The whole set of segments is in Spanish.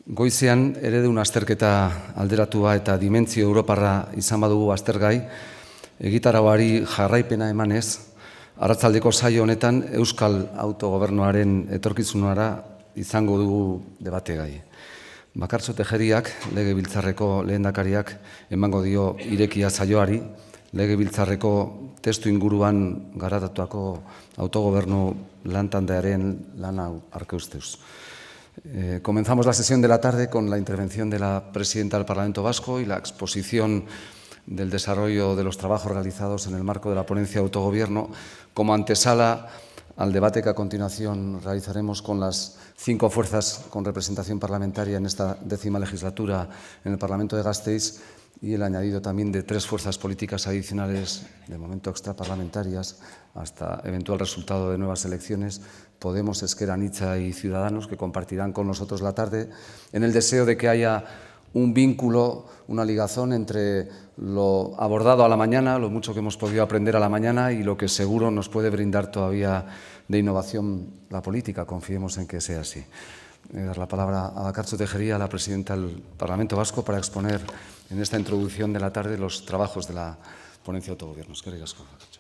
Goizean eredun azterketa alderatua eta dimentsio europarra izan badugu aztergai, egitarauari jarraipena emanez, arratsaldeko saio honetan Euskal Autogobernuaren etorkizunara izango dugu debategai. Bakartxo Tejeriak, Legebiltzarreko lehendakariak, emango dio irekia saioari, Legebiltzarreko testu inguruan garatatuako autogobernu lantaldearen lana arkeustuz. Comenzamos la sesión de la tarde con la intervención de la presidenta del Parlamento Vasco y la exposición del desarrollo de los trabajos realizados en el marco de la ponencia de autogobierno como antesala al debate que a continuación realizaremos con las 5 fuerzas con representación parlamentaria en esta 10ª legislatura en el Parlamento de Gasteiz y el añadido también de 3 fuerzas políticas adicionales, de momento extraparlamentarias, hasta eventual resultado de nuevas elecciones, Podemos, Ezker Anitza y Ciudadanos, que compartirán con nosotros la tarde, en el deseo de que haya un vínculo, una ligazón entre lo abordado a la mañana, lo mucho que hemos podido aprender a la mañana y lo que seguro nos puede brindar todavía de innovación la política. Confiemos en que sea así. Voy a dar la palabra a Bakartxo Tejeria, la presidenta del Parlamento Vasco, para exponer en esta introducción de la tarde los trabajos de la ponencia de autogobierno. Eskerrik asko, Bakartxo.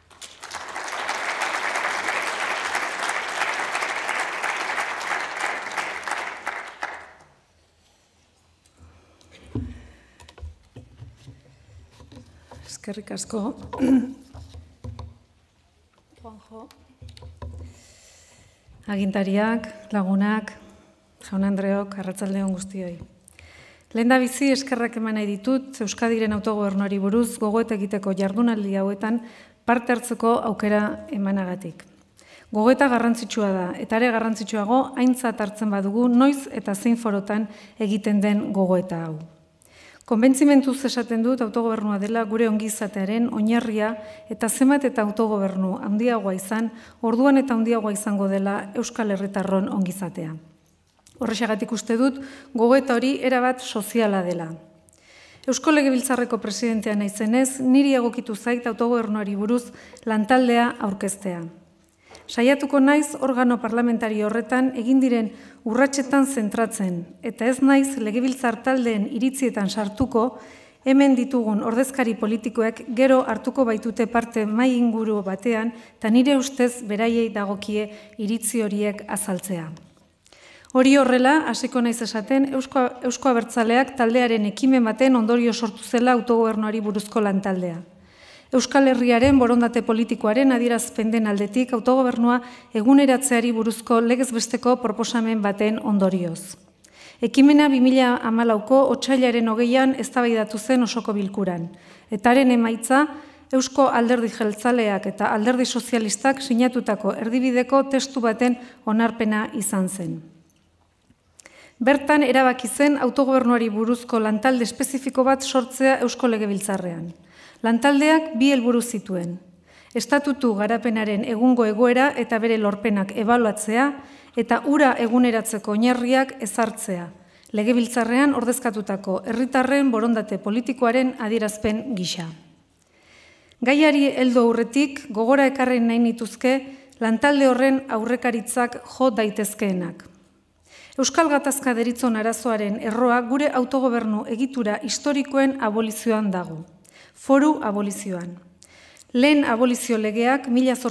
Eskerrik asko, Juanjo, agintariak, lagunak, jaun-andreok, arratsalde on guztioi. Lehendabizi eskerrak eman nahi ditut Euskadiren autogobernuari buruz gogoeta egiteko jardunaldi hauetan parte hartzeko aukera emanagatik. Gogoeta garrantzitsua da, eta ere garrantzitsuago aintzat hartzen badugu noiz eta zein forotan egiten den gogoeta hau. Konbentzimentuz esaten dut autogobernua dela gure ongizatearen oinarria eta zenbat eta autogobernu handiagoa izan, orduan eta handiagoa izango dela Euskal Herritarron ongizatea. Horrexegatik uste dut gogoeta hori erabat soziala dela. Eusko Legebiltzarreko presidentea naizenez, niri egokitu zait autogobernuari buruz lantaldea aurkeztea. Saiatuko naiz organo parlamentari horretan egin diren urratsetan zentratzen, eta ez naiz legebiltzar taldeen iritzietan sartuko, hemen ditugun ordezkari politikoek gero hartuko baitute parte mahai inguru batean, eta nire ustez beraiei dagokie iritzi horiek azaltzea. Hori horrela, hasiko naiz esaten, Eusko Abertzaleak taldearen ekimen baten ondorio sortu zela autogobernuari buruzko lantaldea. Euskal Herriaren borondate politikoaren adierazpen den aldetik autogobernua eguneratzeari buruzko legezbesteko proposamen baten ondorioz. Ekimena 2014ko otsailaren 20an eztabaidatu zen osoko bilkuran. Etaren emaitza Eusko Alderdi Jeltzaleak eta Alderdi Sozialistak sinatutako erdibideko testu baten onarpena izan zen. Bertan erabaki zen autogobernuari buruzko lantalde espezifiko bat sortzea Eusko Legebiltzarrean. Lantaldeak 2 helburu zituen. Estatutu garapenaren egungo egoera eta bere lorpenak ebaluatzea eta hura eguneratzeko oinarriak ezartzea. Legebiltzarrean ordezkatutako herritarren borondate politikoaren adierazpen gisa. Gaiari heldu aurretik gogora ekarri nahi nituzke lantalde horren aurrekaritzak jo daitezkeenak. Euskal Gatazka deritzon arazoaren erroa gure autogobernu egitura historikoen abolizioan dago. Foru abolizioan. Lehen abolizio legeak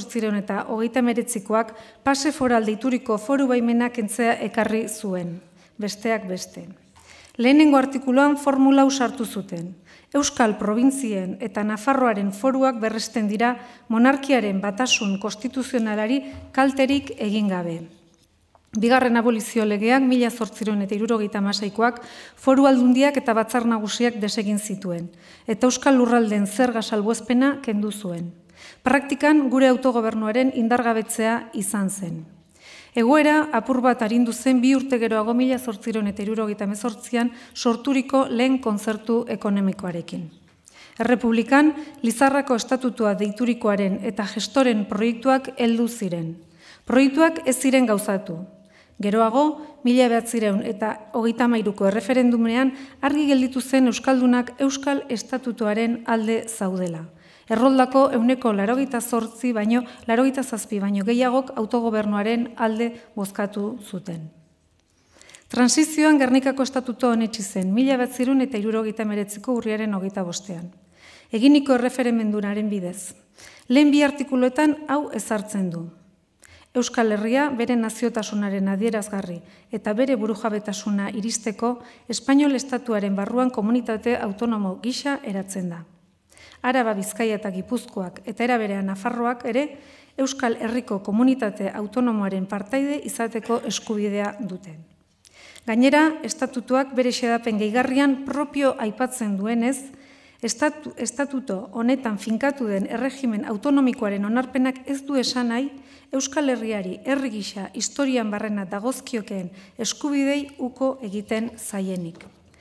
1839koak pase foral deituriko foru baimenak kentzea ekarri zuen, besteak beste. Lehenengo artikuluan formula hau sartu zuten. Euskal Probintzien eta Nafarroaren foruak berresten dira monarkiaren batasun konstituzionalari kalterik egin gabe. Bigarren abolizio legeak 1876koak foru aldundiak eta batzar nagusiak desegin zituen, eta Euskal Lurraldeen zerga salbuespena kendu zuen. Praktikan gure autogobernuaren indargabetzea izan zen. Egoera apur bat arindu zen 2 urte geroago 1878an sorturiko lehen kontzertu ekonomikoarekin. Errepublikan, Lizarrako estatutua deiturikoaren eta gestoren proiektuak heldu ziren. Proiektuak ez ziren gauzatu. Geroago, 1933ko erreferendumean argi gelditu zen Euskaldunak Euskal Estatutuaren alde zaudela. Erroldako 88 baino 87 baino gehiagok autogobernuaren alde bozkatu zuten. Transizioan Gernikako estatuto onetsi zen, 1979ko urriaren 25. Eginiko erreferendumaren bidez. Lehen bi artikuluetan hau ezartzen du. Euskal Herria bere naziotasunaren adierazgarri eta bere burujabetasuna iristeko Espainol estatuaren barruan komunitate autonomo gisa eratzen da. Araba, Bizkaia eta Gipuzkoak eta era berean Nafarroak ere Euskal Herriko komunitate autonomoaren partaide izateko eskubidea dute. Gainera, estatutuak bere xedapen gehigarrian propio aipatzen duenez, estatuto honetan finkatu den erregimen autonomikoaren onarpenak ez du esan nahi Euskal Herriari herri gisa historian barrena dagozkiokeen eskubidei uko egiten zaienik.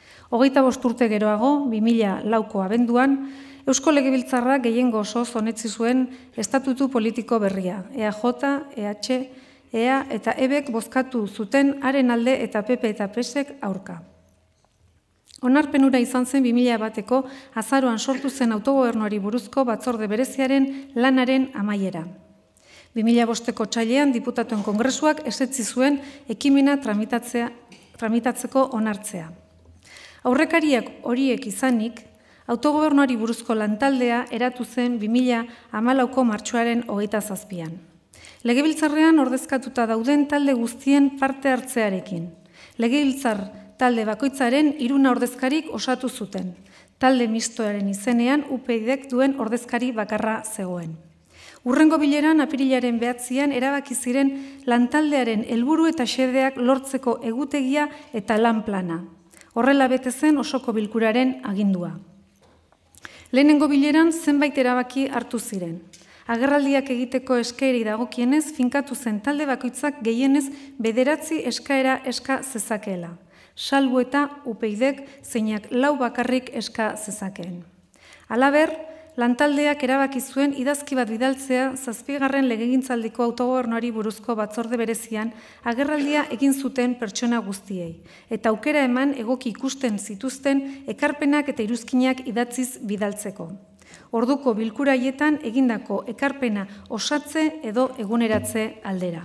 25 urte geroago, 2004ko abenduan, Eusko Legebiltzarrak gehiengo osoz onetsi zuen estatutu politiko berria, EAJ, EH, EA eta EBek bozkatu zuten haren alde eta PP eta PSek aurka. Onarpen hura izan zen 2001ko azaroan sortu zen autogobernuari buruzko batzorde bereziaren lanaren amaiera. 2005ko otsailean diputatuen kongresuak ezetzi zuen ekimena tramitatzeko onartzea. Aurrekariak horiek izanik, autogobernuari buruzko lantaldea eratu zen 2014ko martxoaren 27an. Legebiltzarrean ordezkatuta dauden talde guztien parte hartzearekin. Legebiltzar talde bakoitzaren 3 ordezkarik osatu zuten. Talde mistoaren izenean UPyDek duen ordezkari bakarra zegoen. Hurrengo bileran apirilaren 9an erabaki ziren lantaldearen helburu eta xedeak lortzeko egutegia eta lan plana. Horrela bete zen osoko bilkuraren agindua. Lehenengo bileran zenbait erabaki hartu ziren. Agerraldiak egiteko eskaerei dagokienez finkatu zen talde bakoitzak gehienez 9 eskaera eska zezakeela. Salbu eta UPyDek zeinak 4 bakarrik eska zezakeen. Halaber, lantaldeak erabaki zuen idazki bat bidaltzea 7. legegintzaldiko autogobernuari buruzko batzorde berezian agerraldia egin zuten pertsona guztiei, eta aukera eman egoki ikusten zituzten ekarpenak eta iruzkinak idatziz bidaltzeko. Orduko bilkuraietan egindako ekarpena osatze edo eguneratze aldera.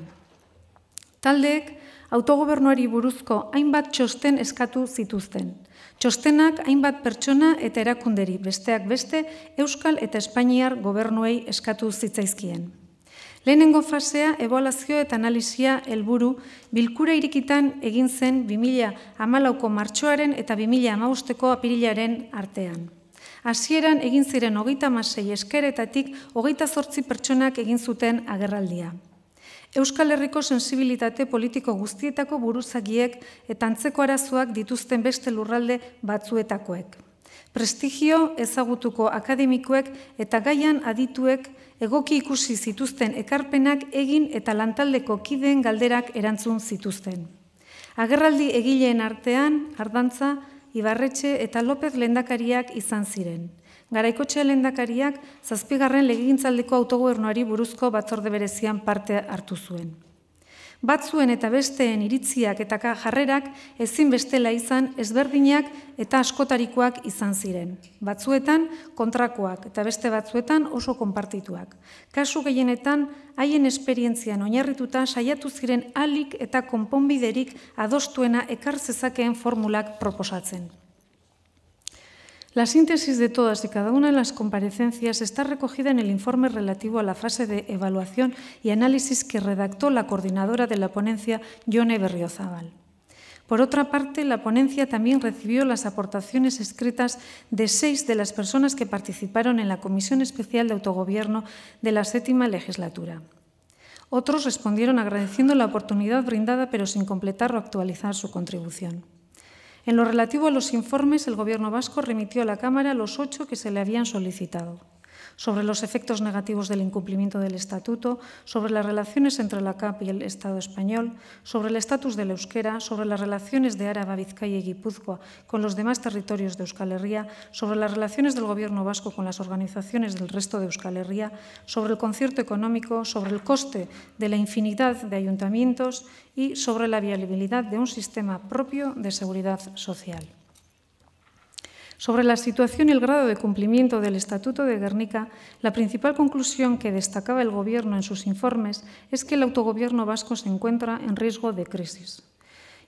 Taldeek autogobernuari buruzko hainbat txosten eskatu zituzten. Txostenak hainbat pertsona eta erakunderi, besteak beste, Euskal eta Espainiar gobernuei eskatu zitzaizkien. Lehenengo fasea, ebaluazio eta analisia helburu bilkura irikitan egin zen 2014ko martxoaren eta 2015ko apirilaren artean. Hasieran egin ziren 36 eskeretatik 28 pertsonak egin zuten agerraldia. Euskal Herriko sensibilitate politiko guztietako buruzagiek eta antzeko arazoak dituzten beste lurralde batzuetakoek. Prestigio ezagutuko akademikoek eta gaian adituek egoki ikusi zituzten ekarpenak egin eta lantaldeko kideen galderak erantzun zituzten. Agerraldi egileen artean, Ardantza, Ibarretxe eta López lehendakariak izan ziren. Garaikotxea lehendakariak 7. legegintzaldiko autogobernuari buruzko batzorde berezian parte hartu zuen. Batzuen eta besteen iritziak eta jarrerak ezin bestela izan ezberdinak eta askotarikoak izan ziren. Batzuetan kontrakoak eta beste batzuetan oso konpartituak. Kasu gehienetan haien esperientzian oinarrituta saiatu ziren ahalik eta konponbiderik adostuena ekar zezakeen formulak proposatzen. La síntesis de todas y cada una de las comparecencias está recogida en el informe relativo a la fase de evaluación y análisis que redactó la coordinadora de la ponencia, Jone Berriozábal. Por otra parte, la ponencia también recibió las aportaciones escritas de 6 de las personas que participaron en la Comisión Especial de Autogobierno de la 7ª legislatura. Otros respondieron agradeciendo la oportunidad brindada, pero sin completar o actualizar su contribución. En lo relativo a los informes, el Gobierno vasco remitió a la Cámara los 8 que se le habían solicitado. Sobre los efectos negativos del incumplimiento del Estatuto, sobre las relaciones entre la CAP y el Estado español, sobre el estatus del euskera, sobre las relaciones de Araba, Vizcaya y Guipúzcoa con los demás territorios de Euskal Herria, sobre las relaciones del Gobierno vasco con las organizaciones del resto de Euskal Herria, sobre el concierto económico, sobre el coste de la infinidad de ayuntamientos y sobre la viabilidad de un sistema propio de seguridad social. Sobre la situación y el grado de cumplimiento del Estatuto de Gernika, la principal conclusión que destacaba el Gobierno en sus informes es que el autogobierno vasco se encuentra en riesgo de crisis.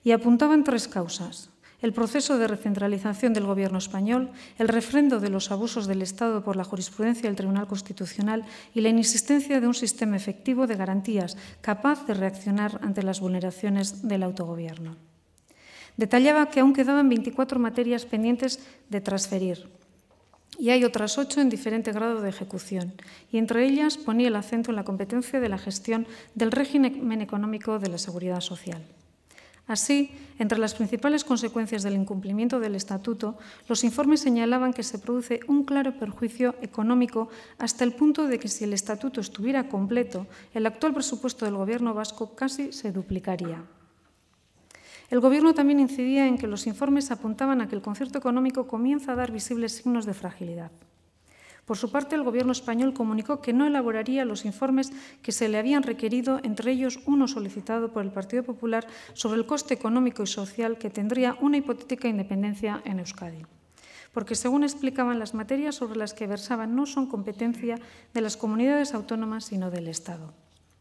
y apuntaban tres causas: el proceso de recentralización del Gobierno español, el refrendo de los abusos del Estado por la jurisprudencia del Tribunal Constitucional y la inexistencia de un sistema efectivo de garantías capaz de reaccionar ante las vulneraciones del autogobierno. Detallaba que aún quedaban 24 materias pendientes de transferir y hay otras 8 en diferente grado de ejecución, y entre ellas ponía el acento en la competencia de la gestión del régimen económico de la Seguridad Social. Así, entre las principales consecuencias del incumplimiento del Estatuto, los informes señalaban que se produce un claro perjuicio económico hasta el punto de que si el Estatuto estuviera completo, el actual presupuesto del Gobierno vasco casi se duplicaría. El Gobierno también incidía en que los informes apuntaban a que el concierto económico comienza a dar visibles signos de fragilidad. Por su parte, el Gobierno español comunicó que no elaboraría los informes que se le habían requerido, entre ellos uno solicitado por el Partido Popular sobre el coste económico y social que tendría una hipotética independencia en Euskadi. Porque, según explicaban, las materias sobre las que versaban no son competencia de las comunidades autónomas, sino del Estado.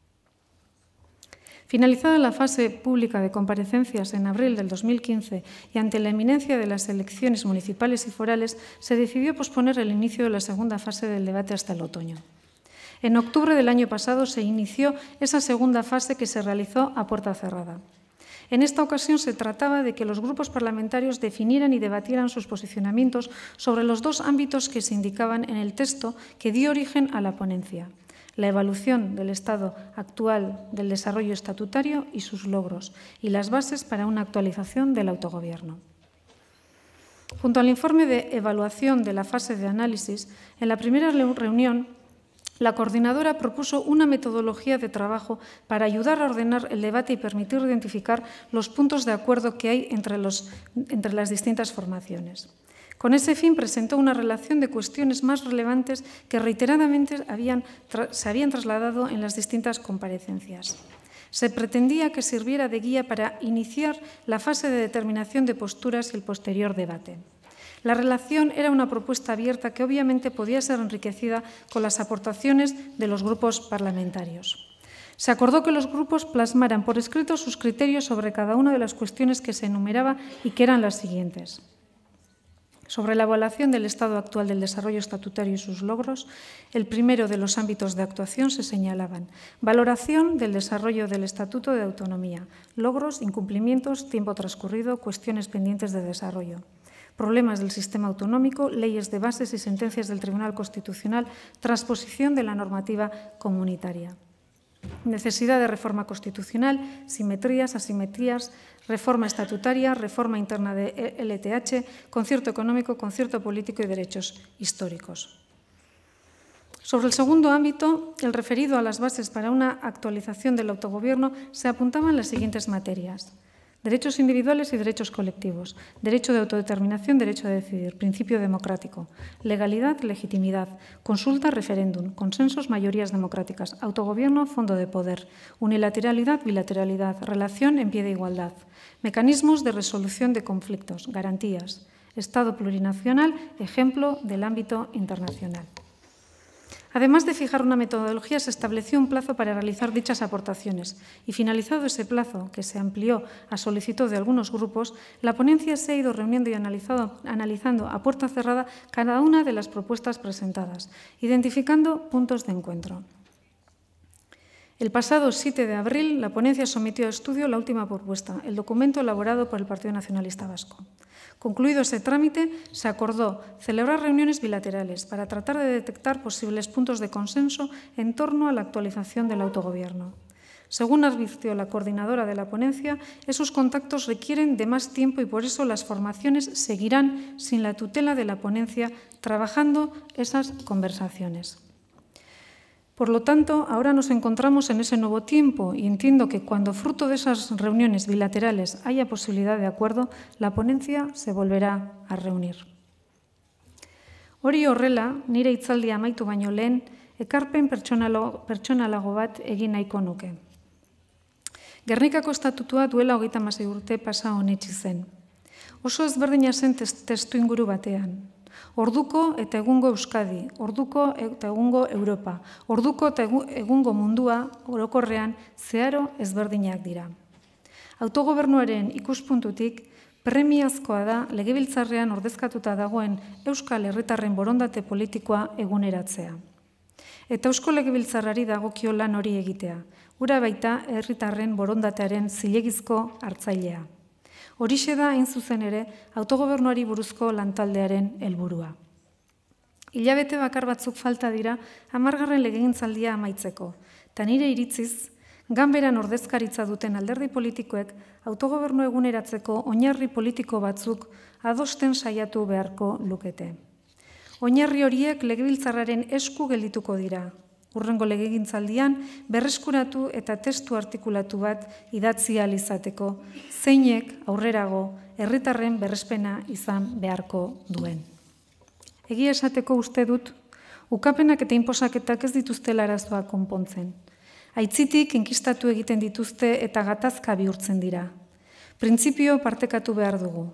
Finalizada la fase pública de comparecencias en abril del 2015 y ante la inminencia de las elecciones municipales y forales, se decidió posponer el inicio de la segunda fase del debate hasta el otoño. En octubre del año pasado se inició esa segunda fase que se realizó a puerta cerrada. En esta ocasión se trataba de que los grupos parlamentarios definieran y debatieran sus posicionamientos sobre los dos ámbitos que se indicaban en el texto que dio origen a la ponencia: la evaluación del estado actual del desarrollo estatutario y sus logros, y las bases para una actualización del autogobierno. Junto al informe de evaluación de la fase de análisis, en la primera reunión, la coordinadora propuso una metodología de trabajo para ayudar a ordenar el debate y permitir identificar los puntos de acuerdo que hay entre las distintas formaciones. Con ese fin presentó una relación de cuestiones más relevantes que reiteradamente se habían trasladado en las distintas comparecencias. Se pretendía que sirviera de guía para iniciar la fase de determinación de posturas y el posterior debate. La relación era una propuesta abierta que obviamente podía ser enriquecida con las aportaciones de los grupos parlamentarios. Se acordó que los grupos plasmaran por escrito sus criterios sobre cada una de las cuestiones que se enumeraba y que eran las siguientes: sobre la evaluación del estado actual del desarrollo estatutario y sus logros, el primero de los ámbitos de actuación se señalaban: valoración del desarrollo del Estatuto de Autonomía, logros, incumplimientos, tiempo transcurrido, cuestiones pendientes de desarrollo; problemas del sistema autonómico, leyes de bases y sentencias del Tribunal Constitucional, transposición de la normativa comunitaria; necesidad de reforma constitucional, simetrías, asimetrías, reforma estatutaria, reforma interna de LTH, concierto económico, concierto político y derechos históricos. Sobre el segundo ámbito, el referido a las bases para una actualización del autogobierno, se apuntaban las siguientes materias: derechos individuales y derechos colectivos, derecho de autodeterminación, derecho a decidir, principio democrático, legalidad, legitimidad, consulta, referéndum, consensos, mayorías democráticas, autogobierno, fondo de poder, unilateralidad, bilateralidad, relación en pie de igualdad, mecanismos de resolución de conflictos, garantías, Estado plurinacional, ejemplo del ámbito internacional. Además de fijar una metodología, se estableció un plazo para realizar dichas aportaciones y, finalizado ese plazo, que se amplió a solicitud de algunos grupos, la ponencia se ha ido reuniendo y analizando a puerta cerrada cada una de las propuestas presentadas, identificando puntos de encuentro. El pasado 7 de abril, la ponencia sometió a estudio la última propuesta, el documento elaborado por el Partido Nacionalista Vasco. Concluido ese trámite, se acordó celebrar reuniones bilaterales para tratar de detectar posibles puntos de consenso en torno a la actualización del autogobierno. Según advirtió la coordinadora de la ponencia, esos contactos requieren de más tiempo y por eso las formaciones seguirán sin la tutela de la ponencia trabajando esas conversaciones. Por lo tanto, ahora nos encontramos en ese nuevo tiempo y entiendo que cuando fruto de esas reuniones bilaterales haya posibilidad de acuerdo, la ponencia se volverá a reunir. Hori horrela, nire hitzaldia amaitu baino lehen, ekarpen pertsonalago bat egin nahiko nuke. Gernikako estatutua duela 36 urte pasa honetsi zen. Oso ezberdina zen testuinguru batean. Orduko eta egungo Euskadi, orduko eta egungo Europa, orduko eta egungo mundua orokorrean zeharo ezberdinak dira. Autogobernuaren ikuspuntutik, premiazkoa da legebiltzarrean ordezkatuta dagoen Euskal Herritarren borondate politikoa eguneratzea. Eta Eusko Legebiltzarrari dagokio lan hori egitea, hura baita herritarren borondatearen zilegizko hartzailea. Horixe da, hain zuzen ere, autogobernuari buruzko lantaldearen helburua. Hilabete bakar batzuk falta dira 10. legegintzaldia amaitzeko, eta nire iritziz, ganberan ordezkaritza duten alderdi politikoek autogobernu eguneratzeko oinarri politiko batzuk adosten saiatu beharko lukete. Oinarri horiek legebiltzarraren esku geldituko dira. Hurrengo legegintzaldian berreskuratu eta testu artikulatu bat idatzi ahal izateko, zeinek aurrerago herritarren berrespena izan beharko duen. Egia esateko uste dut, ukapenak eta inposaketak ez dituztela arazoa konpontzen. Aitzitik enkistatu egiten dituzte eta gatazka bihurtzen dira. Printzipio partekatu behar dugu.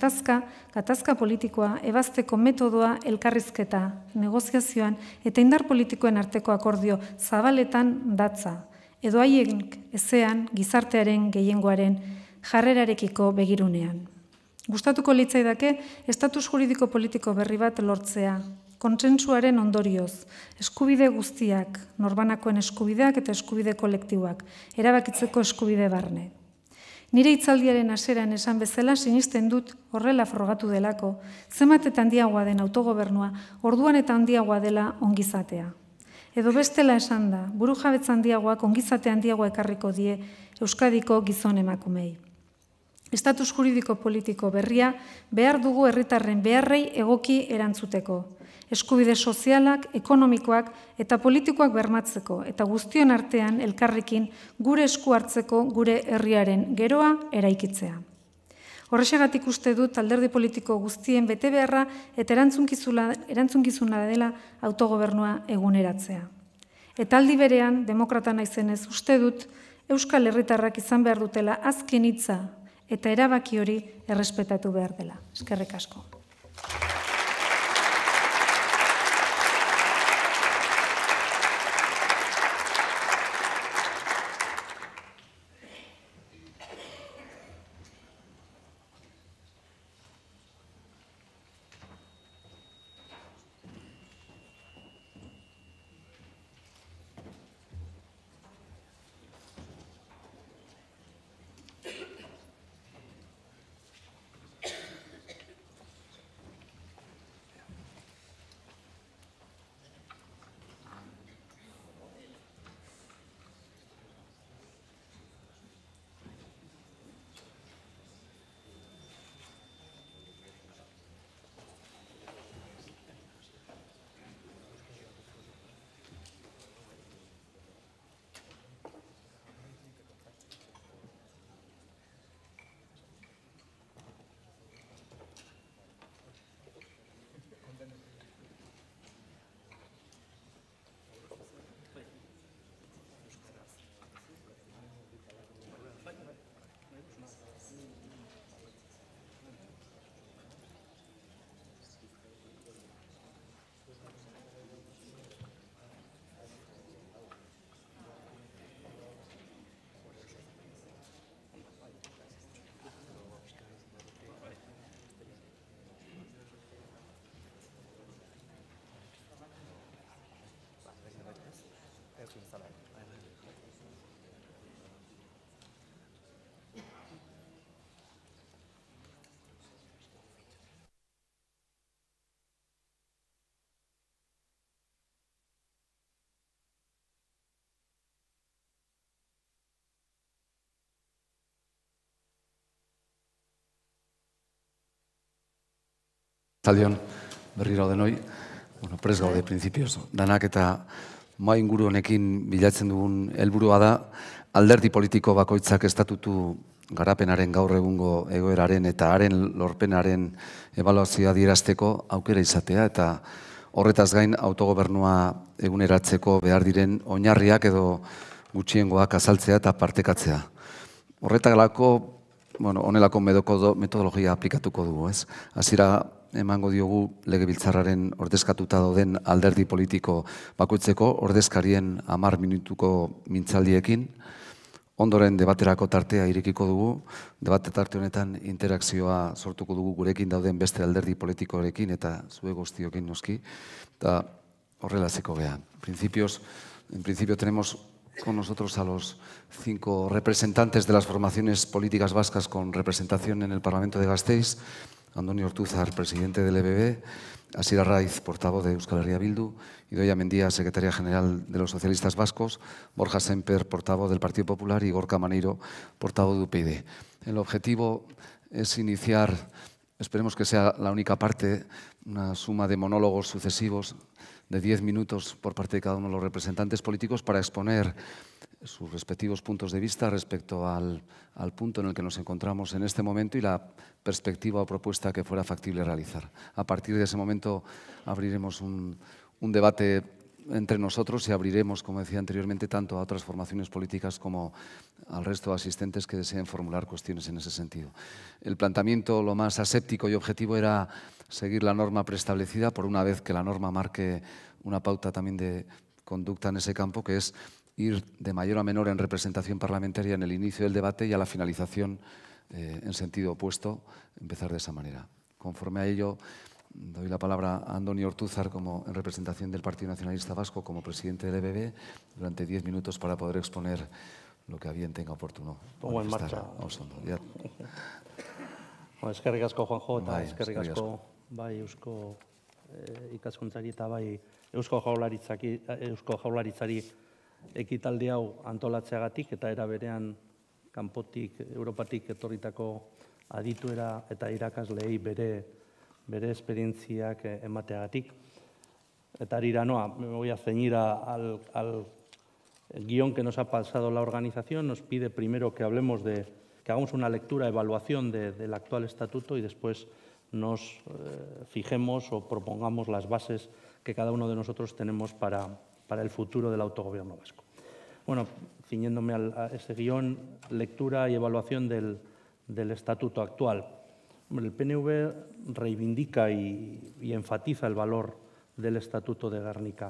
Gatazka politikoa, ebazteko metodoa elkarrizketa, negoziazioan eta indar politikoen arteko akordio zabaletan datza, edo haien ezean gizartearen gehiengoaren jarrerarekiko begirunean. Gustatuko litzaidake, estatus juridiko politiko berri bat lortzea, kontsentsuaren ondorioz, eskubide guztiak, norbanakoen eskubideak eta eskubide kolektiboak, erabakitzeko eskubide barne. Nire hitzaldiaren hasieran esan bezala sinisten dut horrela frogatu delako, zenbat eta handiagoa den autogobernua, orduan eta handiagoa dela ongizatea. Edo bestela esan da, burujabetza handiagoak ongizate handiagoa ekarriko die Euskadiko gizon emakumei. Estatus juridiko politiko berria behar dugu herritarren beharrei egoki erantzuteko. Eskubide sozialak, ekonomikoak eta politikoak bermatzeko eta guztion artean elkarrekin gure esku hartzeko gure herriaren geroa eraikitzea. Horrexegatik uste dut alderdi politiko guztien betebeharra eta erantzukizuna dela autogobernua eguneratzea. Eta aldi berean, demokrata naizenez uste dut Euskal Herritarrak izan behar dutela azken hitza eta erabaki hori errespetatu behar dela. Eskerrik asko. Zaldion, berriro denoi, prest gaude printzipioz. Danak eta mai inguru honekin bilatzen dugun helburua da, alderdi politiko bakoitzak estatutu garapenaren gaur egungo egoeraren eta haren lorpenaren ebaluazioa adierazteko aukera izatea eta horretaz gain autogobernua eguneratzeko behar diren oinarriak edo gutxiengoak azaltzea eta partekatzea. Horretarako, honelako metodologia aplikatuko dugu, ez? Hasiera emango diogu legebiltzarraren ordezkatuta dauden alderdi politiko bakoitzeko ordezkarien 10 minutuko mintzaldiekin. ondoren debaterako tartea irekiko dugu. Debate tarte honetan interakzioa sortuko dugu gurekin dauden beste alderdi politikorekin eta zue guztiokin noski. Eta horrela hasiko gea. En principio tenemos con nosotros a los 5 representantes de las formaciones políticas vascas con representación en el Parlamento de Gasteiz: Andoni Ortúzar, presidente del EBB, Asier Arraiz, portavoz de Euskal Herria Bildu, Idoia Mendia, secretaria general de los socialistas vascos, Borja Semper, portavoz del Partido Popular, y Gorka Maneiro, portavoz de UPyD. El objetivo es iniciar, esperemos que sea la única parte, una suma de monólogos sucesivos de 10 minutos por parte de cada uno de los representantes políticos para exponer sus respectivos puntos de vista respecto al punto en el que nos encontramos en este momento y la perspectiva o propuesta que fuera factible realizar. A partir de ese momento abriremos un debate entre nosotros y abriremos, como decía anteriormente, tanto a otras formaciones políticas como al resto de asistentes que deseen formular cuestiones en ese sentido. El planteamiento lo más aséptico y objetivo era seguir la norma preestablecida, por una vez que la norma marque una pauta también de conducta en ese campo, que es ir de mayor a menor en representación parlamentaria en el inicio del debate y a la finalización en sentido opuesto, empezar de esa manera. Conforme a ello, doy la palabra a Andoni Ortúzar en representación del Partido Nacionalista Vasco como presidente del EBB durante 10 minutos para poder exponer lo que a bien tenga oportuno. Pongo en marcha. Eskerrik asko, Juanjo, eta eskerrik asko bai Eusko Ikaskuntzari eta bai Eusko Jaurlaritzari ekitaldi hau antolatzeagatik eta era berean kanpotik, Europatik etorritako adituera eta irakasleei bere esperientziak emateagatik. Eta harira noa, me voy a ceñir al guión que nos ha pasado la organización. Nos pide primero que hagamos una lectura, evaluación del actual estatuto y después nos fijemos o propongamos las bases que cada uno de nosotros tenemos para el futuro del autogobierno vasco. Bueno, ciñéndome a ese guión, lectura y evaluación del estatuto actual. El PNV reivindica y enfatiza el valor del Estatuto de Gernika.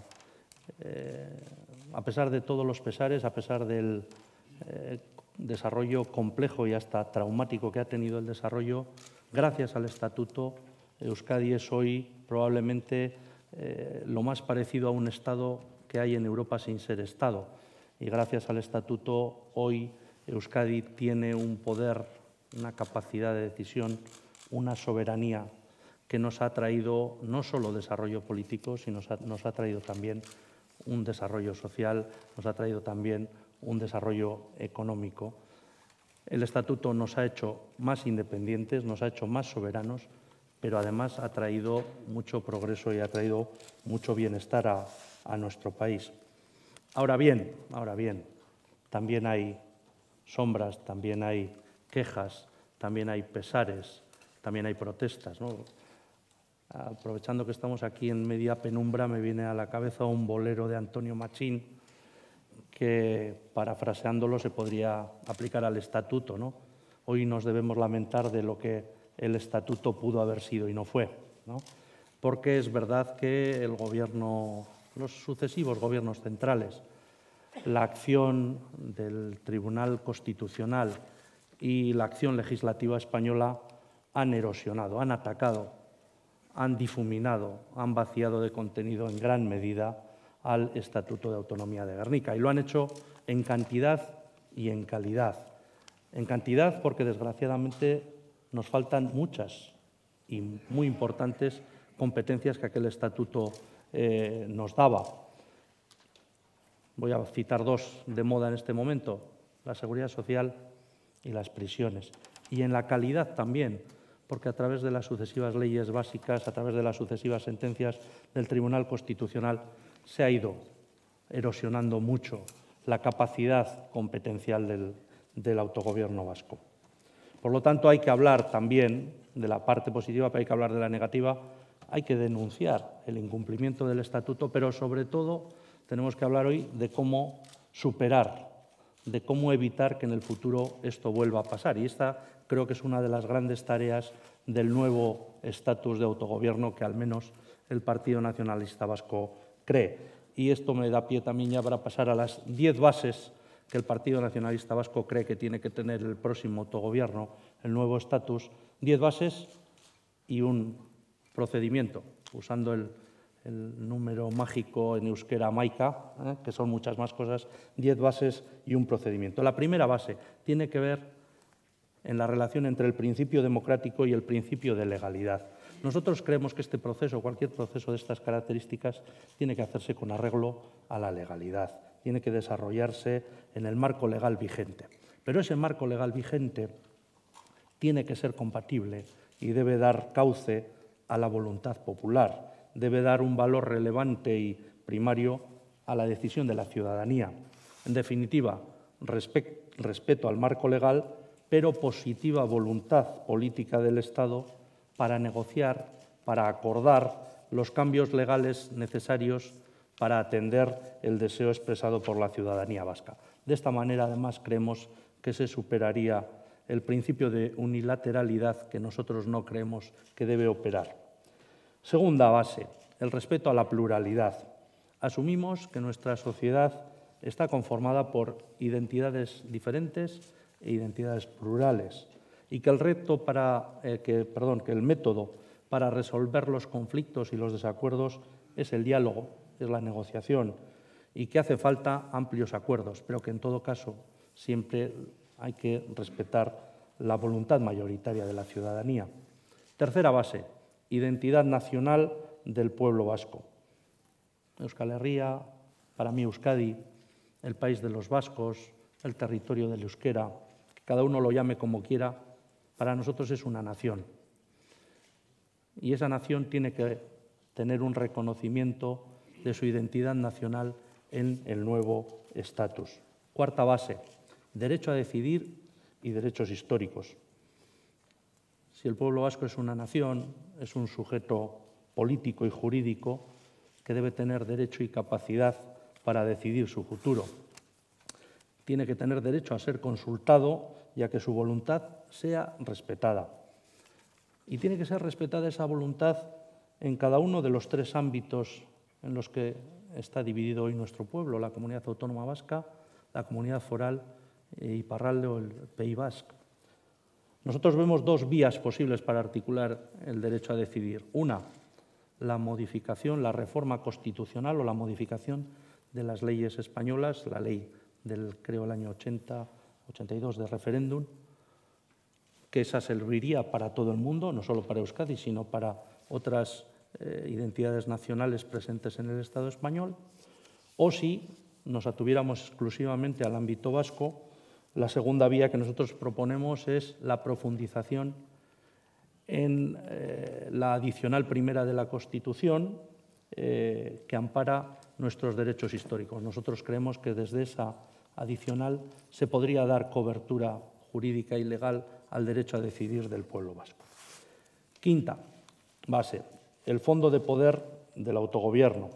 A pesar de todos los pesares, a pesar del desarrollo complejo y hasta traumático que ha tenido el desarrollo, gracias al Estatuto, Euskadi es hoy probablemente lo más parecido a un Estado que hay en Europa sin ser Estado. Y gracias al Estatuto, hoy Euskadi tiene un poder, una capacidad de decisión, una soberanía que nos ha traído no solo desarrollo político, sino nos ha traído también un desarrollo social, nos ha traído también un desarrollo económico. El Estatuto nos ha hecho más independientes, nos ha hecho más soberanos, pero además ha traído mucho progreso y ha traído mucho bienestar a nuestro país. Ahora bien, también hay sombras, también hay quejas, también hay pesares, también hay protestas, ¿no? Aprovechando que estamos aquí en media penumbra, me viene a la cabeza un bolero de Antonio Machín que, parafraseándolo, se podría aplicar al Estatuto, ¿no? Hoy nos debemos lamentar de lo que el Estatuto pudo haber sido y no fue, ¿no? Porque es verdad que los sucesivos gobiernos centrales, la acción del Tribunal Constitucional y la acción legislativa española han erosionado, han atacado, han difuminado, han vaciado de contenido en gran medida al Estatuto de Autonomía de Gernika. Y lo han hecho en cantidad y en calidad. En cantidad porque, desgraciadamente, nos faltan muchas y muy importantes competencias que aquel Estatuto nos daba. Voy a citar 2 de moda en este momento: la seguridad social y las prisiones. Y en la calidad también, porque a través de las sucesivas leyes básicas, a través de las sucesivas sentencias del Tribunal Constitucional, se ha ido erosionando mucho la capacidad competencial del autogobierno vasco. Por lo tanto, hay que hablar también de la parte positiva, pero hay que hablar de la negativa. Hay que denunciar el incumplimiento del Estatuto, pero sobre todo tenemos que hablar hoy de cómo superar, de cómo evitar que en el futuro esto vuelva a pasar. Y esta creo que es una de las grandes tareas del nuevo estatus de autogobierno que al menos el Partido Nacionalista Vasco cree. Y esto me da pie también ya para pasar a las 10 bases que el Partido Nacionalista Vasco cree que tiene que tener el próximo autogobierno, el nuevo estatus, 10 bases y un procedimiento, usando el número mágico en euskera hamaika, que son muchas más cosas, 10 bases y un procedimiento. La primera base tiene que ver en la relación entre el principio democrático y el principio de legalidad. Nosotros creemos que este proceso, cualquier proceso de estas características, tiene que hacerse con arreglo a la legalidad, tiene que desarrollarse en el marco legal vigente. Pero ese marco legal vigente tiene que ser compatible y debe dar cauce a la voluntad popular, debe dar un valor relevante y primario a la decisión de la ciudadanía. En definitiva, respeto al marco legal, pero positiva voluntad política del Estado para negociar, para acordar los cambios legales necesarios para atender el deseo expresado por la ciudadanía vasca. De esta manera, además, creemos que se superaría el principio de unilateralidad que nosotros no creemos que debe operar. Segunda base, el respeto a la pluralidad. Asumimos que nuestra sociedad está conformada por identidades diferentes e identidades plurales y que el método para resolver los conflictos y los desacuerdos es el diálogo, es la negociación y que hace falta amplios acuerdos, pero que en todo caso siempre hay que respetar la voluntad mayoritaria de la ciudadanía. Tercera base, identidad nacional del pueblo vasco. Euskal Herria, para mí Euskadi, el país de los vascos, el territorio del euskera, que cada uno lo llame como quiera, para nosotros es una nación. Y esa nación tiene que tener un reconocimiento de su identidad nacional en el nuevo estatus. Cuarta base, derecho a decidir y derechos históricos. Si el pueblo vasco es una nación, es un sujeto político y jurídico que debe tener derecho y capacidad para decidir su futuro. Tiene que tener derecho a ser consultado y a que su voluntad sea respetada. Y tiene que ser respetada esa voluntad en cada uno de los 3 ámbitos en los que está dividido hoy nuestro pueblo, la Comunidad Autónoma Vasca, la Comunidad Foral Iparralde o el País Vasco. Nosotros vemos 2 vías posibles para articular el derecho a decidir. Una, la modificación, la reforma constitucional o la modificación de las leyes españolas, la ley del, creo, el año 82 de referéndum, que esa serviría para todo el mundo, no solo para Euskadi, sino para otras identidades nacionales presentes en el Estado español, o si nos atuviéramos exclusivamente al ámbito vasco, la segunda vía que nosotros proponemos es la profundización en la adicional primera de la Constitución que ampara nuestros derechos históricos. Nosotros creemos que desde esa adicional se podría dar cobertura jurídica y legal al derecho a decidir del pueblo vasco. Quinta base, el fondo de poder del autogobierno.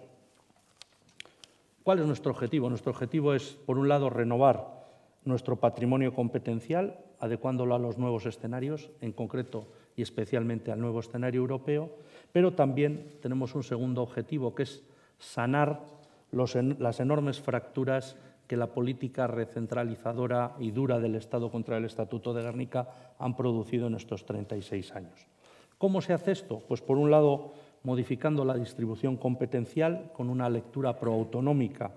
¿Cuál es nuestro objetivo? Nuestro objetivo es, por un lado, renovar nuestro patrimonio competencial, adecuándolo a los nuevos escenarios, en concreto y especialmente al nuevo escenario europeo, pero también tenemos un segundo objetivo, que es sanar las enormes fracturas que la política recentralizadora y dura del Estado contra el Estatuto de Gernika han producido en estos 36 años. ¿Cómo se hace esto? Pues, por un lado, modificando la distribución competencial con una lectura proautonómica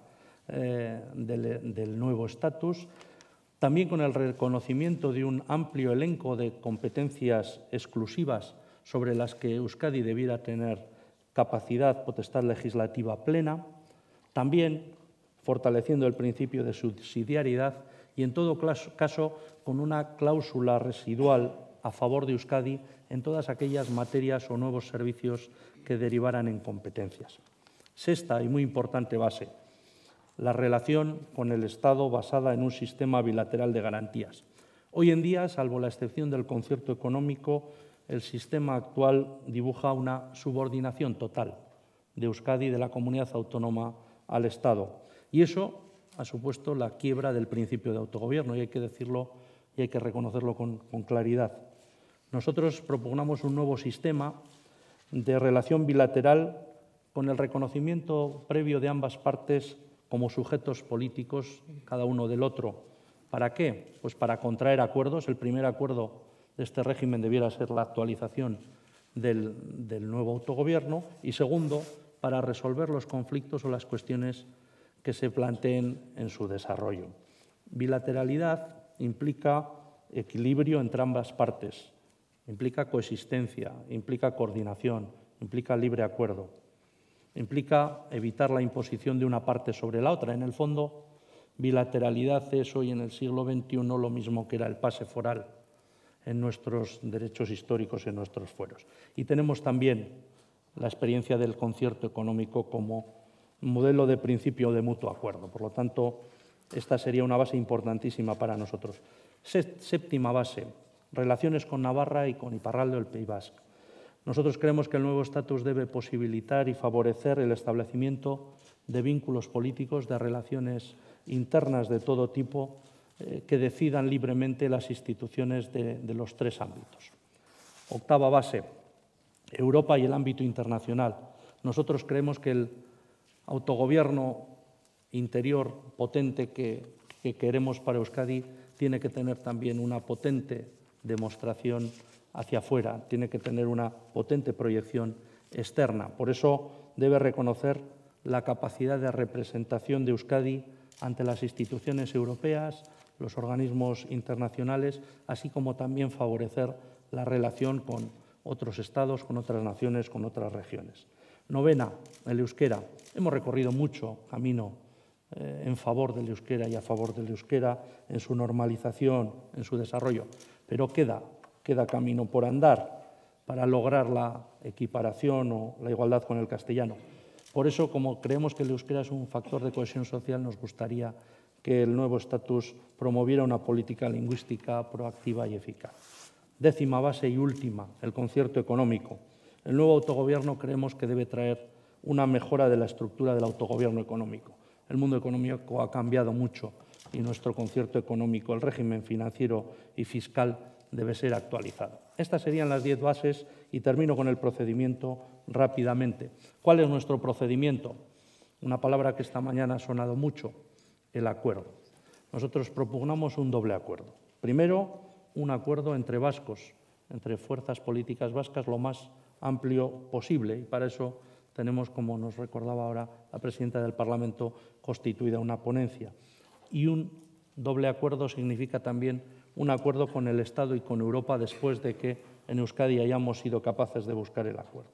del nuevo estatus, también con el reconocimiento de un amplio elenco de competencias exclusivas sobre las que Euskadi debiera tener capacidad, potestad legislativa plena, también fortaleciendo el principio de subsidiariedad y, en todo caso, con una cláusula residual a favor de Euskadi en todas aquellas materias o nuevos servicios que derivaran en competencias. Sexta y muy importante base, la relación con el Estado basada en un sistema bilateral de garantías. Hoy en día, salvo la excepción del concierto económico, el sistema actual dibuja una subordinación total de Euskadi, de la comunidad autónoma, al Estado. Y eso ha supuesto la quiebra del principio de autogobierno, y hay que decirlo y hay que reconocerlo con claridad. Nosotros propugnamos un nuevo sistema de relación bilateral con el reconocimiento previo de ambas partes como sujetos políticos, cada uno del otro. ¿Para qué? Pues para contraer acuerdos. El primer acuerdo de este régimen debiera ser la actualización del nuevo autogobierno y segundo, para resolver los conflictos o las cuestiones que se planteen en su desarrollo. Bilateralidad implica equilibrio entre ambas partes, implica coexistencia, implica coordinación, implica libre acuerdo, implica evitar la imposición de una parte sobre la otra. En el fondo, bilateralidad es hoy en el siglo XXI lo mismo que era el pase foral en nuestros derechos históricos, en nuestros fueros. Y tenemos también la experiencia del concierto económico como modelo de principio de mutuo acuerdo. Por lo tanto, esta sería una base importantísima para nosotros. Séptima base, relaciones con Navarra y con Iparralde del País Vasco. Nosotros creemos que el nuevo estatus debe posibilitar y favorecer el establecimiento de vínculos políticos, de relaciones internas de todo tipo, que decidan libremente las instituciones de los tres ámbitos. Octava base, Europa y el ámbito internacional. Nosotros creemos que el autogobierno interior potente que queremos para Euskadi tiene que tener también una potente demostración hacia afuera, tiene que tener una potente proyección externa. Por eso debe reconocer la capacidad de representación de Euskadi ante las instituciones europeas, los organismos internacionales, así como también favorecer la relación con otros estados, con otras naciones, con otras regiones. Novena, el euskera. Hemos recorrido mucho camino en favor del euskera y a favor del euskera, en su normalización, en su desarrollo, pero queda camino por andar para lograr la equiparación o la igualdad con el castellano. Por eso, como creemos que el euskera es un factor de cohesión social, nos gustaría que el nuevo estatus promoviera una política lingüística proactiva y eficaz. Décima base y última, el concierto económico. El nuevo autogobierno creemos que debe traer una mejora de la estructura del autogobierno económico. El mundo económico ha cambiado mucho y nuestro concierto económico, el régimen financiero y fiscal debe ser actualizado. Estas serían las 10 bases y termino con el procedimiento rápidamente. ¿Cuál es nuestro procedimiento? Una palabra que esta mañana ha sonado mucho, el acuerdo. Nosotros propugnamos un doble acuerdo. Primero, un acuerdo entre vascos, entre fuerzas políticas vascas, lo más amplio posible. Y para eso tenemos, como nos recordaba ahora la presidenta del Parlamento, constituida una ponencia. Y un doble acuerdo significa también un acuerdo con el Estado y con Europa después de que en Euskadi hayamos sido capaces de buscar el acuerdo.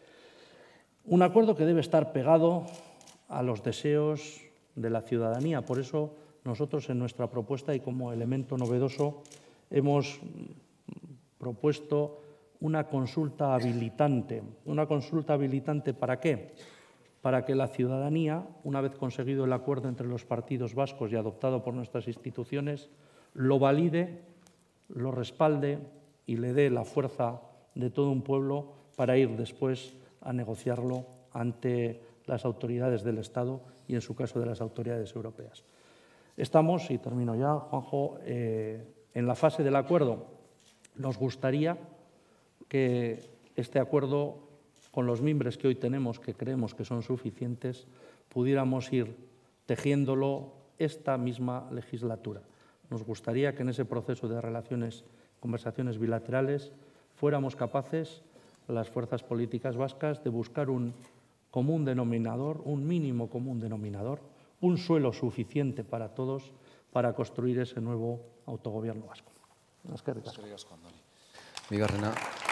Un acuerdo que debe estar pegado a los deseos de la ciudadanía. Por eso nosotros en nuestra propuesta y como elemento novedoso hemos propuesto una consulta habilitante. ¿Una consulta habilitante para qué? Para que la ciudadanía, una vez conseguido el acuerdo entre los partidos vascos y adoptado por nuestras instituciones, lo valide, lo respalde y le dé la fuerza de todo un pueblo para ir después a negociarlo ante las autoridades del Estado y, en su caso, de las autoridades europeas. Estamos, y termino ya, Juanjo, en la fase del acuerdo. Nos gustaría que este acuerdo, con los mimbres que hoy tenemos, que creemos que son suficientes, pudiéramos ir tejiéndolo esta misma legislatura. Nos gustaría que en ese proceso de relaciones, conversaciones bilaterales, fuéramos capaces, las fuerzas políticas vascas, de buscar un común denominador, un mínimo común denominador, un suelo suficiente para todos para construir ese nuevo autogobierno vasco. Eskerrik asko. Bigarrena.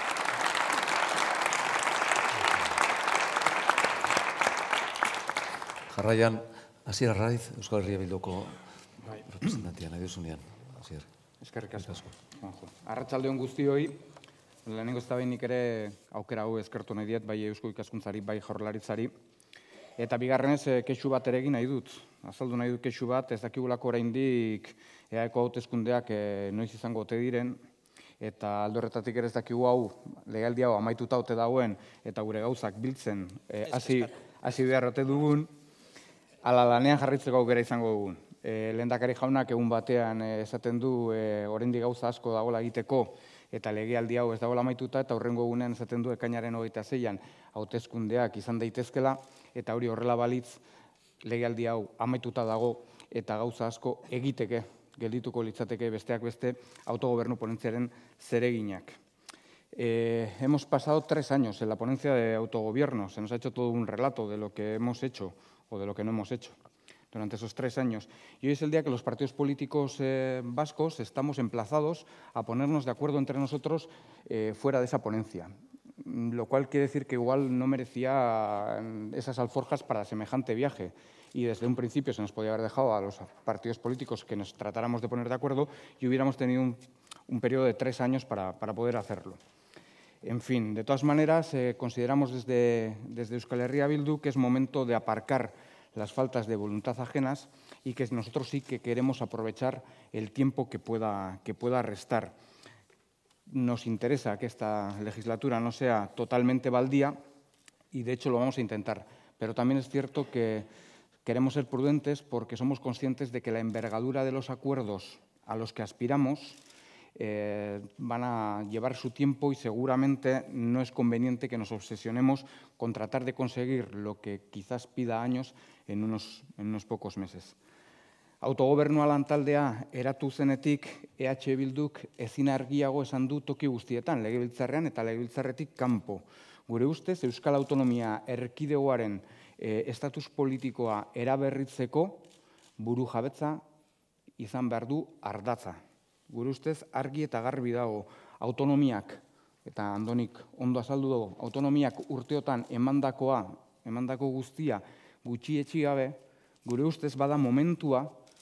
Jarraian, Asier Arraiz, Euskal Herria Bilduko representantia nahi duzunean. Asier. Eskerrik asko. Arratsalde on guztioi. Lehenengo ez da behin nik ere aukera hau eskertu nahi diet, bai Eusko Ikaskuntzari, bai Jaurlaritzari. Eta bigarrenez, kexu bat ere egin nahi dut. Azaldu nahi dut kexu bat, ez dakigulako oraindik EAeko hauteskundeak noiz izango ote diren, eta alde horretatik ere ez dakigu hau, legealdi hau amaituta ote dagoen, eta gure gauzak biltzen hasi behar ote dugun, ala lanean jarritzeko aukera izango dugun. Lehendakari jaunak egun batean esaten du oraindik gauza asko dagoela egiteko, eta legealdi hau ez dagoela amaituta, eta hurrengo egunean esaten du ekainaren 26an hauteskundeak izan daitezkela, eta hori horrela balitz, legealdi hau amaituta dago eta gauza asko egiteke, geldituko litzateke besteak beste autogobernu ponentziaren zereginak. Hemos pasado 3 años en la ponencia de autogobierno. Se nos ha hecho todo un relato de lo que hemos hecho o de lo que no hemos hecho durante esos 3 años. Y hoy es el día que los partidos políticos vascos estamos emplazados a ponernos de acuerdo entre nosotros fuera de esa ponencia. Lo cual quiere decir que igual no merecía esas alforjas para semejante viaje. Y desde un principio se nos podía haber dejado a los partidos políticos que nos tratáramos de poner de acuerdo y hubiéramos tenido un periodo de 3 años para poder hacerlo. En fin, de todas maneras, consideramos desde Euskal Herria Bildu que es momento de aparcar las faltas de voluntad ajenas y que nosotros sí que queremos aprovechar el tiempo que pueda restar. Nos interesa que esta legislatura no sea totalmente baldía y, de hecho, lo vamos a intentar. Pero también es cierto que queremos ser prudentes porque somos conscientes de que la envergadura de los acuerdos a los que aspiramos van a llevar su tiempo y seguramente no es conveniente que nos obsesionemos con tratar de conseguir lo que quizás pida años en unos pocos meses. Autogobernua lantaldea eratu zenetik EH Bilduk ezin argiago esan du toki guztietan, legebiltzarrean eta legebiltzarretik kanpo. Gure ustez, Euskal Autonomia Erkidegoaren estatus politikoa eraberritzeko buru jabetza izan behar du ardatza. Gure ustez, argi eta garbi dago autonomiak, eta Andonik ondo azaldu dugu, autonomiak urteotan emandako guztia gutxietsi gabe, gure ustez bada momentua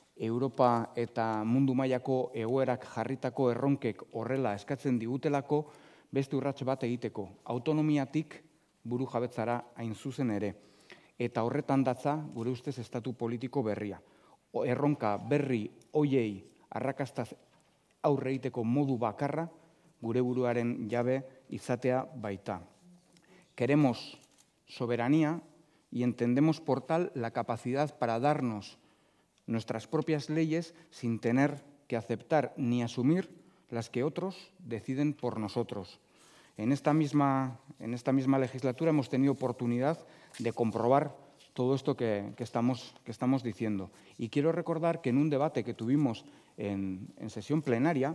Europa eta mundu mailako egoerak jarritako erronkek horrela eskatzen digutelako beste urrats bat egiteko. Autonomiatik buru jabetzara hain zuzen ere. Eta horretan datza gure ustez estatu politiko berria. Erronka berri hoiei arrakastaz aurre egiteko modu bakarra gure buruaren jabe izatea baita. Queremos soberanía y entendemos por tal la capacidad para darnos nuestras propias leyes sin tener que aceptar ni asumir las que otros deciden por nosotros. En esta misma legislatura hemos tenido oportunidad de comprobar todo esto que estamos diciendo. Y quiero recordar que en un debate que tuvimos en sesión plenaria,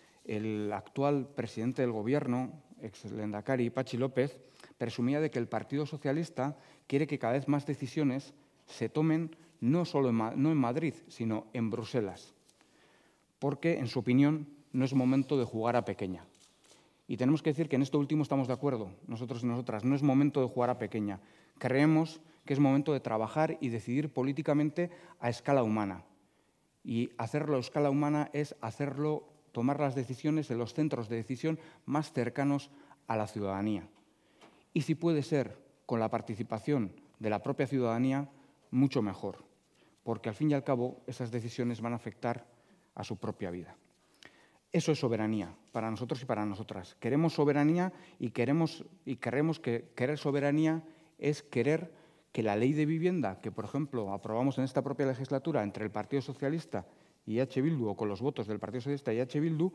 el actual presidente del Gobierno, ex lehendakari Patxi López, presumía de que el Partido Socialista quiere que cada vez más decisiones se tomen no en Madrid, sino en Bruselas, porque, en su opinión, no es momento de jugar a pequeña. Y tenemos que decir que en esto último estamos de acuerdo, nosotros y nosotras, no es momento de jugar a pequeña. Creemos que es momento de trabajar y decidir políticamente a escala humana. Y hacerlo a escala humana es tomar las decisiones en los centros de decisión más cercanos a la ciudadanía. Y si puede ser con la participación de la propia ciudadanía, mucho mejor, porque al fin y al cabo esas decisiones van a afectar a su propia vida. Eso es soberanía para nosotros y para nosotras. Queremos soberanía y creemos que querer soberanía es querer que la ley de vivienda, que por ejemplo aprobamos en esta propia legislatura entre el Partido Socialista y EH Bildu, o con los votos del Partido Socialista y EH Bildu,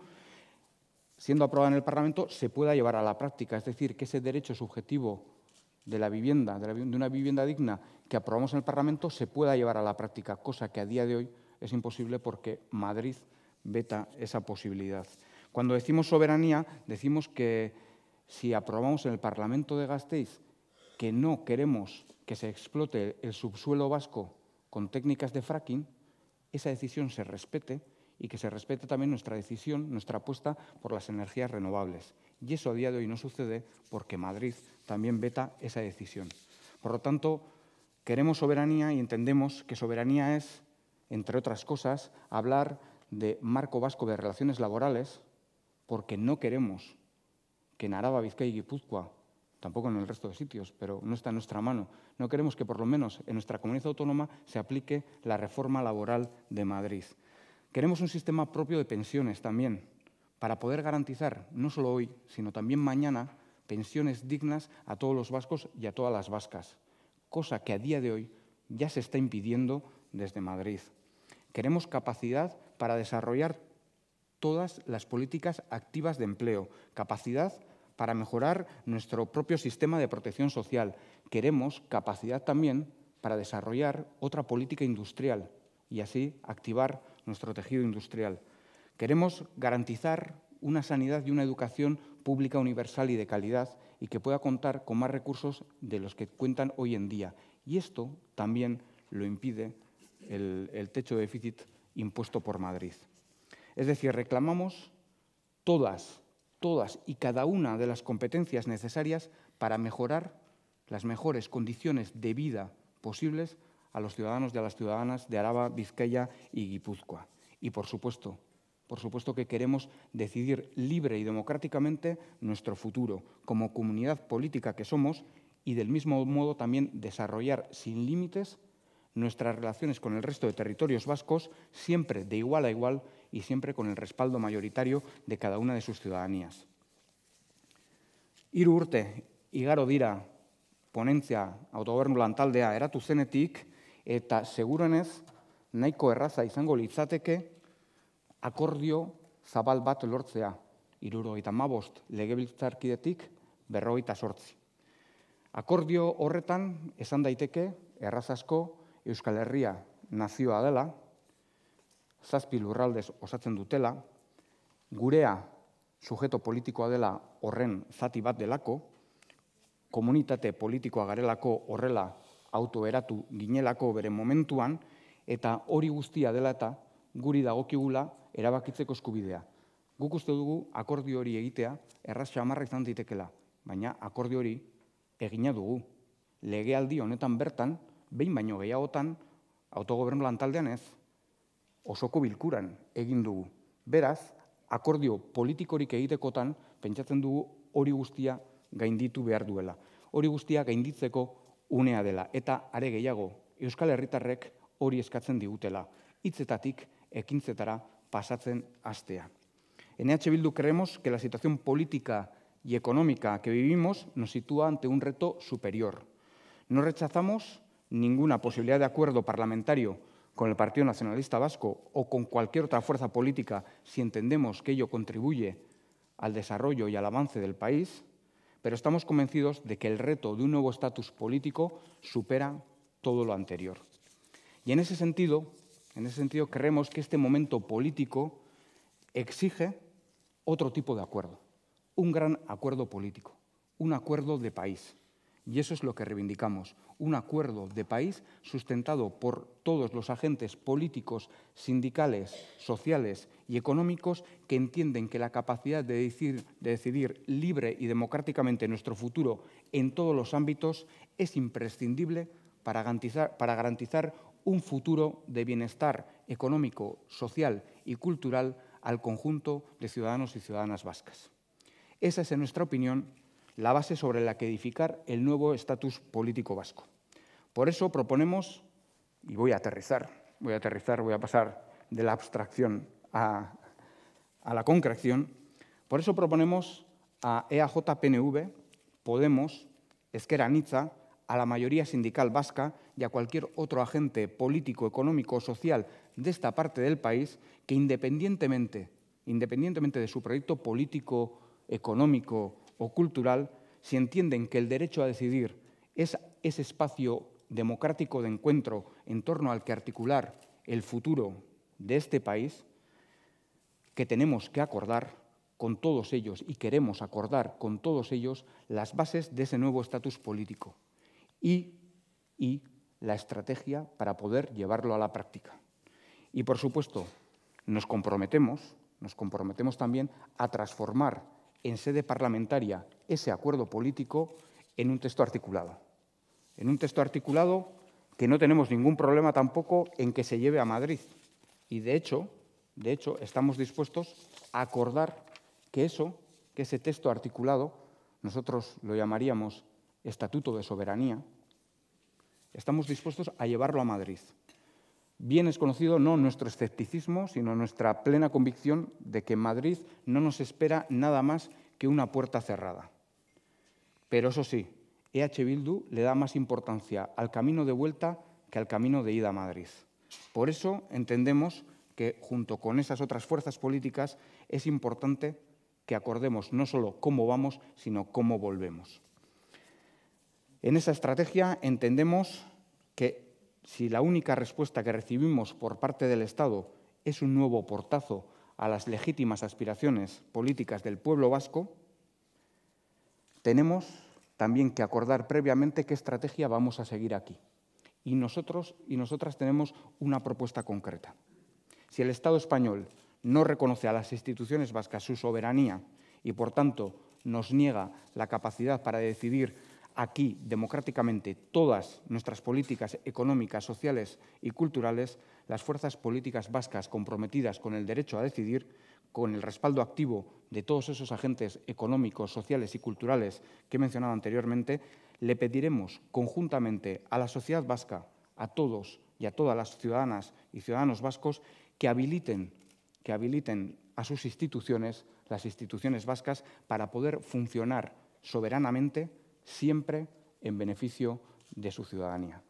siendo aprobada en el Parlamento, se pueda llevar a la práctica. Es decir, que ese derecho subjetivo de la vivienda, de una vivienda digna que aprobamos en el Parlamento, se pueda llevar a la práctica, cosa que a día de hoy es imposible porque Madrid veta esa posibilidad. Cuando decimos soberanía, decimos que si aprobamos en el Parlamento de Gasteiz que no queremos que se explote el subsuelo vasco con técnicas de fracking, esa decisión se respete y que se respete también nuestra decisión, nuestra apuesta por las energías renovables. Y eso a día de hoy no sucede porque Madrid también veta esa decisión. Por lo tanto, queremos soberanía y entendemos que soberanía es, entre otras cosas, hablar de marco vasco de relaciones laborales, porque no queremos que en Araba, Bizkaia y Guipúzcoa, tampoco en el resto de sitios, pero no está en nuestra mano, no queremos que por lo menos en nuestra comunidad autónoma se aplique la reforma laboral de Madrid. Queremos un sistema propio de pensiones también, para poder garantizar, no solo hoy, sino también mañana, pensiones dignas a todos los vascos y a todas las vascas, cosa que a día de hoy ya se está impidiendo desde Madrid. Queremos capacidad para desarrollar todas las políticas activas de empleo, capacidad para mejorar nuestro propio sistema de protección social. Queremos capacidad también, para desarrollar otra política industrial y así activar nuestro tejido industrial. Queremos garantizar una sanidad y una educación pública universal y de calidad y que pueda contar con más recursos de los que cuentan hoy en día. Y esto también lo impide el techo de déficit impuesto por Madrid. Es decir, reclamamos todas y cada una de las competencias necesarias para mejorar las mejores condiciones de vida posibles a los ciudadanos y a las ciudadanas de Araba, Vizcaya y Guipúzcoa. Y, por supuesto que queremos decidir libre y democráticamente nuestro futuro como comunidad política que somos y, del mismo modo, también desarrollar sin límites nuestras relaciones con el resto de territorios vascos, siempre de igual a igual y siempre con el respaldo mayoritario de cada una de sus ciudadanías. 3 urte igaro dira ponentzia autogobernu lantaldea eratu zenetik, eta seguruenez nahiko erraza izango litzateke akordio zabal bat lortzea, 75 legebiltzarkidetik 58. Akordio horretan esan daiteke erraz asko Euskal Herria nazioa dela, 7 lurraldez osatzen dutela, gurea sujeto politikoa dela horren zati bat delako, komunitate politikoa garelako horrela autoeratu ginelako bere momentuan, eta hori guztia dela eta guri dagokigula erabakitzeko eskubidea. Guk uste dugu akordio hori egitea erraz xamarra izan ditekela, baina akordio hori egina dugu. Legealdi honetan bertan, behin baino gehiagotan, autogobernu lantaldean ez, osoko bilkuran egin dugu. Beraz, akordio politikorik egitekotan, pentsatzen dugu hori guztia gainditu behar duela. Hori guztia gainditzeko unea dela. Eta are gehiago, Euskal Herritarrek hori eskatzen digutela. Hitzetatik ekintzetara pasatzen hastea. En EH Bildu creemos que la situación política y económica que vivimos nos sitúa ante un reto superior. No rechazamos ninguna posibilidad de acuerdo parlamentario con el Partido Nacionalista Vasco o con cualquier otra fuerza política si entendemos que ello contribuye al desarrollo y al avance del país, pero estamos convencidos de que el reto de un nuevo estatus político supera todo lo anterior. Y en ese sentido creemos que este momento político exige otro tipo de acuerdo, un gran acuerdo político, un acuerdo de país. Y eso es lo que reivindicamos, un acuerdo de país sustentado por todos los agentes políticos, sindicales, sociales y económicos que entienden que la capacidad de decidir libre y democráticamente nuestro futuro en todos los ámbitos es imprescindible para garantizar un futuro de bienestar económico, social y cultural al conjunto de ciudadanos y ciudadanas vascas. Esa es, en nuestra opinión, la base sobre la que edificar el nuevo estatus político vasco. Por eso proponemos, y voy a aterrizar, voy a pasar de la abstracción a la concreción, por eso proponemos a EAJ-PNV, Podemos, Ezker Anitza, a la mayoría sindical vasca y a cualquier otro agente político, económico o social de esta parte del país que independientemente de su proyecto político, económico o cultural, si entienden que el derecho a decidir es ese espacio democrático de encuentro en torno al que articular el futuro de este país, que tenemos que acordar con todos ellos y queremos acordar con todos ellos las bases de ese nuevo estatus político y la estrategia para poder llevarlo a la práctica. Y, por supuesto, nos comprometemos también a transformar en sede parlamentaria ese acuerdo político en un texto articulado. En un texto articulado que no tenemos ningún problema tampoco en que se lleve a Madrid. Y, de hecho, estamos dispuestos a acordar que ese texto articulado, nosotros lo llamaríamos Estatuto de Soberanía, estamos dispuestos a llevarlo a Madrid. Bien es conocido no nuestro escepticismo, sino nuestra plena convicción de que en Madrid no nos espera nada más que una puerta cerrada. Pero eso sí, EH Bildu le da más importancia al camino de vuelta que al camino de ida a Madrid. Por eso entendemos que, junto con esas otras fuerzas políticas, es importante que acordemos no solo cómo vamos, sino cómo volvemos. En esa estrategia entendemos que si la única respuesta que recibimos por parte del Estado es un nuevo portazo a las legítimas aspiraciones políticas del pueblo vasco, tenemos también que acordar previamente qué estrategia vamos a seguir aquí. Y nosotros y nosotras tenemos una propuesta concreta. Si el Estado español no reconoce a las instituciones vascas su soberanía y, por tanto, nos niega la capacidad para decidir aquí, democráticamente, todas nuestras políticas económicas, sociales y culturales, las fuerzas políticas vascas comprometidas con el derecho a decidir, con el respaldo activo de todos esos agentes económicos, sociales y culturales que he mencionado anteriormente, le pediremos conjuntamente a la sociedad vasca, a todos y a todas las ciudadanas y ciudadanos vascos, que habiliten a sus instituciones, las instituciones vascas, para poder funcionar soberanamente, siempre en beneficio de su ciudadanía.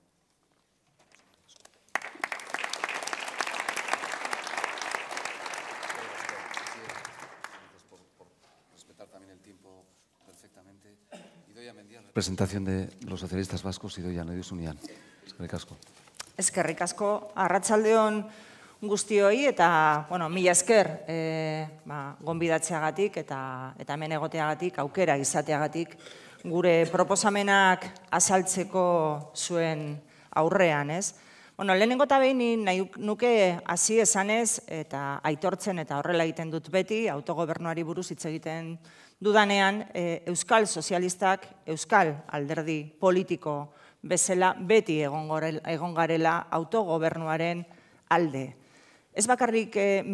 Presentación de los socialistas vascos, Idoia Noiduzunian. Eskerrik asko. Eskerrik asko. Arratsaldeon guztioi eta, mila esker gonbidatzeagatik eta hemen egoteagatik, aukera izateagatik, gure proposamenak azaltzeko zuen aurrean, ez? Lehenengo eta behin nahi nuke hasi esanez eta aitortzen eta horrela egiten dut beti, autogobernuari buruz hitz egiten dudanean, Euskal Sozialistak, Euskal Alderdi politiko bezala beti egon garela autogobernuaren alde. Ez bakarrik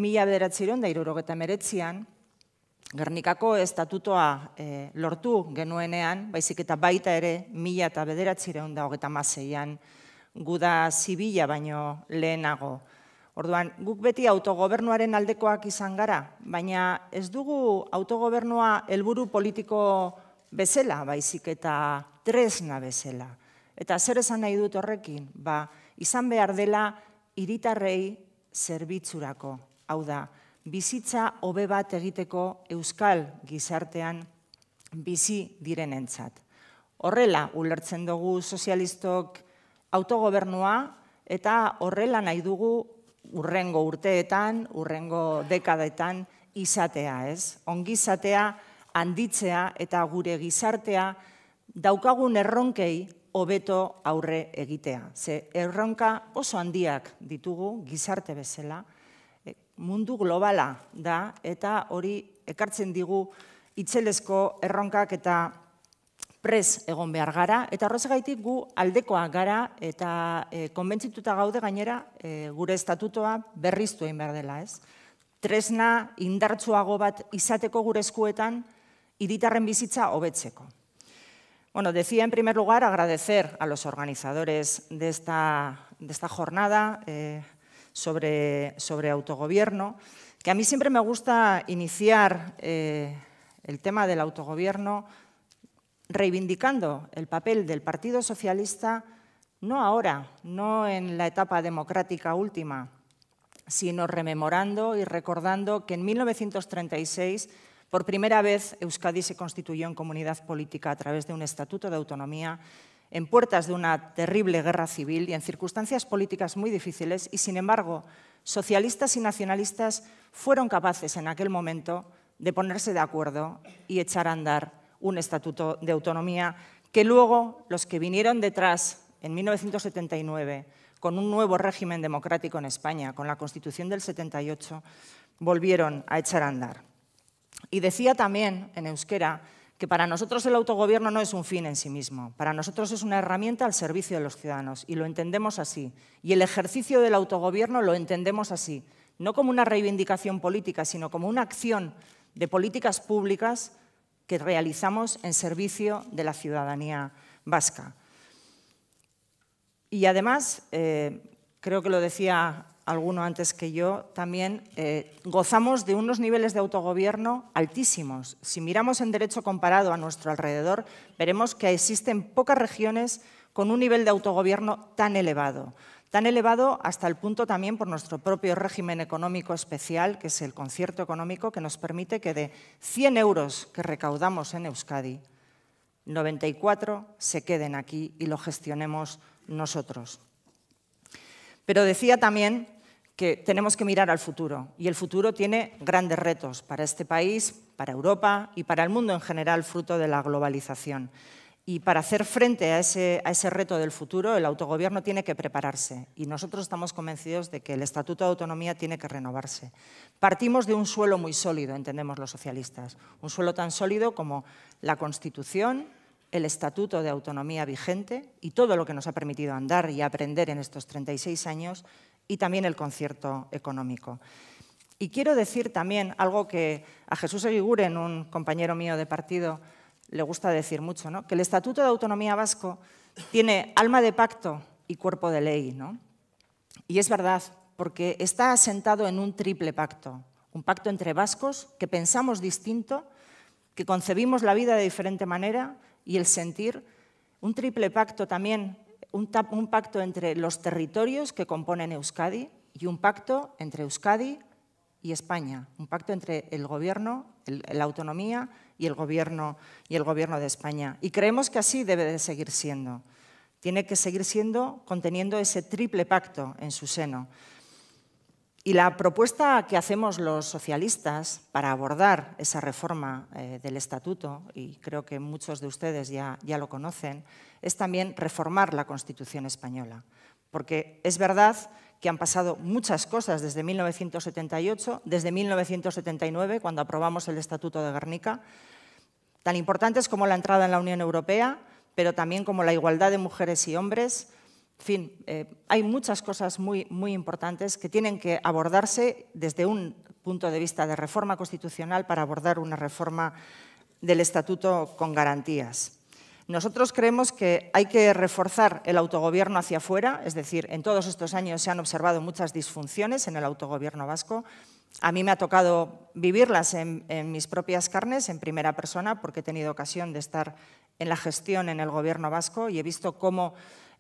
1979an, Gernikako estatutoa lortu genuenean, baizik eta baita ere 1996an guda zibila baino lehenago. Orduan, guk beti autogobernuaren aldekoak izan gara, baina ez dugu autogobernua helburu politiko bezala, baizik eta tresna bezala. Eta zer esan nahi dut horrekin? Izan behar dela hiritarrei zerbitzurako. Hau da, bizitza hobe bat egiteko euskal gizartean bizi direnentzat. Horrela ulertzen dugu sozialistok autogobernua eta horrela nahi dugu urrengo urteetan, urrengo dekadetan izatea, ez? Ongizatea, handitzea eta gure gizartea daukagun erronkei hobeto aurre egitea. Ze erronka oso handiak ditugu gizarte bezala, mundu globala da eta hori ekartzen digu itzelezko erronkak eta pres egon behar gara, eta horrezagaitik gu aldekoak gara eta konbentzituta gaude gainera gure estatutoa berriztu egin behar dela, ez? Tresna indartsuago bat izateko gure eskuetan hiritarren bizitza hobetzeko. Decía en primer lugar agradecer a los organizadores de esta jornada sobre autogobierno, que a mí siempre me gusta iniciar el tema del autogobierno reivindicando el papel del Partido Socialista, no ahora, no en la etapa democrática última, sino rememorando y recordando que en 1936, por primera vez, Euskadi se constituyó en comunidad política a través de un estatuto de autonomía, en puertas de una terrible guerra civil y en circunstancias políticas muy difíciles, y sin embargo, socialistas y nacionalistas fueron capaces en aquel momento de ponerse de acuerdo y echar a andar un estatuto de autonomía que luego los que vinieron detrás en 1979 con un nuevo régimen democrático en España, con la Constitución del 78, volvieron a echar a andar. Y decía también en euskera que para nosotros el autogobierno no es un fin en sí mismo, para nosotros es una herramienta al servicio de los ciudadanos y lo entendemos así. Y el ejercicio del autogobierno lo entendemos así, no como una reivindicación política, sino como una acción de políticas públicas que realizamos en servicio de la ciudadanía vasca. Y además, creo que lo decía alguno antes que yo, también gozamos de unos niveles de autogobierno altísimos. Si miramos en derecho comparado a nuestro alrededor, veremos que existen pocas regiones con un nivel de autogobierno tan elevado hasta el punto también por nuestro propio régimen económico especial, que es el concierto económico, que nos permite que de 100 euros que recaudamos en Euskadi, 94 se queden aquí y lo gestionemos nosotros. Pero decía también que tenemos que mirar al futuro, y el futuro tiene grandes retos para este país, para Europa y para el mundo en general, fruto de la globalización. Y para hacer frente a ese reto del futuro, el autogobierno tiene que prepararse, y nosotros estamos convencidos de que el Estatuto de Autonomía tiene que renovarse. Partimos de un suelo muy sólido, entendemos los socialistas, un suelo tan sólido como la Constitución, el Estatuto de Autonomía vigente y todo lo que nos ha permitido andar y aprender en estos 36 años, y también el concierto económico. Y quiero decir también algo que a Jesús Eguiguren, un compañero mío de partido, le gusta decir mucho, ¿no? Que el Estatuto de Autonomía vasco tiene alma de pacto y cuerpo de ley, ¿no? Y es verdad, porque está asentado en un triple pacto, un pacto entre vascos que pensamos distinto, que concebimos la vida de diferente manera y el sentir, un triple pacto también, un pacto entre los territorios que componen Euskadi y un pacto entre Euskadi y España, un pacto entre el gobierno, la autonomía y el gobierno de España. Y creemos que así debe de seguir siendo. Tiene que seguir siendo conteniendo ese triple pacto en su seno. Y la propuesta que hacemos los socialistas para abordar esa reforma del Estatuto, y creo que muchos de ustedes ya lo conocen, es también reformar la Constitución española. Porque es verdad que han pasado muchas cosas desde 1978, desde 1979, cuando aprobamos el Estatuto de Gernika, tan importantes como la entrada en la Unión Europea, pero también como la igualdad de mujeres y hombres. En fin, hay muchas cosas muy importantes que tienen que abordarse desde un punto de vista de reforma constitucional para abordar una reforma del Estatuto con garantías. Nosotros creemos que hay que reforzar el autogobierno hacia afuera, es decir, en todos estos años se han observado muchas disfunciones en el autogobierno vasco. A mí me ha tocado vivirlas en mis propias carnes, en primera persona, porque he tenido ocasión de estar en la gestión en el gobierno vasco y he visto cómo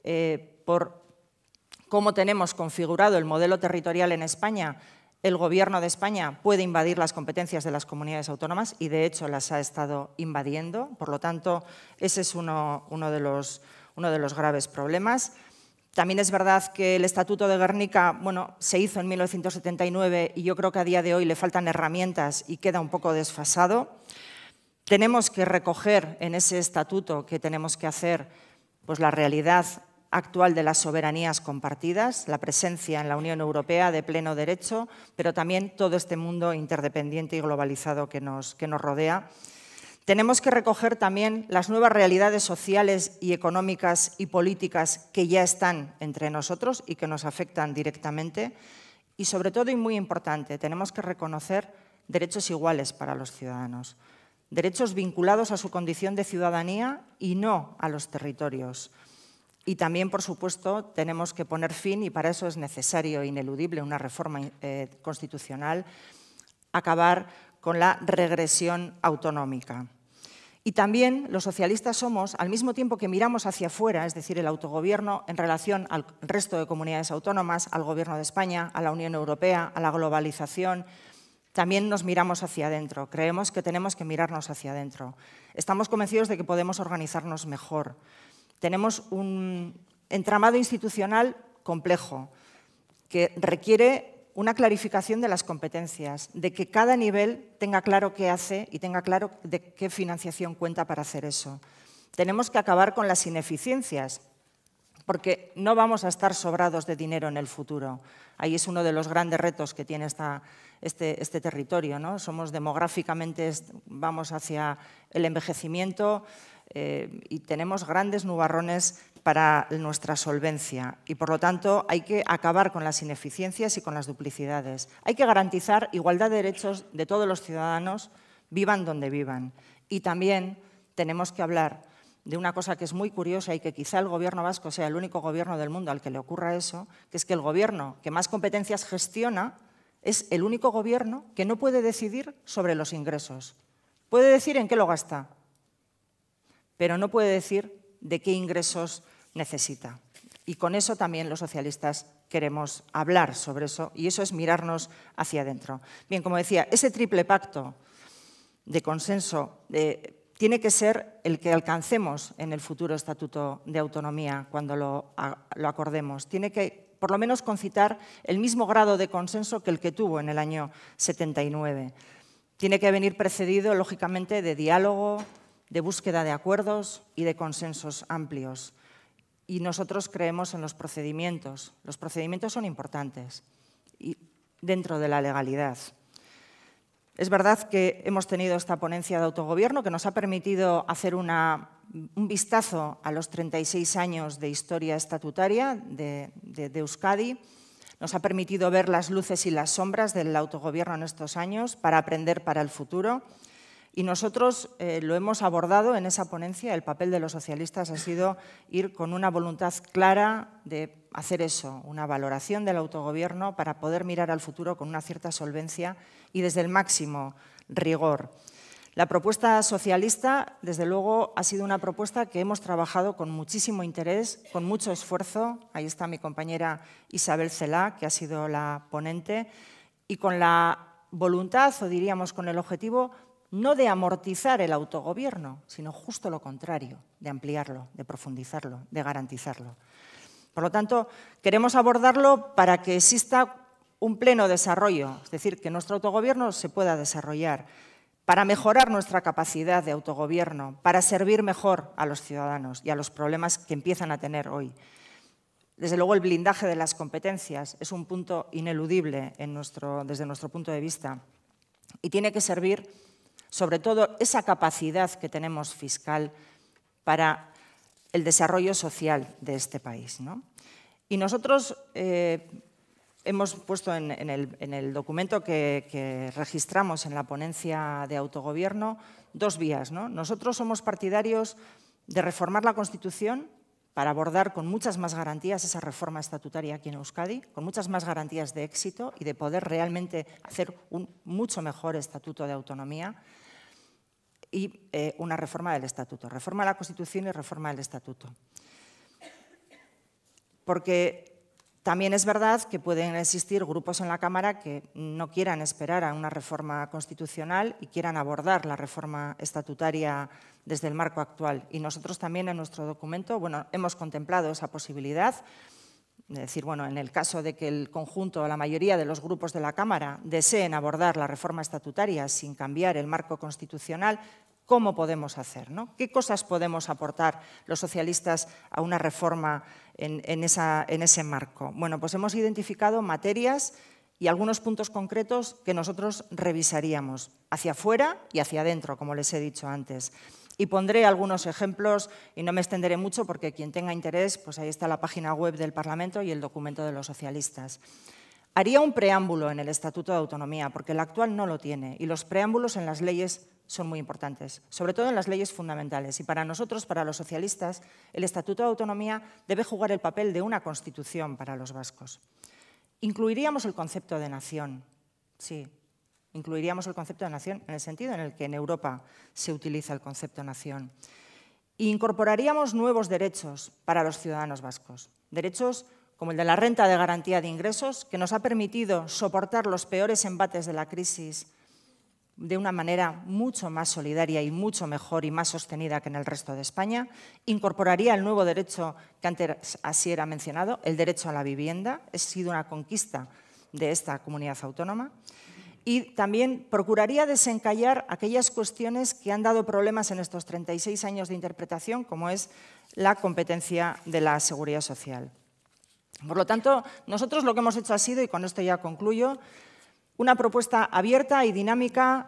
tenemos configurado el modelo territorial en España. El Gobierno de España puede invadir las competencias de las comunidades autónomas y, de hecho, las ha estado invadiendo. Por lo tanto, ese es uno de los graves problemas. También es verdad que el Estatuto de Gernika se hizo en 1979 y yo creo que a día de hoy le faltan herramientas y queda un poco desfasado. Tenemos que recoger en ese estatuto que tenemos que hacer pues, la realidad actual de las soberanías compartidas, la presencia en la Unión Europea de pleno derecho, pero también todo este mundo interdependiente y globalizado que nos rodea. Tenemos que recoger también las nuevas realidades sociales y económicas y políticas que ya están entre nosotros y que nos afectan directamente. Y sobre todo, y muy importante, tenemos que reconocer derechos iguales para los ciudadanos, derechos vinculados a su condición de ciudadanía y no a los territorios. Y también, por supuesto, tenemos que poner fin, y para eso es necesario e ineludible una reforma constitucional, acabar con la regresión autonómica. Y también los socialistas somos, al mismo tiempo que miramos hacia afuera, es decir, el autogobierno en relación al resto de comunidades autónomas, al Gobierno de España, a la Unión Europea, a la globalización, también nos miramos hacia adentro. Creemos que tenemos que mirarnos hacia adentro. Estamos convencidos de que podemos organizarnos mejor. Tenemos un entramado institucional complejo que requiere una clarificación de las competencias, de que cada nivel tenga claro qué hace y tenga claro de qué financiación cuenta para hacer eso. Tenemos que acabar con las ineficiencias, porque no vamos a estar sobrados de dinero en el futuro. Ahí es uno de los grandes retos que tiene este territorio, ¿no? Somos demográficamente, vamos hacia el envejecimiento, y tenemos grandes nubarrones para nuestra solvencia y, por lo tanto, hay que acabar con las ineficiencias y con las duplicidades. Hay que garantizar igualdad de derechos de todos los ciudadanos, vivan donde vivan. Y también tenemos que hablar de una cosa que es muy curiosa y que quizá el Gobierno vasco sea el único gobierno del mundo al que le ocurra eso, que es que el gobierno que más competencias gestiona es el único gobierno que no puede decidir sobre los ingresos. Puede decir en qué lo gasta, pero no puede decir de qué ingresos necesita. Y con eso también los socialistas queremos hablar sobre eso, y eso es mirarnos hacia adentro. Bien, como decía, ese triple pacto de consenso tiene que ser el que alcancemos en el futuro Estatuto de Autonomía cuando lo acordemos. Tiene que, por lo menos, concitar el mismo grado de consenso que el que tuvo en el año 79. Tiene que venir precedido, lógicamente, de diálogo, de búsqueda de acuerdos y de consensos amplios. Y nosotros creemos en los procedimientos. Los procedimientos son importantes y dentro de la legalidad. Es verdad que hemos tenido esta ponencia de autogobierno que nos ha permitido hacer un vistazo a los 36 años de historia estatutaria de Euskadi. Nos ha permitido ver las luces y las sombras del autogobierno en estos años para aprender para el futuro. Y nosotros lo hemos abordado en esa ponencia. El papel de los socialistas ha sido ir con una voluntad clara de hacer eso, una valoración del autogobierno para poder mirar al futuro con una cierta solvencia y desde el máximo rigor. La propuesta socialista, desde luego, ha sido una propuesta que hemos trabajado con muchísimo interés, con mucho esfuerzo. Ahí está mi compañera Isabel Celaá, que ha sido la ponente, y con la voluntad, o diríamos con el objetivo, no de amortizar el autogobierno, sino justo lo contrario, de ampliarlo, de profundizarlo, de garantizarlo. Por lo tanto, queremos abordarlo para que exista un pleno desarrollo, es decir, que nuestro autogobierno se pueda desarrollar, para mejorar nuestra capacidad de autogobierno, para servir mejor a los ciudadanos y a los problemas que empiezan a tener hoy. Desde luego, el blindaje de las competencias es un punto ineludible desde nuestro punto de vista y tiene que servir, sobre todo, esa capacidad que tenemos fiscal para el desarrollo social de este país, ¿no? Y nosotros hemos puesto en el documento que registramos en la ponencia de autogobierno dos vías, ¿no? Nosotros somos partidarios de reformar la Constitución para abordar con muchas más garantías esa reforma estatutaria aquí en Euskadi, con muchas más garantías de éxito y de poder realmente hacer un mucho mejor estatuto de autonomía, y una reforma del Estatuto, reforma de la Constitución y reforma del Estatuto. Porque también es verdad que pueden existir grupos en la Cámara que no quieran esperar a una reforma constitucional y quieran abordar la reforma estatutaria desde el marco actual. Y nosotros también en nuestro documento, bueno, hemos contemplado esa posibilidad. Es decir, bueno, en el caso de que el conjunto, la mayoría de los grupos de la Cámara deseen abordar la reforma estatutaria sin cambiar el marco constitucional, ¿cómo podemos hacer, ¿no? ¿Qué cosas podemos aportar los socialistas a una reforma en ese marco? Bueno, pues hemos identificado materias y algunos puntos concretos que nosotros revisaríamos hacia afuera y hacia adentro, como les he dicho antes. Y pondré algunos ejemplos y no me extenderé mucho porque quien tenga interés, pues ahí está la página web del Parlamento y el documento de los socialistas. Haría un preámbulo en el Estatuto de Autonomía, porque el actual no lo tiene, y los preámbulos en las leyes son muy importantes, sobre todo en las leyes fundamentales. Y para nosotros, para los socialistas, el Estatuto de Autonomía debe jugar el papel de una Constitución para los vascos. Incluiríamos el concepto de nación, sí, incluiríamos el concepto de nación en el sentido en el que en Europa se utiliza el concepto de nación. E incorporaríamos nuevos derechos para los ciudadanos vascos, derechos como el de la renta de garantía de ingresos, que nos ha permitido soportar los peores embates de la crisis de una manera mucho más solidaria y mucho mejor y más sostenida que en el resto de España. Incorporaría el nuevo derecho que antes así era mencionado, el derecho a la vivienda. Ha sido una conquista de esta comunidad autónoma. Y también procuraría desencallar aquellas cuestiones que han dado problemas en estos 36 años de interpretación, como es la competencia de la seguridad social. Por lo tanto, nosotros lo que hemos hecho ha sido, y con esto ya concluyo, una propuesta abierta y dinámica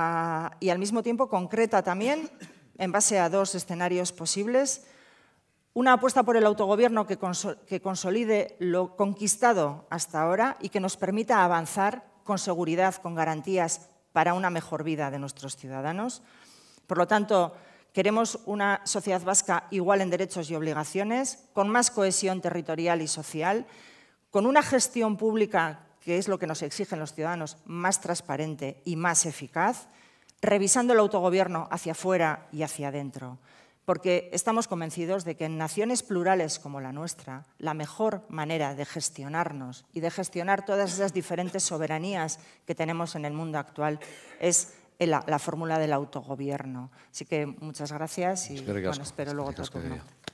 y al mismo tiempo concreta también, en base a dos escenarios posibles. Una apuesta por el autogobierno que consolide lo conquistado hasta ahora y que nos permita avanzar con seguridad, con garantías para una mejor vida de nuestros ciudadanos. Por lo tanto, queremos una sociedad vasca igual en derechos y obligaciones, con más cohesión territorial y social, con una gestión pública, que es lo que nos exigen los ciudadanos, más transparente y más eficaz, revisando el autogobierno hacia afuera y hacia adentro. Porque estamos convencidos de que en naciones plurales como la nuestra, la mejor manera de gestionarnos y de gestionar todas esas diferentes soberanías que tenemos en el mundo actual es la fórmula del autogobierno. Así que muchas gracias y bueno, espero luego otro turno.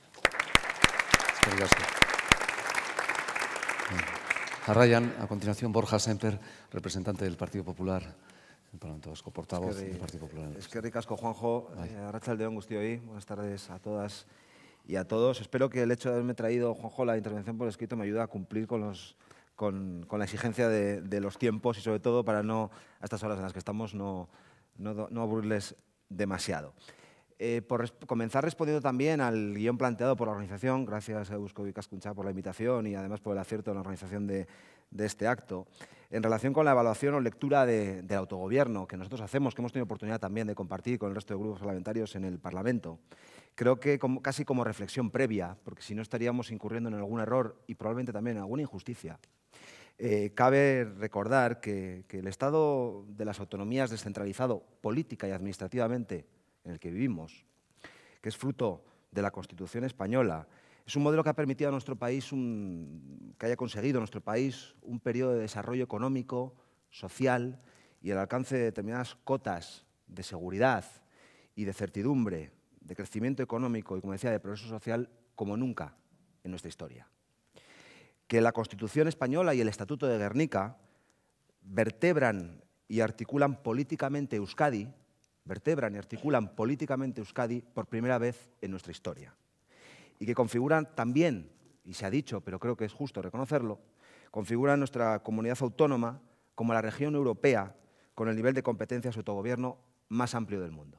Jarraian, a continuación, Borja Semper, representante del Partido Popular, el Parlamento Vasco, portavoz del Partido Popular. Eskerrik asko, Juanjo. Arratsalde on guztioi. Buenas tardes a todas y a todos. Espero que el hecho de haberme traído, Juanjo, la intervención por escrito me ayude a cumplir con la exigencia de los tiempos y, sobre todo, para no, a estas horas en las que estamos, no aburrirles demasiado. Por comenzar respondiendo también al guión planteado por la organización, gracias a Eusko Ikaskuntza por la invitación y además por el acierto en la organización de este acto, en relación con la evaluación o lectura del autogobierno que nosotros hacemos, que hemos tenido oportunidad también de compartir con el resto de grupos parlamentarios en el Parlamento. Creo que casi como reflexión previa, porque si no estaríamos incurriendo en algún error y probablemente también en alguna injusticia. Cabe recordar que el Estado de las autonomías descentralizado política y administrativamente en el que vivimos, que es fruto de la Constitución española, es un modelo que ha permitido a nuestro país, que haya conseguido nuestro país un periodo de desarrollo económico, social y el alcance de determinadas cotas de seguridad y de certidumbre, de crecimiento económico y, como decía, de progreso social como nunca en nuestra historia. Que la Constitución española y el Estatuto de Gernika vertebran y articulan políticamente Euskadi por primera vez en nuestra historia. Y que configuran también, y se ha dicho, pero creo que es justo reconocerlo, configuran nuestra comunidad autónoma como la región europea con el nivel de competencias y autogobierno más amplio del mundo.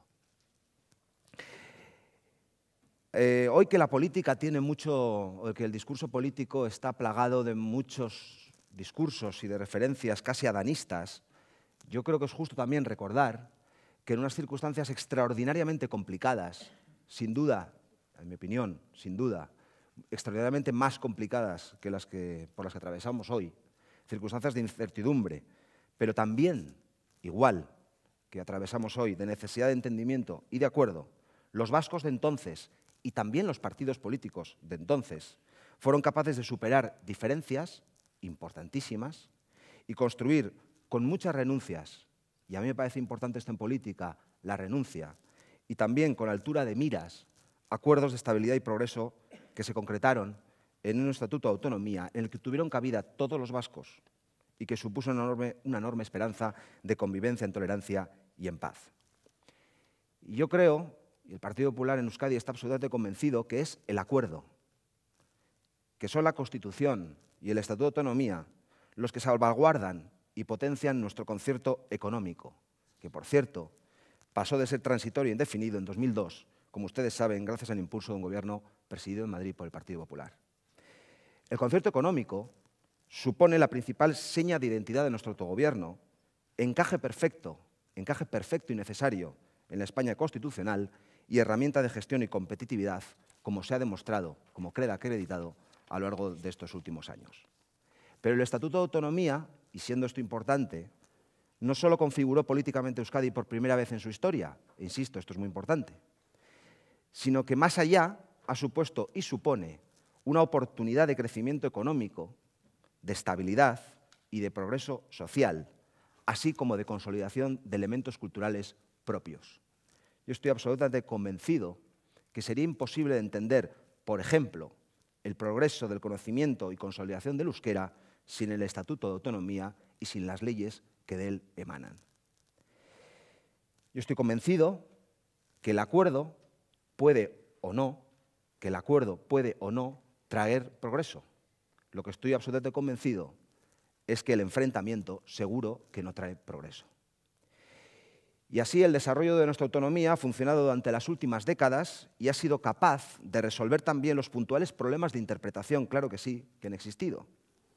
Hoy que la política tiene mucho, o que el discurso político está plagado de muchos discursos y de referencias casi adanistas, yo creo que es justo también recordar que en unas circunstancias extraordinariamente complicadas, sin duda, en mi opinión, sin duda, extraordinariamente más complicadas que por las que atravesamos hoy, circunstancias de incertidumbre, pero también, igual que atravesamos hoy, de necesidad de entendimiento y de acuerdo, los vascos de entonces y también los partidos políticos de entonces fueron capaces de superar diferencias importantísimas y construir con muchas renuncias, y a mí me parece importante esto en política, la renuncia, y también con altura de miras, acuerdos de estabilidad y progreso que se concretaron en un estatuto de autonomía en el que tuvieron cabida todos los vascos y que supuso una enorme esperanza de convivencia en tolerancia y en paz. Y yo creo, y el Partido Popular en Euskadi está absolutamente convencido, que es el acuerdo, que son la Constitución y el Estatuto de Autonomía los que salvaguardan y potencian nuestro concierto económico, que, por cierto, pasó de ser transitorio e indefinido en 2002, como ustedes saben, gracias al impulso de un gobierno presidido en Madrid por el Partido Popular. El concierto económico supone la principal seña de identidad de nuestro autogobierno, encaje perfecto y necesario en la España constitucional y herramienta de gestión y competitividad, como se ha demostrado, como queda acreditado a lo largo de estos últimos años. Pero el Estatuto de Autonomía, y siendo esto importante, no solo configuró políticamente Euskadi por primera vez en su historia, e insisto, esto es muy importante, sino que más allá ha supuesto y supone una oportunidad de crecimiento económico, de estabilidad y de progreso social, así como de consolidación de elementos culturales propios. Yo estoy absolutamente convencido que sería imposible de entender, por ejemplo, el progreso del conocimiento y consolidación del euskera sin el Estatuto de Autonomía y sin las leyes que de él emanan. Yo estoy convencido que el acuerdo puede o no traer progreso. Lo que estoy absolutamente convencido es que el enfrentamiento seguro que no trae progreso. Y así el desarrollo de nuestra autonomía ha funcionado durante las últimas décadas y ha sido capaz de resolver también los puntuales problemas de interpretación, claro que sí, que han existido.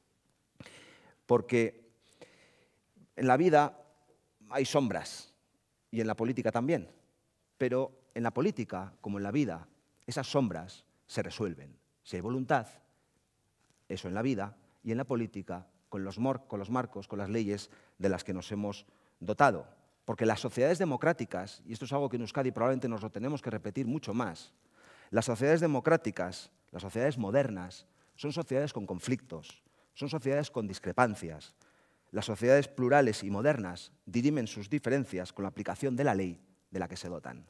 Porque en la vida hay sombras y en la política también, pero en la política, como en la vida, esas sombras se resuelven. Si hay voluntad, eso en la vida, y en la política, con los marcos, con las leyes de las que nos hemos dotado. Porque las sociedades democráticas, y esto es algo que en Euskadi probablemente nos lo tenemos que repetir mucho más, las sociedades democráticas, las sociedades modernas, son sociedades con conflictos, son sociedades con discrepancias, Las sociedades plurales y modernas dirimen sus diferencias con la aplicación de la ley de la que se dotan.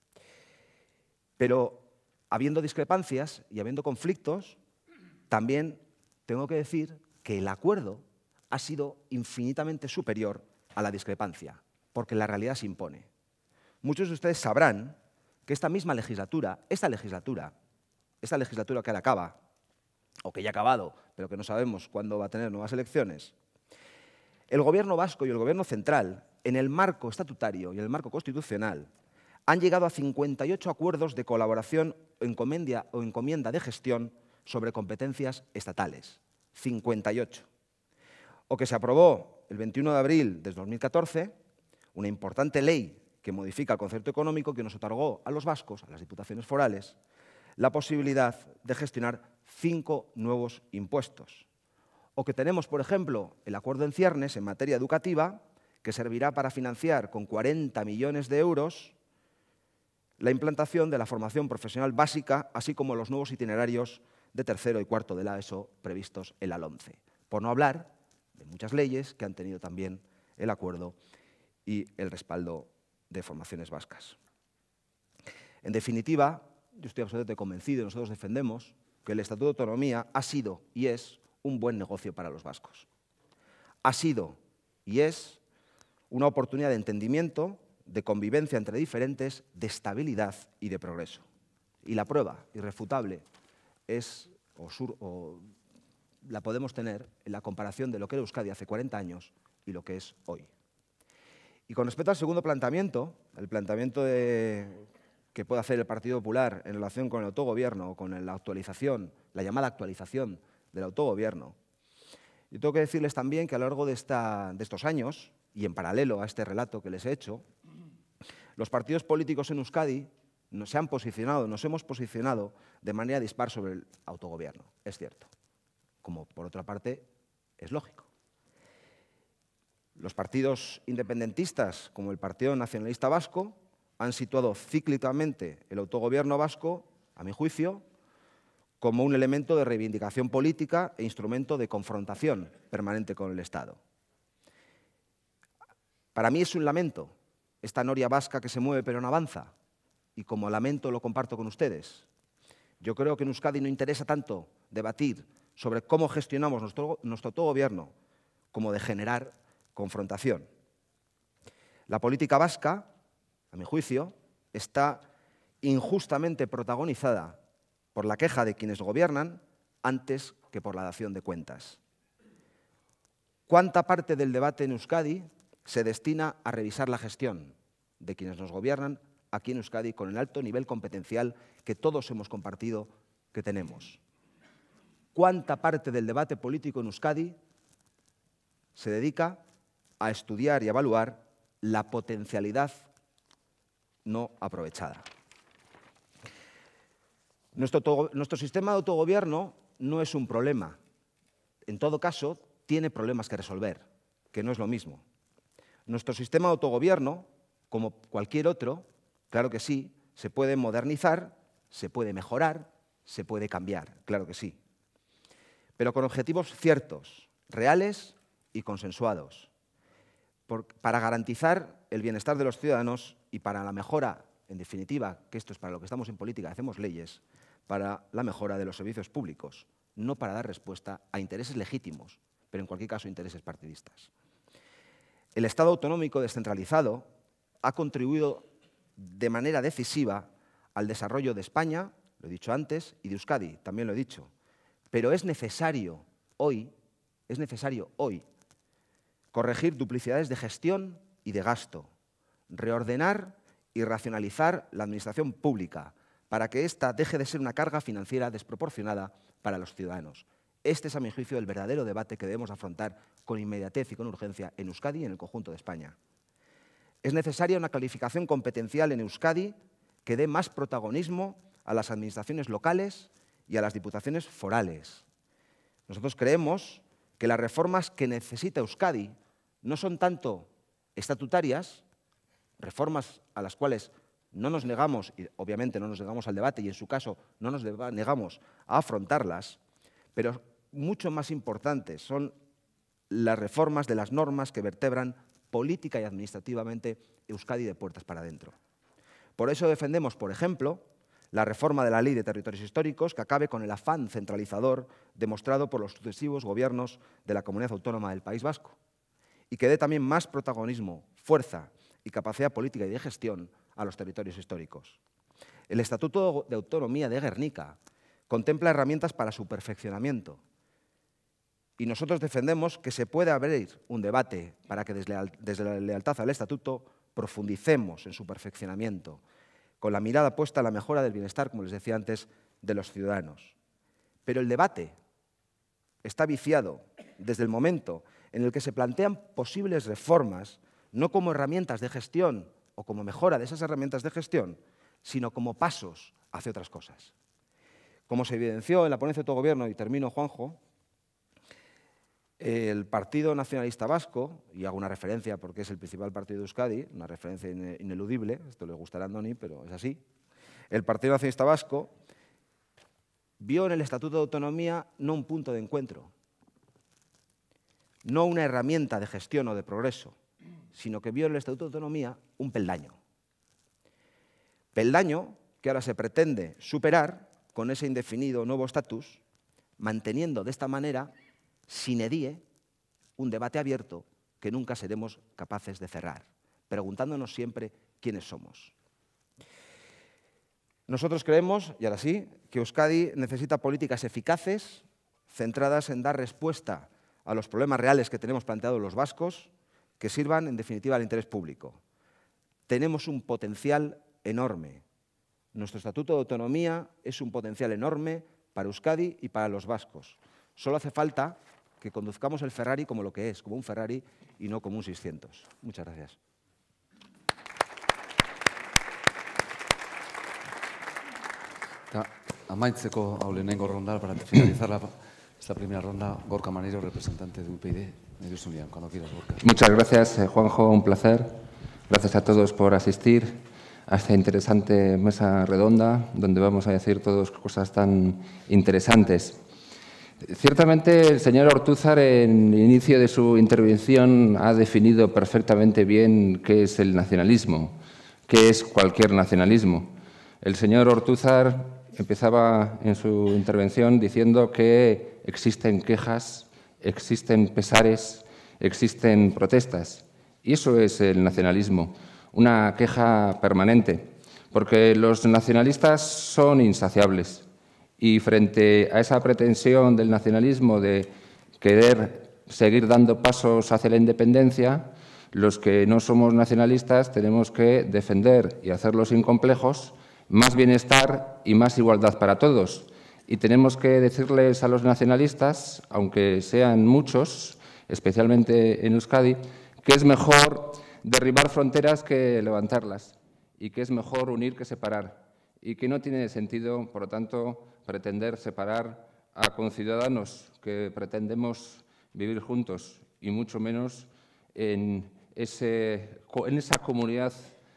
Pero habiendo discrepancias y habiendo conflictos, también tengo que decir que el acuerdo ha sido infinitamente superior a la discrepancia, porque la realidad se impone. Muchos de ustedes sabrán que esta misma legislatura, esta legislatura que ahora acaba, o que ya ha acabado, pero que no sabemos cuándo va a tener nuevas elecciones, el Gobierno vasco y el Gobierno central, en el marco estatutario y en el marco constitucional, han llegado a 58 acuerdos de colaboración o encomienda de gestión sobre competencias estatales. 58. O que se aprobó el 21 de abril de 2014 una importante ley que modifica el concepto económico que nos otorgó a los vascos, a las diputaciones forales, la posibilidad de gestionar 5 nuevos impuestos. O que tenemos, por ejemplo, el acuerdo en ciernes en materia educativa, que servirá para financiar con 40 millones de euros la implantación de la formación profesional básica, así como los nuevos itinerarios de tercero y cuarto de la ESO previstos en la LOMCE. Por no hablar de muchas leyes que han tenido también el acuerdo y el respaldo de formaciones vascas. En definitiva, yo estoy absolutamente convencido y nosotros defendemos que el Estatuto de Autonomía ha sido y es un buen negocio para los vascos. Ha sido y es una oportunidad de entendimiento, de convivencia entre diferentes, de estabilidad y de progreso. Y la prueba irrefutable es, la podemos tener en la comparación de lo que era Euskadi hace 40 años y lo que es hoy. Y con respecto al segundo planteamiento, el planteamiento que puede hacer el Partido Popular en relación con el autogobierno o con la actualización, la llamada actualización del autogobierno, yo tengo que decirles también que a lo largo de estos años, y en paralelo a este relato que les he hecho, los partidos políticos en Euskadi nos hemos posicionado de manera dispar sobre el autogobierno, es cierto, como por otra parte es lógico. Los partidos independentistas, como el Partido Nacionalista Vasco, han situado cíclicamente el autogobierno vasco, a mi juicio, como un elemento de reivindicación política e instrumento de confrontación permanente con el Estado. Para mí es un lamento esta noria vasca que se mueve pero no avanza, y como lamento lo comparto con ustedes. Yo creo que en Euskadi no interesa tanto debatir sobre cómo gestionamos nuestro autogobierno como de generar confrontación. La política vasca, a mi juicio, está injustamente protagonizada por la queja de quienes gobiernan antes que por la dación de cuentas. ¿Cuánta parte del debate en Euskadi se destina a revisar la gestión de quienes nos gobiernan aquí en Euskadi con el alto nivel competencial que todos hemos compartido que tenemos? ¿Cuánta parte del debate político en Euskadi se dedica a estudiar y evaluar la potencialidad no aprovechada? Nuestro sistema de autogobierno no es un problema. En todo caso, tiene problemas que resolver, que no es lo mismo. Nuestro sistema de autogobierno, como cualquier otro, claro que sí, se puede modernizar, se puede mejorar, se puede cambiar, claro que sí. Pero con objetivos ciertos, reales y consensuados, para garantizar el bienestar de los ciudadanos y para la mejora, en definitiva, que esto es para lo que estamos en política, hacemos leyes, para la mejora de los servicios públicos, no para dar respuesta a intereses legítimos, pero en cualquier caso intereses partidistas. El Estado autonómico descentralizado ha contribuido de manera decisiva al desarrollo de España, lo he dicho antes, y de Euskadi, también lo he dicho. Pero es necesario hoy corregir duplicidades de gestión y de gasto, reordenar y racionalizar la administración pública para que ésta deje de ser una carga financiera desproporcionada para los ciudadanos. Este es, a mi juicio, el verdadero debate que debemos afrontar con inmediatez y con urgencia en Euskadi y en el conjunto de España. Es necesaria una clarificación competencial en Euskadi que dé más protagonismo a las administraciones locales y a las diputaciones forales. Nosotros creemos que las reformas que necesita Euskadi no son tanto estatutarias, reformas a las cuales no nos negamos, y obviamente no nos negamos al debate y en su caso no nos negamos a afrontarlas, pero mucho más importantes son las reformas de las normas que vertebran política y administrativamente Euskadi de puertas para adentro. Por eso defendemos, por ejemplo, la reforma de la Ley de Territorios Históricos que acabe con el afán centralizador demostrado por los sucesivos gobiernos de la Comunidad Autónoma del País Vasco y que dé también más protagonismo, fuerza y capacidad política y de gestión a los territorios históricos. El Estatuto de Autonomía de Gernika contempla herramientas para su perfeccionamiento y nosotros defendemos que se puede abrir un debate para que desde la lealtad al Estatuto profundicemos en su perfeccionamiento, con la mirada puesta en la mejora del bienestar, como les decía antes, de los ciudadanos. Pero el debate está viciado desde el momento en el que se plantean posibles reformas, no como herramientas de gestión o como mejora de esas herramientas de gestión, sino como pasos hacia otras cosas. Como se evidenció en la ponencia de autogobierno, y termino, Juanjo, el Partido Nacionalista Vasco, y hago una referencia porque es el principal partido de Euskadi, una referencia ineludible, esto le gustará a Andoni, pero es así, el Partido Nacionalista Vasco vio en el Estatuto de Autonomía no un punto de encuentro, no una herramienta de gestión o de progreso, sino que vio en el Estatuto de Autonomía un peldaño. Peldaño que ahora se pretende superar con ese indefinido nuevo estatus, manteniendo de esta manera sine die, un debate abierto que nunca seremos capaces de cerrar, preguntándonos siempre quiénes somos. Nosotros creemos, y ahora sí, que Euskadi necesita políticas eficaces, centradas en dar respuesta a los problemas reales que tenemos planteados los vascos, que sirvan, en definitiva, al interés público. Tenemos un potencial enorme. Nuestro Estatuto de Autonomía es un potencial enorme para Euskadi y para los vascos. Solo hace falta que conduzcamos el Ferrari como lo que es, como un Ferrari y no como un 600. Muchas gracias. Amaitzeko hau lehenengo ronda, para finalizar esta primera ronda, Gorka Maneiro, representante de UPyD. Cuando quieras, Gorka. Muchas gracias, Juanjo, un placer. Gracias a todos por asistir a esta interesante mesa redonda, donde vamos a decir todas cosas tan interesantes. Ciertamente, el señor Ortúzar, en el inicio de su intervención, ha definido perfectamente bien qué es el nacionalismo, qué es cualquier nacionalismo. El señor Ortúzar empezaba en su intervención diciendo que existen quejas, existen pesares, existen protestas. Y eso es el nacionalismo, una queja permanente, porque los nacionalistas son insaciables. Y frente a esa pretensión del nacionalismo de querer seguir dando pasos hacia la independencia, los que no somos nacionalistas tenemos que defender y hacerlo sin complejos más bienestar y más igualdad para todos. Y tenemos que decirles a los nacionalistas, aunque sean muchos, especialmente en Euskadi, que es mejor derribar fronteras que levantarlas y que es mejor unir que separar y que no tiene sentido, por lo tanto, pretender separar a conciudadanos que pretendemos vivir juntos y mucho menos en esa comunidad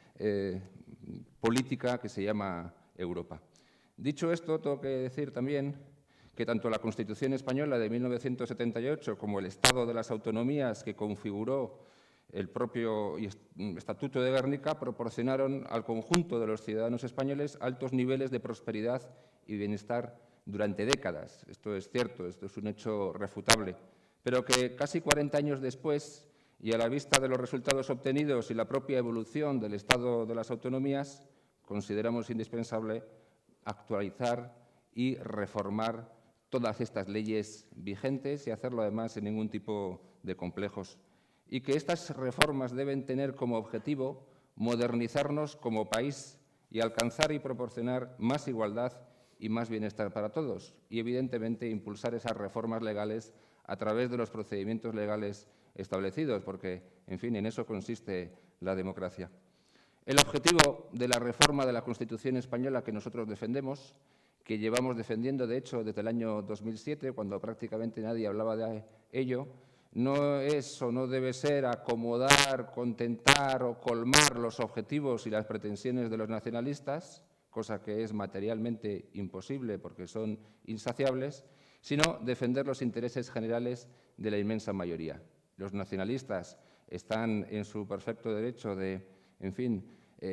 política que se llama Europa. Dicho esto, tengo que decir también que tanto la Constitución española de 1978 como el Estado de las Autonomías que configuró el propio Estatuto de Gernika proporcionaron al conjunto de los ciudadanos españoles altos niveles de prosperidad y bienestar durante décadas. Esto es cierto, esto es un hecho refutable, pero que casi 40 años después, y a la vista de los resultados obtenidos y la propia evolución del Estado de las Autonomías, consideramos indispensable actualizar y reformar todas estas leyes vigentes y hacerlo además sin ningún tipo de complejos. Y que estas reformas deben tener como objetivo modernizarnos como país y alcanzar y proporcionar más igualdad y más bienestar para todos. Y, evidentemente, impulsar esas reformas legales a través de los procedimientos legales establecidos, porque, en fin, en eso consiste la democracia. El objetivo de la reforma de la Constitución española que nosotros defendemos, que llevamos defendiendo, de hecho, desde el año 2007, cuando prácticamente nadie hablaba de ello, no es o no debe ser acomodar, contentar o colmar los objetivos y las pretensiones de los nacionalistas, cosa que es materialmente imposible porque son insaciables, sino defender los intereses generales de la inmensa mayoría. Los nacionalistas están en su perfecto derecho de, en fin,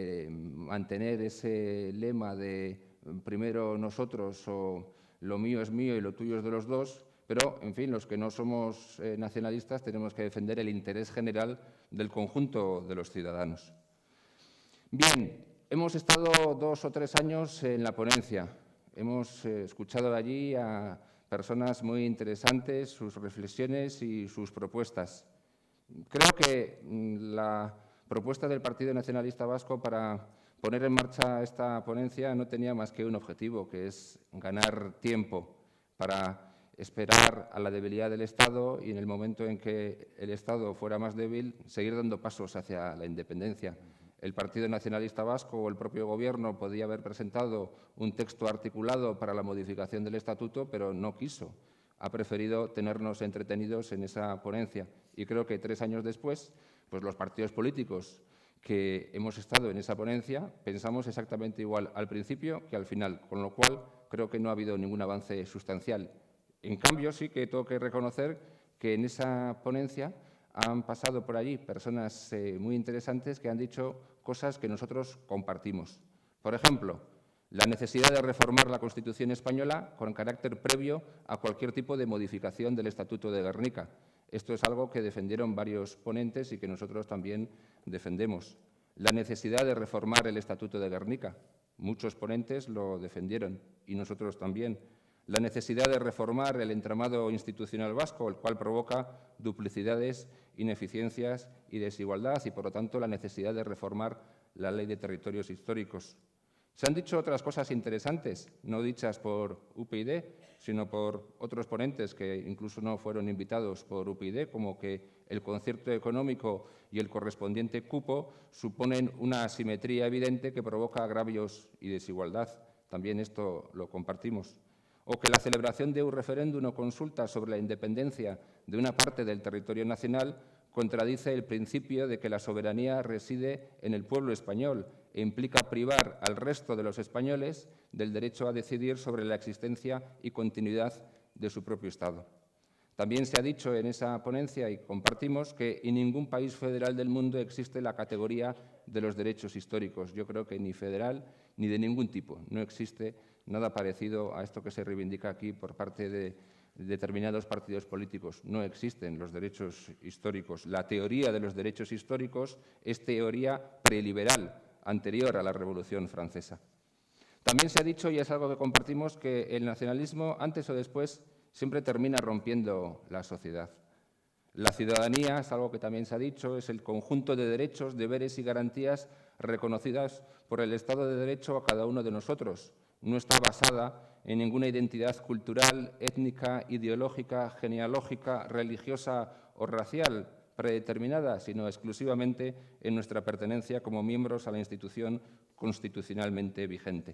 mantener ese lema de primero nosotros o lo mío es mío y lo tuyo es de los dos, pero, en fin, los que no somos nacionalistas tenemos que defender el interés general del conjunto de los ciudadanos. Bien, hemos estado 2 o 3 años en la ponencia. Hemos escuchado allí a personas muy interesantes, sus reflexiones y sus propuestas. Creo que la propuesta del Partido Nacionalista Vasco para poner en marcha esta ponencia no tenía más que un objetivo, que es ganar tiempo para esperar a la debilidad del Estado y en el momento en que el Estado fuera más débil, seguir dando pasos hacia la independencia. El Partido Nacionalista Vasco o el propio Gobierno podía haber presentado un texto articulado para la modificación del Estatuto, pero no quiso. Ha preferido tenernos entretenidos en esa ponencia. Y creo que 3 años después, pues los partidos políticos que hemos estado en esa ponencia pensamos exactamente igual al principio que al final, con lo cual creo que no ha habido ningún avance sustancial. En cambio, sí que tengo que reconocer que en esa ponencia han pasado por allí personas muy interesantes que han dicho cosas que nosotros compartimos. Por ejemplo, la necesidad de reformar la Constitución española con carácter previo a cualquier tipo de modificación del Estatuto de Gernika. Esto es algo que defendieron varios ponentes y que nosotros también defendemos. La necesidad de reformar el Estatuto de Gernika. Muchos ponentes lo defendieron y nosotros también. La necesidad de reformar el entramado institucional vasco, el cual provoca duplicidades, ineficiencias y desigualdad, y por lo tanto la necesidad de reformar la Ley de Territorios Históricos. Se han dicho otras cosas interesantes, no dichas por UPyD, sino por otros ponentes que incluso no fueron invitados por UPyD, como que el concierto económico y el correspondiente cupo suponen una asimetría evidente que provoca agravios y desigualdad. También esto lo compartimos. O que la celebración de un referéndum o consulta sobre la independencia de una parte del territorio nacional contradice el principio de que la soberanía reside en el pueblo español e implica privar al resto de los españoles del derecho a decidir sobre la existencia y continuidad de su propio Estado. También se ha dicho en esa ponencia, y compartimos, que en ningún país federal del mundo existe la categoría de los derechos históricos. Yo creo que ni federal ni de ningún tipo. No existe nada parecido a esto que se reivindica aquí por parte de determinados partidos políticos. No existen los derechos históricos. La teoría de los derechos históricos es teoría preliberal, anterior a la Revolución Francesa. También se ha dicho, y es algo que compartimos, que el nacionalismo, antes o después, siempre termina rompiendo la sociedad. La ciudadanía, es algo que también se ha dicho, es el conjunto de derechos, deberes y garantías reconocidas por el Estado de Derecho a cada uno de nosotros. No está basada en ninguna identidad cultural, étnica, ideológica, genealógica, religiosa o racial predeterminada, sino exclusivamente en nuestra pertenencia como miembros a la institución constitucionalmente vigente.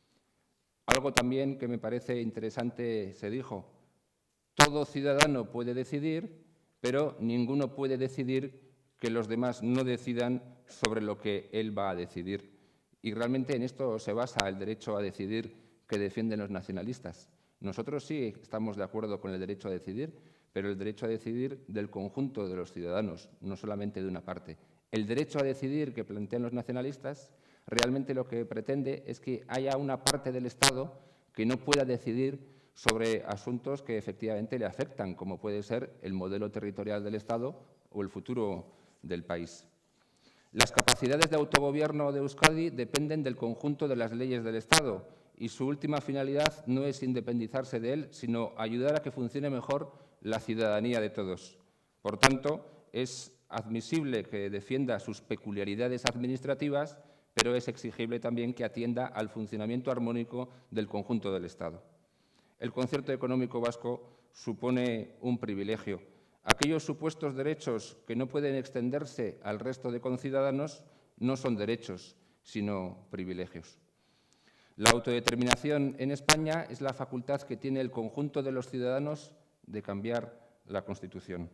Algo también que me parece interesante se dijo: todo ciudadano puede decidir, pero ninguno puede decidir que los demás no decidan sobre lo que él va a decidir. Y realmente en esto se basa el derecho a decidir que defienden los nacionalistas. Nosotros sí estamos de acuerdo con el derecho a decidir, pero el derecho a decidir del conjunto de los ciudadanos, no solamente de una parte. El derecho a decidir que plantean los nacionalistas realmente lo que pretende es que haya una parte del Estado que no pueda decidir sobre asuntos que efectivamente le afectan, como puede ser el modelo territorial del Estado o el futuro del país. Las capacidades de autogobierno de Euskadi dependen del conjunto de las leyes del Estado y su última finalidad no es independizarse de él, sino ayudar a que funcione mejor la ciudadanía de todos. Por tanto, es admisible que defienda sus peculiaridades administrativas, pero es exigible también que atienda al funcionamiento armónico del conjunto del Estado. El concierto económico vasco supone un privilegio. Aquellos supuestos derechos que no pueden extenderse al resto de conciudadanos no son derechos, sino privilegios. La autodeterminación en España es la facultad que tiene el conjunto de los ciudadanos de cambiar la Constitución.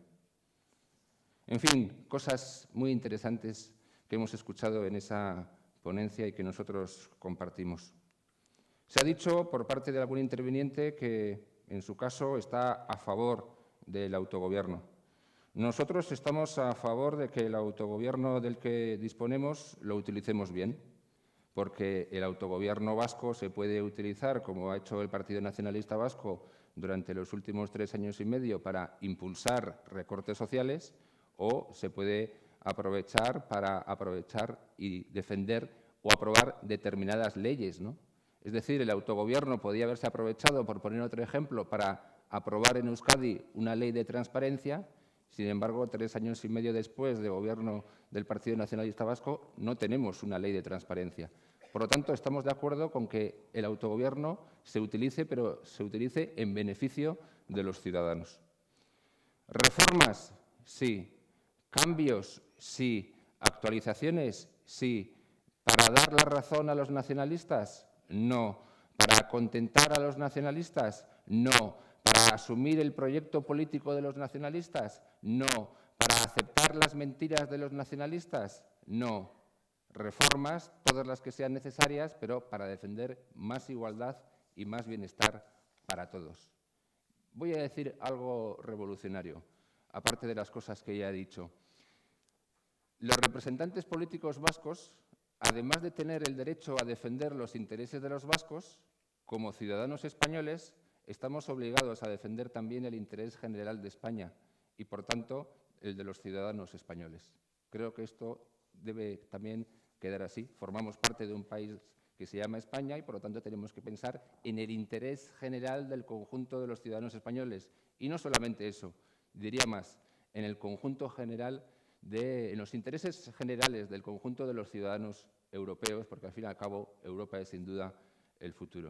En fin, cosas muy interesantes que hemos escuchado en esa ponencia y que nosotros compartimos. Se ha dicho por parte de algún interviniente que en su caso, está a favor del autogobierno. Nosotros estamos a favor de que el autogobierno del que disponemos lo utilicemos bien, porque el autogobierno vasco se puede utilizar, como ha hecho el Partido Nacionalista Vasco durante los últimos 3 años y medio, para impulsar recortes sociales, o se puede aprovechar para y defender o aprobar determinadas leyes, ¿no? Es decir, el autogobierno podía haberse aprovechado, por poner otro ejemplo, para aprobar en Euskadi una ley de transparencia. Sin embargo, 3 años y medio después de gobierno del Partido Nacionalista Vasco, no tenemos una ley de transparencia. Por lo tanto, estamos de acuerdo con que el autogobierno se utilice, pero se utilice en beneficio de los ciudadanos. ¿Reformas? Sí. ¿Cambios? Sí. ¿Actualizaciones? Sí. ¿Para dar la razón a los nacionalistas? No. ¿Para contentar a los nacionalistas? No. ¿Para asumir el proyecto político de los nacionalistas? No. ¿Para aceptar las mentiras de los nacionalistas? No. Reformas, todas las que sean necesarias, pero para defender más igualdad y más bienestar para todos. Voy a decir algo revolucionario, aparte de las cosas que ya he dicho. Los representantes políticos vascos, además de tener el derecho a defender los intereses de los vascos, como ciudadanos españoles, estamos obligados a defender también el interés general de España y, por tanto, el de los ciudadanos españoles. Creo que esto debe también quedar así. Formamos parte de un país que se llama España y, por lo tanto, tenemos que pensar en el interés general del conjunto de los ciudadanos españoles. Y no solamente eso, diría más, en el conjunto general en los intereses generales del conjunto de los ciudadanos europeos, porque al fin y al cabo Europa es sin duda el futuro.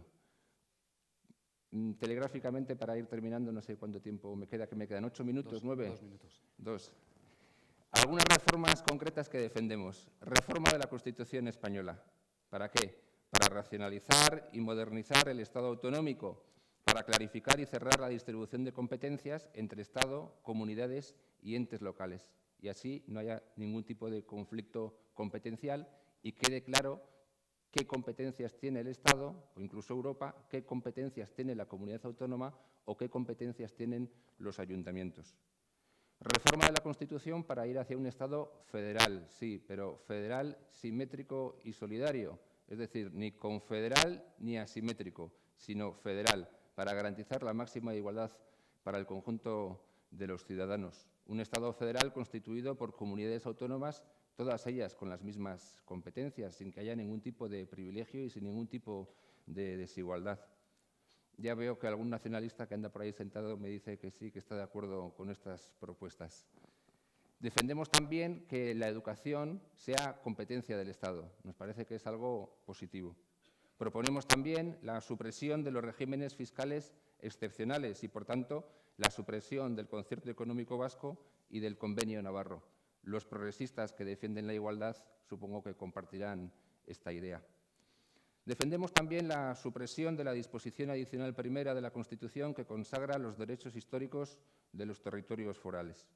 Telegráficamente, para ir terminando, no sé cuánto tiempo me queda, que me quedan 8 minutos, 9. 2 minutos. 2. Algunas reformas concretas que defendemos. Reforma de la Constitución española. ¿Para qué? Para racionalizar y modernizar el Estado autonómico, para clarificar y cerrar la distribución de competencias entre Estado, comunidades y entes locales. Y así no haya ningún tipo de conflicto competencial y quede claro qué competencias tiene el Estado, o incluso Europa, qué competencias tiene la comunidad autónoma o qué competencias tienen los ayuntamientos. Reforma de la Constitución para ir hacia un Estado federal, sí, pero federal, simétrico y solidario. Es decir, ni confederal ni asimétrico, sino federal, para garantizar la máxima igualdad para el conjunto de los ciudadanos. Un Estado federal constituido por comunidades autónomas, todas ellas con las mismas competencias, sin que haya ningún tipo de privilegio y sin ningún tipo de desigualdad. Ya veo que algún nacionalista que anda por ahí sentado me dice que sí, que está de acuerdo con estas propuestas. Defendemos también que la educación sea competencia del Estado. Nos parece que es algo positivo. Proponemos también la supresión de los regímenes fiscales excepcionales y, por tanto, la supresión del concierto económico vasco y del convenio navarro. Los progresistas que defienden la igualdad supongo que compartirán esta idea. Defendemos también la supresión de la disposición adicional primera de la Constitución que consagra los derechos históricos de los territorios forales.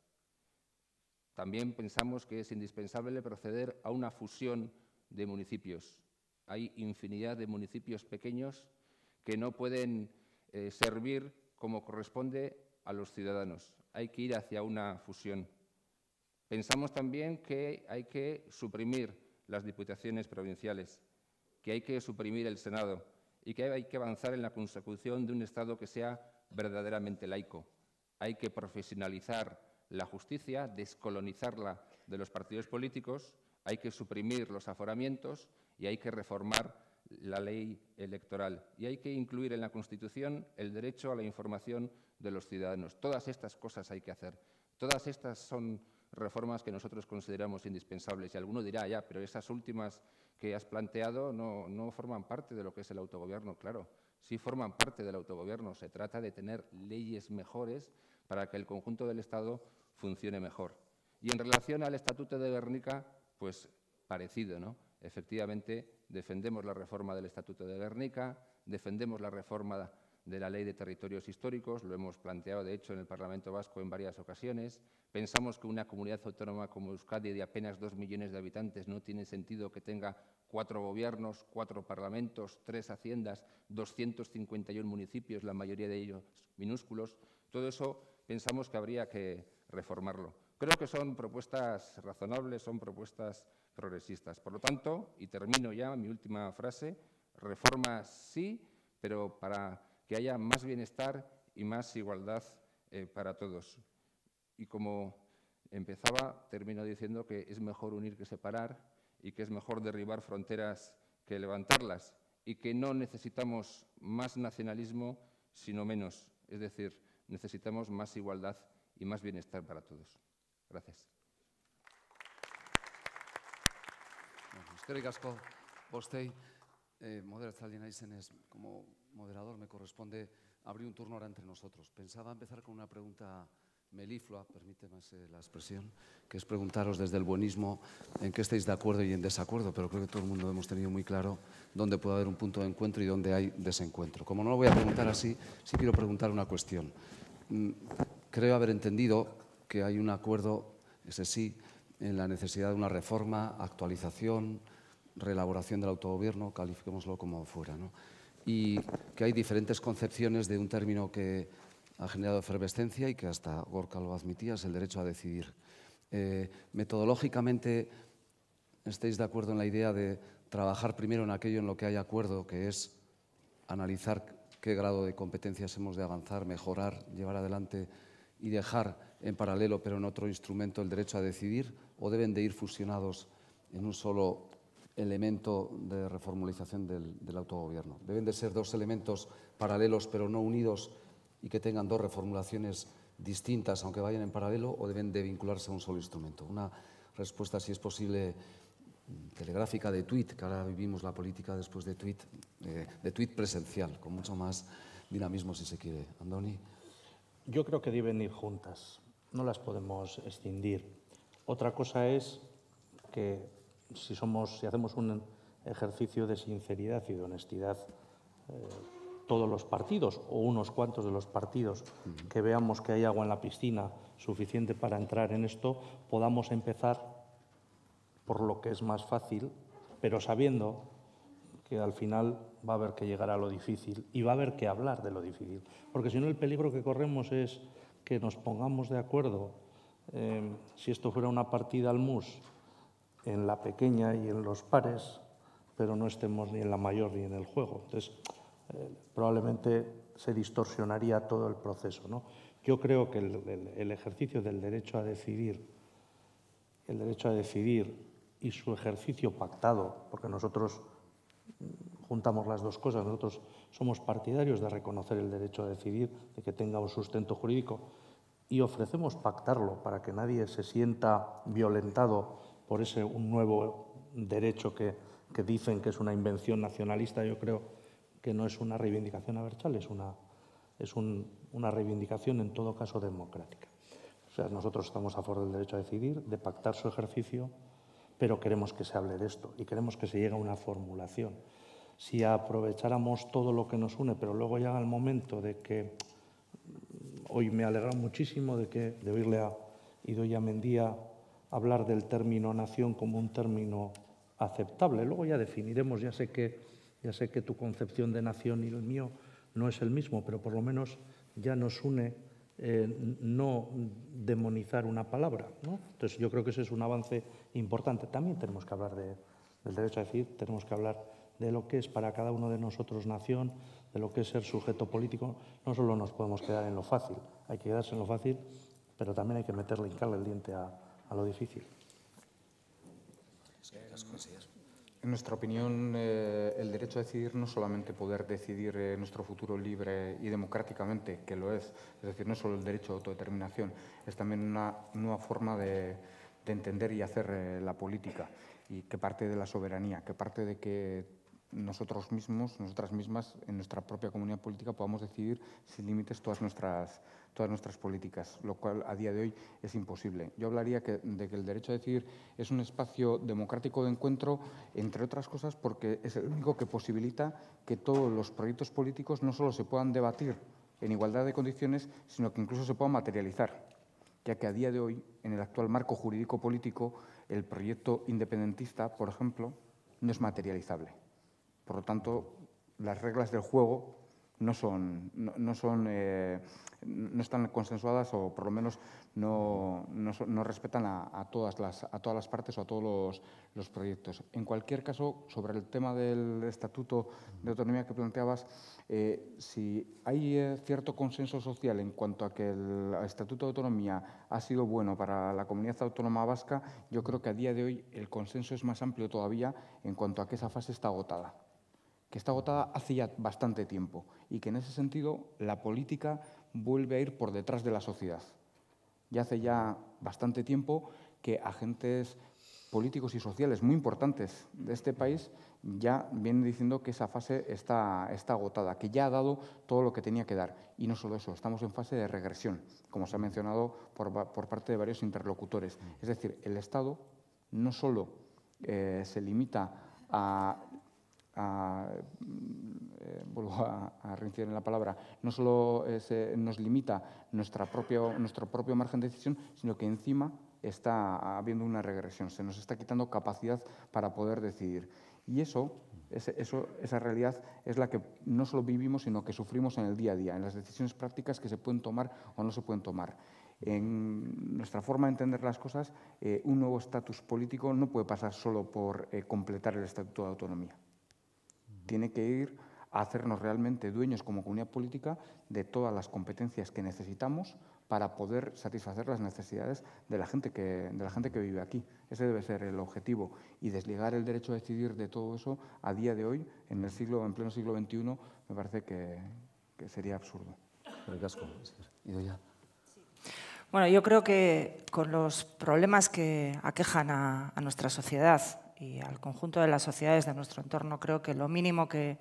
También pensamos que es indispensable proceder a una fusión de municipios. Hay infinidad de municipios pequeños que no pueden servir como corresponde a los ciudadanos. Hay que ir hacia una fusión. Pensamos también que hay que suprimir las diputaciones provinciales, que hay que suprimir el Senado y que hay que avanzar en la consecución de un Estado que sea verdaderamente laico. Hay que profesionalizar la justicia, descolonizarla de los partidos políticos, hay que suprimir los aforamientos y hay que reformar la ley electoral. Y hay que incluir en la Constitución el derecho a la información de los ciudadanos. Todas estas cosas hay que hacer. Todas estas son reformas que nosotros consideramos indispensables. Y alguno dirá, ya, pero esas últimas que has planteado no forman parte de lo que es el autogobierno. Claro, sí forman parte del autogobierno. Se trata de tener leyes mejores para que el conjunto del Estado funcione mejor. Y en relación al Estatuto de Gernika, pues parecido, ¿no? Efectivamente, defendemos la reforma del Estatuto de Gernika, defendemos la reforma de la Ley de Territorios Históricos, lo hemos planteado, de hecho, en el Parlamento Vasco en varias ocasiones. Pensamos que una comunidad autónoma como Euskadi, de apenas 2 millones de habitantes, no tiene sentido que tenga 4 gobiernos, 4 parlamentos, 3 haciendas, 251 municipios, la mayoría de ellos minúsculos. Todo eso pensamos que habría que reformarlo. Creo que son propuestas razonables, son propuestas progresistas. Por lo tanto, y termino ya mi última frase, reformas sí, pero para que haya más bienestar y más igualdad para todos. Y como empezaba, termino diciendo que es mejor unir que separar y que es mejor derribar fronteras que levantarlas y que no necesitamos más nacionalismo, sino menos. Es decir, necesitamos más igualdad y más bienestar para todos. Gracias. Eskerrik asko, bostei. Moderatzailean naizenez, como moderador me corresponde abrir un turno ahora entre nosotros. Pensaba empezar con una pregunta meliflua, permíteme la expresión, que es preguntaros desde el buenismo en qué estáis de acuerdo y en desacuerdo, pero creo que todo el mundo hemos tenido muy claro dónde puede haber un punto de encuentro y dónde hay desencuentro. Como no lo voy a preguntar así, sí quiero preguntar una cuestión. Creo haber entendido que hay un acuerdo, ese sí, en la necesidad de una reforma, actualización, reelaboración del autogobierno, califiquémoslo como fuera, ¿no? Y que hay diferentes concepciones de un término que ha generado efervescencia y que hasta Gorka lo admitía, es el derecho a decidir. Metodológicamente, ¿estáis de acuerdo en la idea de trabajar primero en aquello en lo que hay acuerdo, que es analizar qué grado de competencias hemos de avanzar, mejorar, llevar adelante y dejar en paralelo, pero en otro instrumento, el derecho a decidir, o deben de ir fusionados en un solo elemento de reformulización del autogobierno? ¿Deben de ser dos elementos paralelos pero no unidos y que tengan dos reformulaciones distintas aunque vayan en paralelo, o deben de vincularse a un solo instrumento? Una respuesta, si es posible, telegráfica de tuit, que ahora vivimos la política después de tuit presencial, con mucho más dinamismo si se quiere. Andoni. Yo creo que deben ir juntas, no las podemos escindir. Otra cosa es que si hacemos un ejercicio de sinceridad y de honestidad, todos los partidos o unos cuantos de los partidos que veamos que hay agua en la piscina suficiente para entrar en esto, podamos empezar por lo que es más fácil, pero sabiendo que al final va a haber que llegar a lo difícil y va a haber que hablar de lo difícil. Porque si no, el peligro que corremos es que nos pongamos de acuerdo, si esto fuera una partida al mus, en la pequeña y en los pares, pero no estemos ni en la mayor ni en el juego. Entonces, probablemente se distorsionaría todo el proceso, ¿no? Yo creo que el ejercicio del derecho a decidir, y su ejercicio pactado, porque nosotros juntamos las dos cosas, nosotros somos partidarios de reconocer el derecho a decidir, de que tenga un sustento jurídico, y ofrecemos pactarlo para que nadie se sienta violentado por un nuevo derecho que dicen que es una invención nacionalista. Yo creo que no es una reivindicación abertzale, es una reivindicación en todo caso democrática. O sea, nosotros estamos a favor del derecho a decidir, de pactar su ejercicio, pero queremos que se hable de esto y queremos que se llegue a una formulación. Si aprovecháramos todo lo que nos une, pero luego llega el momento de que, hoy me alegra muchísimo de oírle a Idoia Mendia hablar del término nación como un término aceptable. Luego ya definiremos, ya sé que tu concepción de nación y el mío no es el mismo, pero por lo menos ya nos une no demonizar una palabra, ¿no? Entonces yo creo que ese es un avance importante. También tenemos que hablar del derecho a decidir, tenemos que hablar de lo que es para cada uno de nosotros nación, de lo que es ser sujeto político. No solo nos podemos quedar en lo fácil, hay que quedarse en lo fácil, pero también hay que meterle, hincarle el diente a lo difícil. En nuestra opinión, el derecho a decidir no solamente poder decidir nuestro futuro libre y democráticamente, que lo es decir, no solo el derecho a autodeterminación, es también una nueva forma de entender y hacer la política, y que parte de la soberanía, que parte de que nosotros mismos, nosotras mismas, en nuestra propia comunidad política podamos decidir sin límites todas nuestras políticas, lo cual a día de hoy es imposible. Yo hablaría de que el derecho a decidir es un espacio democrático de encuentro, entre otras cosas porque es el único que posibilita que todos los proyectos políticos no solo se puedan debatir en igualdad de condiciones, sino que incluso se puedan materializar, ya que a día de hoy, en el actual marco jurídico-político, el proyecto independentista, por ejemplo, no es materializable. Por lo tanto, las reglas del juego no están consensuadas o por lo menos no respetan a todas las partes o a todos los proyectos. En cualquier caso, sobre el tema del Estatuto de Autonomía que planteabas, si hay cierto consenso social en cuanto a que el Estatuto de Autonomía ha sido bueno para la comunidad autónoma vasca, yo creo que a día de hoy el consenso es más amplio todavía en cuanto a que esa fase está agotada. Que está agotada hace ya bastante tiempo y que en ese sentido la política vuelve a ir por detrás de la sociedad. Ya hace ya bastante tiempo que agentes políticos y sociales muy importantes de este país ya vienen diciendo que esa fase está agotada, que ya ha dado todo lo que tenía que dar. Y no solo eso, estamos en fase de regresión, como se ha mencionado por parte de varios interlocutores. Es decir, el Estado no solo se limita vuelvo a reincidir en la palabra, no solo nos limita nuestro propio margen de decisión, sino que encima está habiendo una regresión, se nos está quitando capacidad para poder decidir. Y esa realidad es la que no solo vivimos, sino que sufrimos en el día a día, en las decisiones prácticas que se pueden tomar o no se pueden tomar. En nuestra forma de entender las cosas, un nuevo estatus político no puede pasar solo por completar el Estatuto de Autonomía. Tiene que ir a hacernos realmente dueños como comunidad política de todas las competencias que necesitamos para poder satisfacer las necesidades de la gente que vive aquí. Ese debe ser el objetivo. Y desligar el derecho a decidir de todo eso a día de hoy, en pleno siglo XXI, me parece que sería absurdo. Bueno, yo creo que con los problemas que aquejan a nuestra sociedad y al conjunto de las sociedades de nuestro entorno, creo que lo mínimo que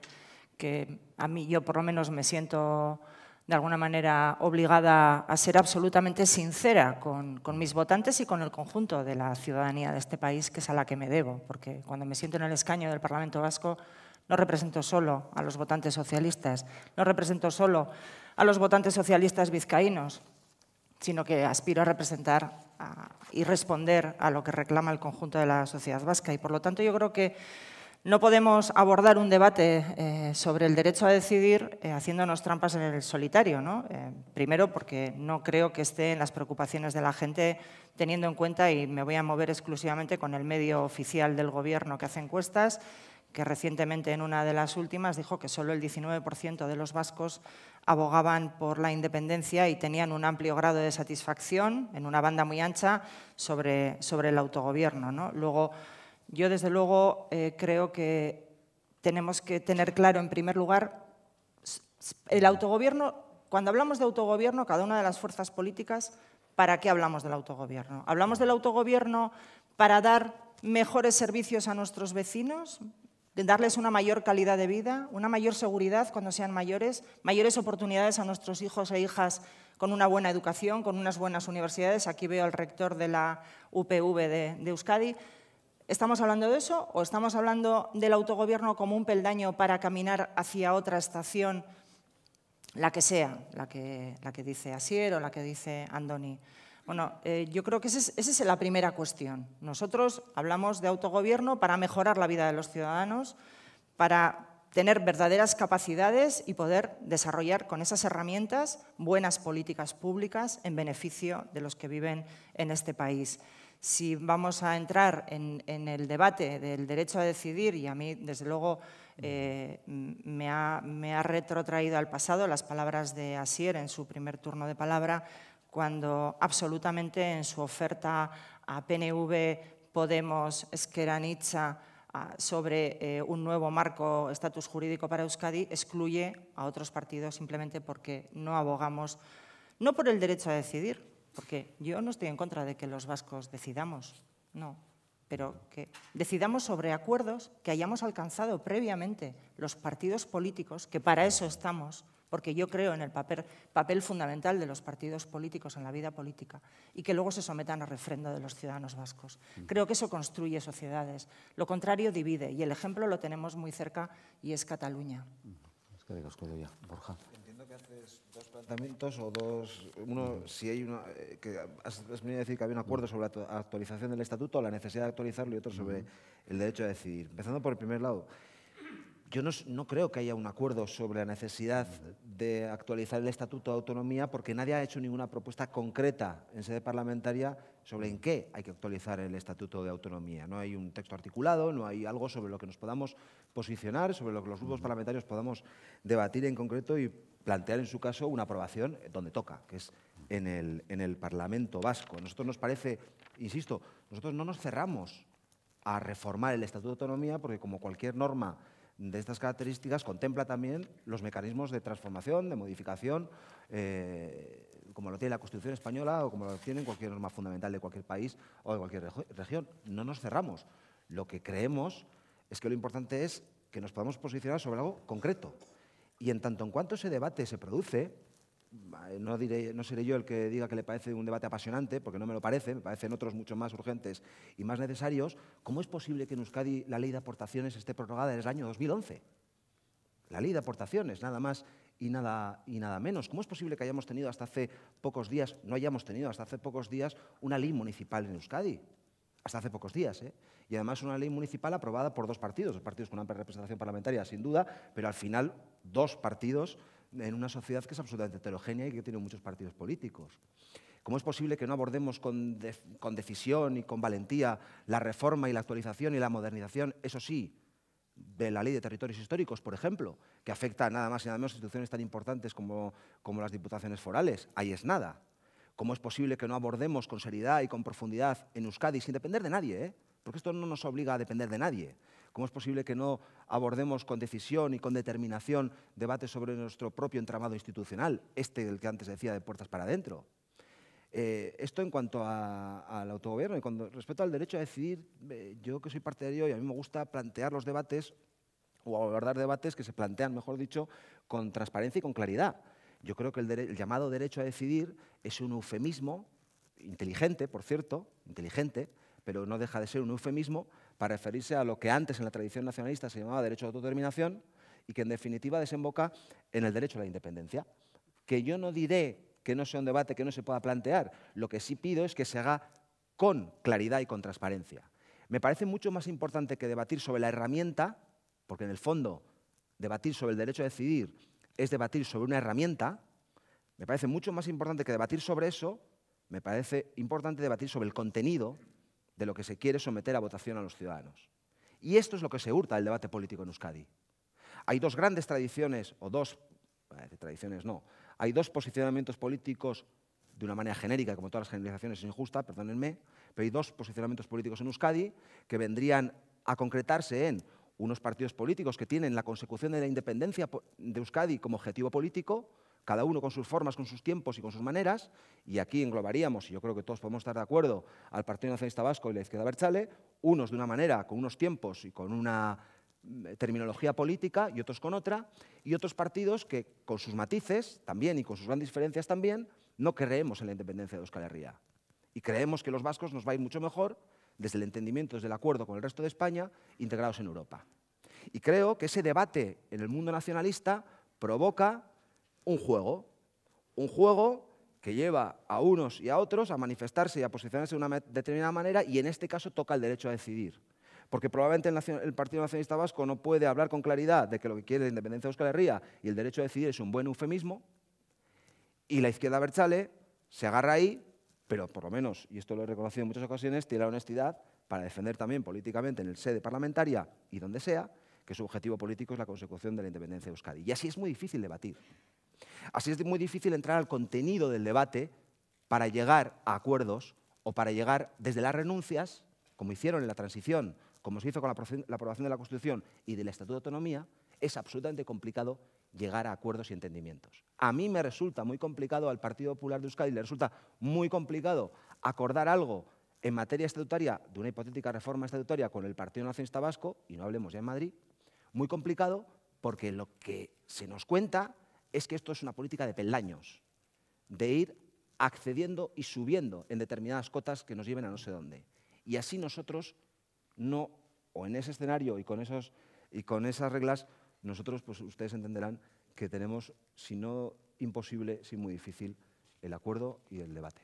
a mí, yo por lo menos me siento de alguna manera obligada a ser absolutamente sincera con mis votantes y con el conjunto de la ciudadanía de este país, que es a la que me debo, porque cuando me siento en el escaño del Parlamento Vasco no represento solo a los votantes socialistas, no represento solo a los votantes socialistas vizcaínos, sino que aspiro a representar y responder a lo que reclama el conjunto de la sociedad vasca. Y por lo tanto yo creo que no podemos abordar un debate sobre el derecho a decidir haciéndonos trampas en el solitario, ¿no? Primero porque no creo que esté en las preocupaciones de la gente, teniendo en cuenta, y me voy a mover exclusivamente con el medio oficial del Gobierno que hace encuestas, que recientemente en una de las últimas dijo que solo el 19% de los vascos abogaban por la independencia y tenían un amplio grado de satisfacción, en una banda muy ancha, sobre el autogobierno, ¿no? Luego, yo desde luego creo que tenemos que tener claro, en primer lugar, el autogobierno. Cuando hablamos de autogobierno, cada una de las fuerzas políticas, ¿para qué hablamos del autogobierno? ¿Hablamos del autogobierno para dar mejores servicios a nuestros vecinos? Darles una mayor calidad de vida, una mayor seguridad cuando sean mayores, mayores oportunidades a nuestros hijos e hijas con una buena educación, con unas buenas universidades. Aquí veo al rector de la UPV de Euskadi. ¿Estamos hablando de eso o estamos hablando del autogobierno como un peldaño para caminar hacia otra estación, la que sea, la que dice Asier o la que dice Andoni? Bueno, yo creo que esa es la primera cuestión. Nosotros hablamos de autogobierno para mejorar la vida de los ciudadanos, para tener verdaderas capacidades y poder desarrollar con esas herramientas buenas políticas públicas en beneficio de los que viven en este país. Si vamos a entrar en el debate del derecho a decidir, y a mí, desde luego, me ha retrotraído al pasado las palabras de Asier en su primer turno de palabra, cuando absolutamente en su oferta a PNV, Podemos, Ezker Anitza, sobre un nuevo marco estatus jurídico para Euskadi, excluye a otros partidos simplemente porque no abogamos, no por el derecho a decidir, porque yo no estoy en contra de que los vascos decidamos, no. pero que decidamos sobre acuerdos que hayamos alcanzado previamente los partidos políticos, que para eso estamos, porque yo creo en el papel fundamental de los partidos políticos en la vida política, y que luego se sometan a refrendo de los ciudadanos vascos. Creo que eso construye sociedades. Lo contrario divide, y el ejemplo lo tenemos muy cerca, y es Cataluña. Borja. Entiendo que haces dos planteamientos o dos. Uno, si hay una. Que has venido a decir que había un acuerdo sobre la actualización del estatuto, la necesidad de actualizarlo, y otro sobre el derecho a decidir. Empezando por el primer lado. Yo no creo que haya un acuerdo sobre la necesidad de actualizar el Estatuto de Autonomía, porque nadie ha hecho ninguna propuesta concreta en sede parlamentaria sobre en qué hay que actualizar el Estatuto de Autonomía. No hay un texto articulado, no hay algo sobre lo que nos podamos posicionar, sobre lo que los grupos parlamentarios podamos debatir en concreto y plantear en su caso una aprobación donde toca, que es en el Parlamento vasco. A nosotros nos parece, insisto, nosotros no nos cerramos a reformar el Estatuto de Autonomía, porque como cualquier norma de estas características contempla también los mecanismos de transformación, de modificación, como lo tiene la Constitución española o como lo tiene cualquier norma fundamental de cualquier país o de cualquier región. No nos cerramos. Lo que creemos es que lo importante es que nos podamos posicionar sobre algo concreto. Y en tanto en cuanto ese debate se produce, no seré yo el que diga que le parece un debate apasionante, porque no me lo parece, me parecen otros mucho más urgentes y más necesarios. ¿Cómo es posible que en Euskadi la ley de aportaciones esté prorrogada desde el año 2011? La ley de aportaciones, nada más y nada menos. ¿Cómo es posible que hayamos tenido hasta hace pocos días, no hayamos tenido hasta hace pocos días una ley municipal en Euskadi? Hasta hace pocos días, ¿eh? Y además una ley municipal aprobada por dos partidos con amplia representación parlamentaria, sin duda, pero al final dos partidos en una sociedad que es absolutamente heterogénea y que tiene muchos partidos políticos. ¿Cómo es posible que no abordemos con decisión y con valentía la reforma y la actualización y la modernización, eso sí, de la Ley de Territorios Históricos, por ejemplo, que afecta nada más y nada menos a instituciones tan importantes como las diputaciones forales? Ahí es nada. ¿Cómo es posible que no abordemos con seriedad y con profundidad en Euskadi, sin depender de nadie, porque esto no nos obliga a depender de nadie? ¿Cómo es posible que no abordemos con decisión y con determinación debates sobre nuestro propio entramado institucional, el que antes decía de puertas para adentro? Esto en cuanto al autogobierno y con respecto al derecho a decidir, yo que soy partidario y a mí me gusta plantear los debates o abordar debates que se plantean, mejor dicho, con transparencia y con claridad. Yo creo que el llamado derecho a decidir es un eufemismo inteligente, por cierto, inteligente, pero no deja de ser un eufemismo para referirse a lo que antes en la tradición nacionalista se llamaba derecho a autodeterminación y que en definitiva desemboca en el derecho a la independencia. Que yo no diré que no sea un debate que no se pueda plantear, lo que sí pido es que se haga con claridad y con transparencia. Me parece mucho más importante que debatir sobre la herramienta, porque en el fondo debatir sobre el derecho a decidir es debatir sobre una herramienta. Me parece mucho más importante que debatir sobre eso, me parece importante debatir sobre el contenido de lo que se quiere someter a votación a los ciudadanos. Y esto es lo que se hurta del debate político en Euskadi. Hay dos grandes tradiciones, hay dos posicionamientos políticos de una manera genérica, como todas las generalizaciones es injusta, perdónenme, pero hay dos posicionamientos políticos en Euskadi que vendrían a concretarse en unos partidos políticos que tienen la consecución de la independencia de Euskadi como objetivo político, cada uno con sus formas, con sus tiempos y con sus maneras, y aquí englobaríamos, y yo creo que todos podemos estar de acuerdo, al Partido Nacionalista Vasco y la izquierda abertzale, unos de una manera, con unos tiempos y con una terminología política, y otros con otra, y otros partidos que, con sus matices también y con sus grandes diferencias también, no creemos en la independencia de Euskal Herria. Y creemos que los vascos nos va a ir mucho mejor desde el entendimiento, desde el acuerdo con el resto de España, integrados en Europa. Y creo que ese debate en el mundo nacionalista provoca un juego que lleva a unos y a otros a manifestarse y a posicionarse de una determinada manera, y en este caso toca el derecho a decidir. Porque probablemente el Partido Nacionalista Vasco no puede hablar con claridad de que lo que quiere es la independencia de Euskal Herria y el derecho a decidir es un buen eufemismo, y la izquierda abertzale se agarra ahí, pero por lo menos, y esto lo he reconocido en muchas ocasiones, tiene la honestidad para defender también políticamente en el sede parlamentaria y donde sea, que su objetivo político es la consecución de la independencia de Euskadi. Y así es muy difícil debatir. Así es muy difícil entrar al contenido del debate para llegar a acuerdos o para llegar desde las renuncias, como hicieron en la transición, como se hizo con la aprobación de la Constitución y del Estatuto de Autonomía. Es absolutamente complicado llegar a acuerdos y entendimientos. A mí me resulta muy complicado, al Partido Popular de Euskadi le resulta muy complicado acordar algo en materia estatutaria, de una hipotética reforma estatutaria con el Partido Nacionalista Vasco, y no hablemos ya en Madrid, muy complicado porque lo que se nos cuenta es que esto es una política de peldaños, de ir accediendo y subiendo en determinadas cotas que nos lleven a no sé dónde. Y así nosotros no, o en ese escenario y con esas reglas, nosotros, pues ustedes entenderán que tenemos, si no imposible, sí muy difícil, el acuerdo y el debate.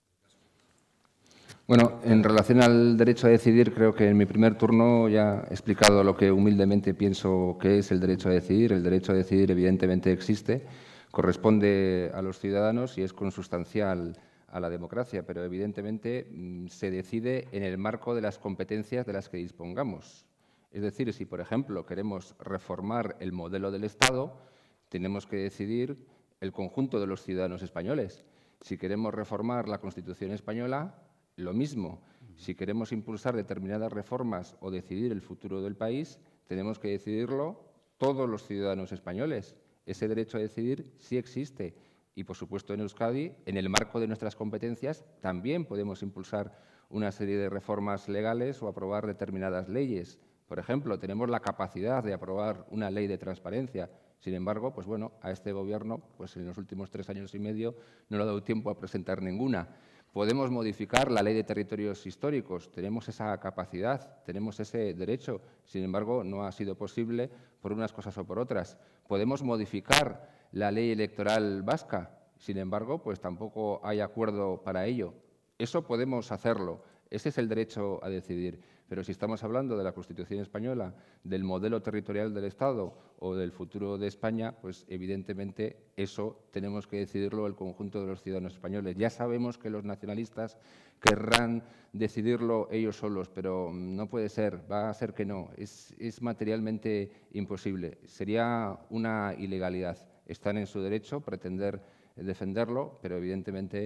Bueno, en relación al derecho a decidir, creo que en mi primer turno ya he explicado lo que humildemente pienso que es el derecho a decidir. El derecho a decidir evidentemente existe, corresponde a los ciudadanos y es consustancial a la democracia, pero evidentemente se decide en el marco de las competencias de las que dispongamos. Es decir, si, por ejemplo, queremos reformar el modelo del Estado, tenemos que decidir el conjunto de los ciudadanos españoles. Si queremos reformar la Constitución española, lo mismo. Si queremos impulsar determinadas reformas o decidir el futuro del país, tenemos que decidirlo todos los ciudadanos españoles. Ese derecho a decidir sí existe. Y, por supuesto, en Euskadi, en el marco de nuestras competencias, también podemos impulsar una serie de reformas legales o aprobar determinadas leyes. Por ejemplo, tenemos la capacidad de aprobar una ley de transparencia. Sin embargo, pues bueno, a este Gobierno, pues en los últimos 3 años y medio, no le ha dado tiempo a presentar ninguna. Podemos modificar la Ley de Territorios Históricos, tenemos esa capacidad, tenemos ese derecho. Sin embargo, no ha sido posible por unas cosas o por otras. Podemos modificar la Ley Electoral vasca, sin embargo, pues tampoco hay acuerdo para ello. Eso podemos hacerlo, ese es el derecho a decidir. Pero si estamos hablando de la Constitución española, del modelo territorial del Estado o del futuro de España, pues evidentemente eso tenemos que decidirlo el conjunto de los ciudadanos españoles. Ya sabemos que los nacionalistas querrán decidirlo ellos solos, pero no puede ser, va a ser que no, es materialmente imposible. Sería una ilegalidad. Están en su derecho pretender defenderlo, pero evidentemente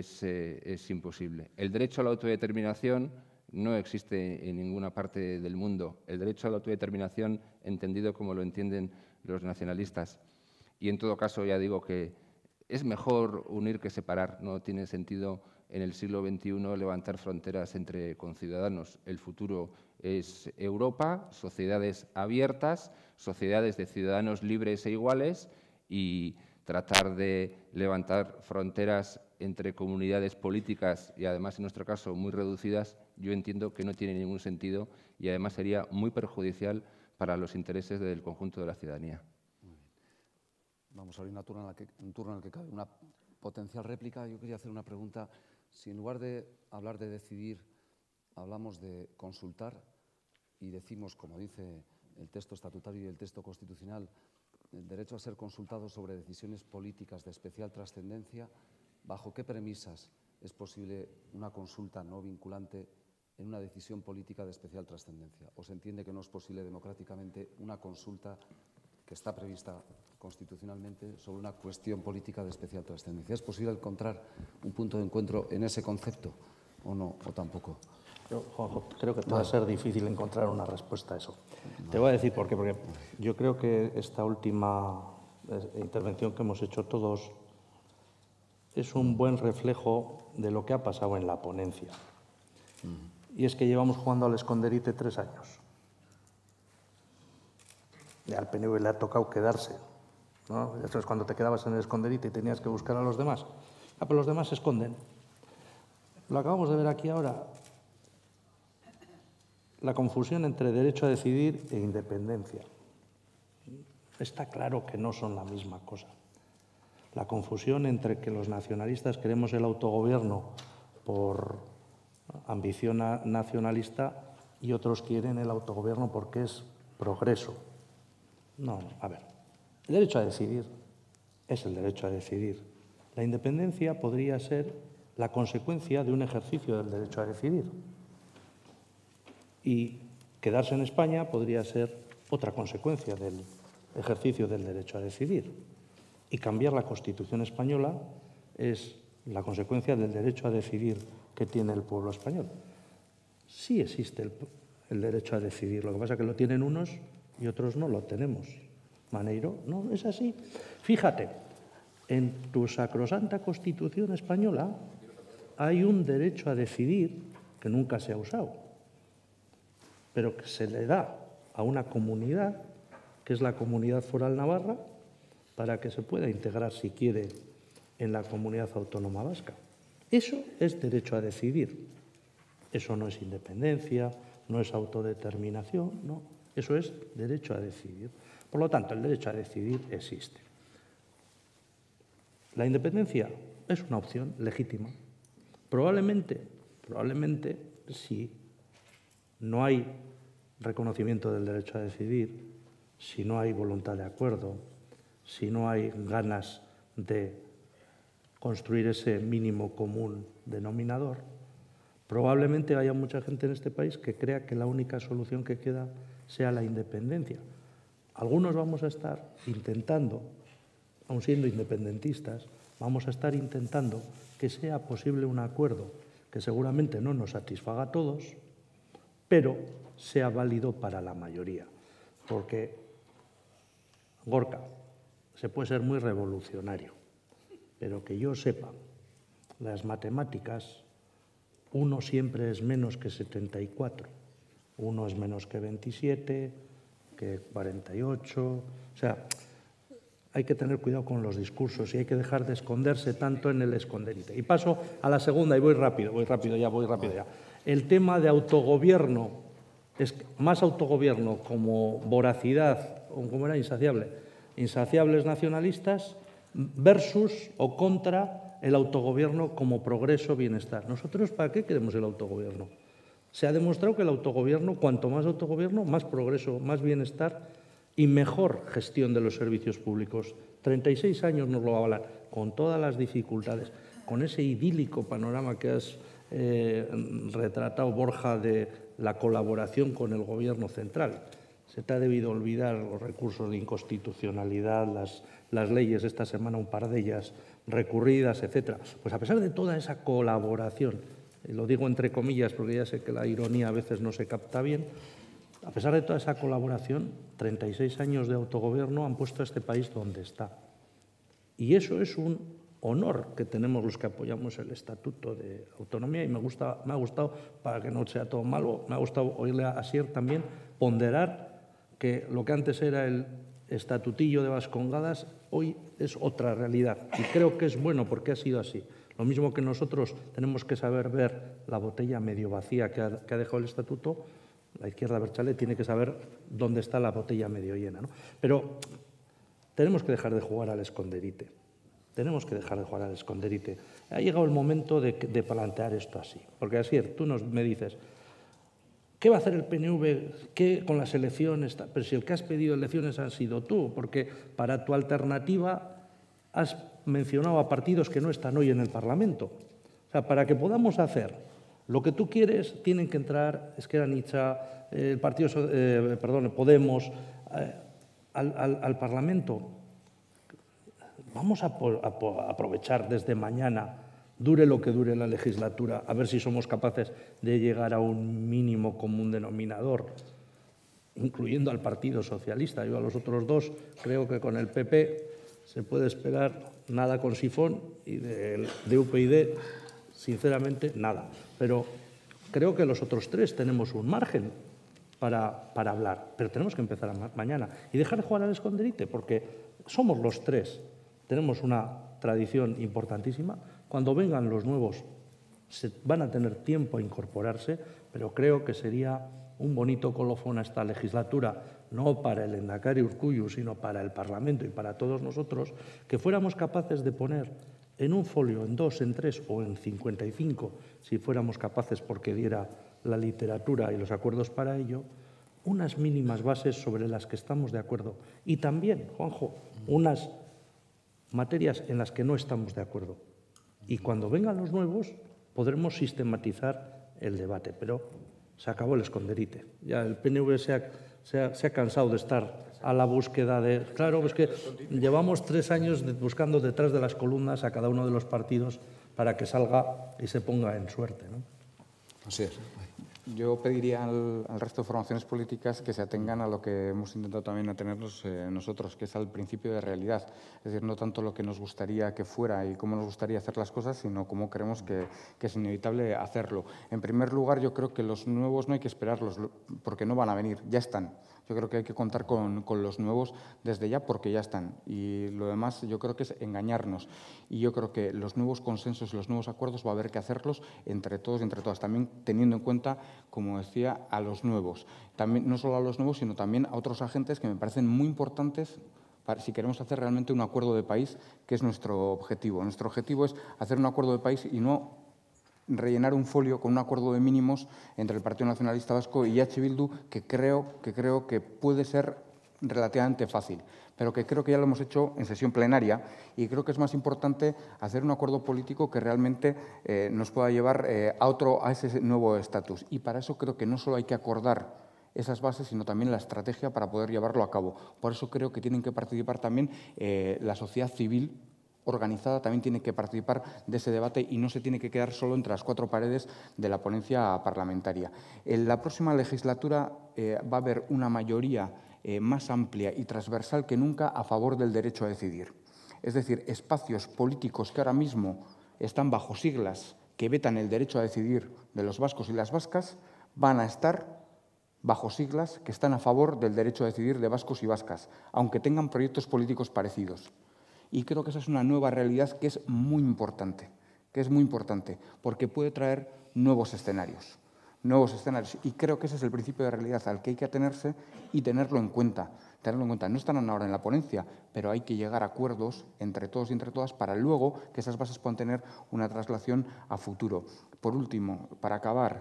es imposible. El derecho a la autodeterminación no existe en ninguna parte del mundo. El derecho a la autodeterminación, entendido como lo entienden los nacionalistas. Y en todo caso, ya digo que es mejor unir que separar. No tiene sentido en el siglo XXI levantar fronteras entre conciudadanos. El futuro es Europa, sociedades abiertas, sociedades de ciudadanos libres e iguales y tratar de levantar fronteras entre comunidades políticas y, además, en nuestro caso, muy reducidas, yo entiendo que no tiene ningún sentido y, además, sería muy perjudicial para los intereses del conjunto de la ciudadanía. Vamos a abrir un turno en el que cabe una potencial réplica. Yo quería hacer una pregunta. Si en lugar de hablar de decidir, hablamos de consultar y decimos, como dice el texto estatutario y el texto constitucional, el derecho a ser consultado sobre decisiones políticas de especial trascendencia, ¿bajo qué premisas es posible una consulta no vinculante en una decisión política de especial trascendencia? ¿O se entiende que no es posible democráticamente una consulta que está prevista constitucionalmente sobre una cuestión política de especial trascendencia? ¿Es posible encontrar un punto de encuentro en ese concepto o no, o tampoco? Yo, Juanjo, creo que va a ser difícil encontrar una respuesta a eso. Te voy a decir por qué. Porque yo creo que esta última intervención que hemos hecho todos es un buen reflejo de lo que ha pasado en la ponencia. Y es que llevamos jugando al escondite 3 años. Y al PNV le ha tocado quedarse, ¿no? Ya sabes, cuando te quedabas en el escondite y tenías que buscar a los demás. Pero los demás se esconden. Lo acabamos de ver aquí ahora. La confusión entre derecho a decidir e independencia. Está claro que no son la misma cosa. La confusión entre que los nacionalistas queremos el autogobierno por ambición nacionalista y otros quieren el autogobierno porque es progreso. No, a ver, el derecho a decidir es el derecho a decidir. La independencia podría ser la consecuencia de un ejercicio del derecho a decidir. Y quedarse en España podría ser otra consecuencia del ejercicio del derecho a decidir. Y cambiar la Constitución española es la consecuencia del derecho a decidir que tiene el pueblo español. Sí existe el derecho a decidir, lo que pasa es que lo tienen unos y otros no lo tenemos. Maneiro, no, es así. Fíjate, en tu sacrosanta Constitución española hay un derecho a decidir que nunca se ha usado, pero que se le da a una comunidad, que es la Comunidad Foral Navarra, para que se pueda integrar, si quiere, en la Comunidad Autónoma Vasca. Eso es derecho a decidir. Eso no es independencia, no es autodeterminación, no. Eso es derecho a decidir. Por lo tanto, el derecho a decidir existe. La independencia es una opción legítima. Probablemente, si no hay reconocimiento del derecho a decidir, si no hay voluntad de acuerdo, si no hay ganas de construir ese mínimo común denominador, probablemente haya mucha gente en este país que crea que la única solución que queda sea la independencia. Algunos vamos a estar intentando, aun siendo independentistas, vamos a estar intentando que sea posible un acuerdo que seguramente no nos satisfaga a todos, pero sea válido para la mayoría. Porque, Gorka, se puede ser muy revolucionario, pero que yo sepa, las matemáticas, 1 siempre es menos que 74, 1 es menos que 27, que 48, o sea, hay que tener cuidado con los discursos y hay que dejar de esconderse tanto en el escondite. Y paso a la segunda, y voy rápido ya. El tema de autogobierno, es más autogobierno como voracidad, o como era insaciables nacionalistas, versus o contra el autogobierno como progreso, bienestar. ¿Nosotros para qué queremos el autogobierno? Se ha demostrado que el autogobierno, cuanto más autogobierno, más progreso, más bienestar y mejor gestión de los servicios públicos. 36 años nos lo avalan, con todas las dificultades, con ese idílico panorama que has retratado, Borja, de la colaboración con el Gobierno central. Se te ha debido olvidar los recursos de inconstitucionalidad, las leyes, esta semana un par de ellas recurridas, etcétera. Pues a pesar de toda esa colaboración, y lo digo entre comillas porque ya sé que la ironía a veces no se capta bien, a pesar de toda esa colaboración, 36 años de autogobierno han puesto a este país donde está. Y eso es un honor que tenemos los que apoyamos el Estatuto de Autonomía y me ha gustado, para que no sea todo malo, me ha gustado oírle a Asier también ponderar que lo que antes era el estatutillo de Vascongadas hoy es otra realidad. Y creo que es bueno porque ha sido así. Lo mismo que nosotros tenemos que saber ver la botella medio vacía que ha dejado el Estatuto, la izquierda abertzale tiene que saber dónde está la botella medio llena, ¿no? Pero tenemos que dejar de jugar al esconderite. Ha llegado el momento de plantear esto así. Porque así, tú me dices, ¿qué va a hacer el PNV? ¿Qué con las elecciones? Pero si el que has pedido elecciones has sido tú, porque para tu alternativa has mencionado a partidos que no están hoy en el Parlamento. O sea, para que podamos hacer lo que tú quieres, tienen que entrar Ezker Anitza, el partido, Podemos, al Parlamento. Vamos a aprovechar desde mañana, dure lo que dure la legislatura, a ver si somos capaces de llegar a un mínimo común denominador, incluyendo al Partido Socialista. Yo a los otros dos creo que con el PP se puede esperar nada con sifón y de UPyD, sinceramente, nada. Pero creo que los otros tres tenemos un margen para hablar, pero tenemos que empezar mañana y dejar de jugar al escondite, porque somos los tres. Tenemos una tradición importantísima. Cuando vengan los nuevos van a tener tiempo a incorporarse, pero creo que sería un bonito colofón a esta legislatura, no para el Lehendakari Urkullu, sino para el Parlamento y para todos nosotros, que fuéramos capaces de poner en un folio, en 2, en 3 o en 55, si fuéramos capaces porque diera la literatura y los acuerdos para ello, unas mínimas bases sobre las que estamos de acuerdo. Y también, Juanjo, unas materias en las que no estamos de acuerdo. Y cuando vengan los nuevos, podremos sistematizar el debate. Pero se acabó el esconderite. Ya el PNV se ha cansado de estar a la búsqueda de... Claro, es que llevamos 3 años buscando detrás de las columnas a cada uno de los partidos para que salga y se ponga en suerte, ¿no? Así es. Yo pediría al resto de formaciones políticas que se atengan a lo que hemos intentado también atenernos nosotros, que es al principio de realidad. Es decir, no tanto lo que nos gustaría que fuera y cómo nos gustaría hacer las cosas, sino cómo creemos que es inevitable hacerlo. En primer lugar, yo creo que los nuevos no hay que esperarlos, porque no van a venir, ya están. Yo creo que hay que contar con los nuevos desde ya porque ya están. Y lo demás yo creo que es engañarnos. Y yo creo que los nuevos consensos y los nuevos acuerdos va a haber que hacerlos entre todos y entre todas, también teniendo en cuenta, como decía, a los nuevos. También, no solo a los nuevos, sino también a otros agentes que me parecen muy importantes si queremos hacer realmente un acuerdo de país, que es nuestro objetivo. Nuestro objetivo es hacer un acuerdo de país y no rellenar un folio con un acuerdo de mínimos entre el Partido Nacionalista Vasco y EH Bildu, que creo que puede ser relativamente fácil, pero que creo que ya lo hemos hecho en sesión plenaria y creo que es más importante hacer un acuerdo político que realmente nos pueda llevar a ese nuevo estatus. Y para eso creo que no solo hay que acordar esas bases, sino también la estrategia para poder llevarlo a cabo. Por eso creo que tienen que participar también la sociedad civil organizada, también tiene que participar de ese debate y no se tiene que quedar solo entre las cuatro paredes de la ponencia parlamentaria. En la próxima legislatura va a haber una mayoría más amplia y transversal que nunca a favor del derecho a decidir. Es decir, espacios políticos que ahora mismo están bajo siglas que vetan el derecho a decidir de los vascos y las vascas, van a estar bajo siglas que están a favor del derecho a decidir de vascos y vascas, aunque tengan proyectos políticos parecidos. Y creo que esa es una nueva realidad que es muy importante, porque puede traer nuevos escenarios. Y creo que ese es el principio de realidad al que hay que atenerse y tenerlo en cuenta. No están ahora en la ponencia, pero hay que llegar a acuerdos entre todos y entre todas para luego que esas bases puedan tener una traslación a futuro. Por último, para acabar,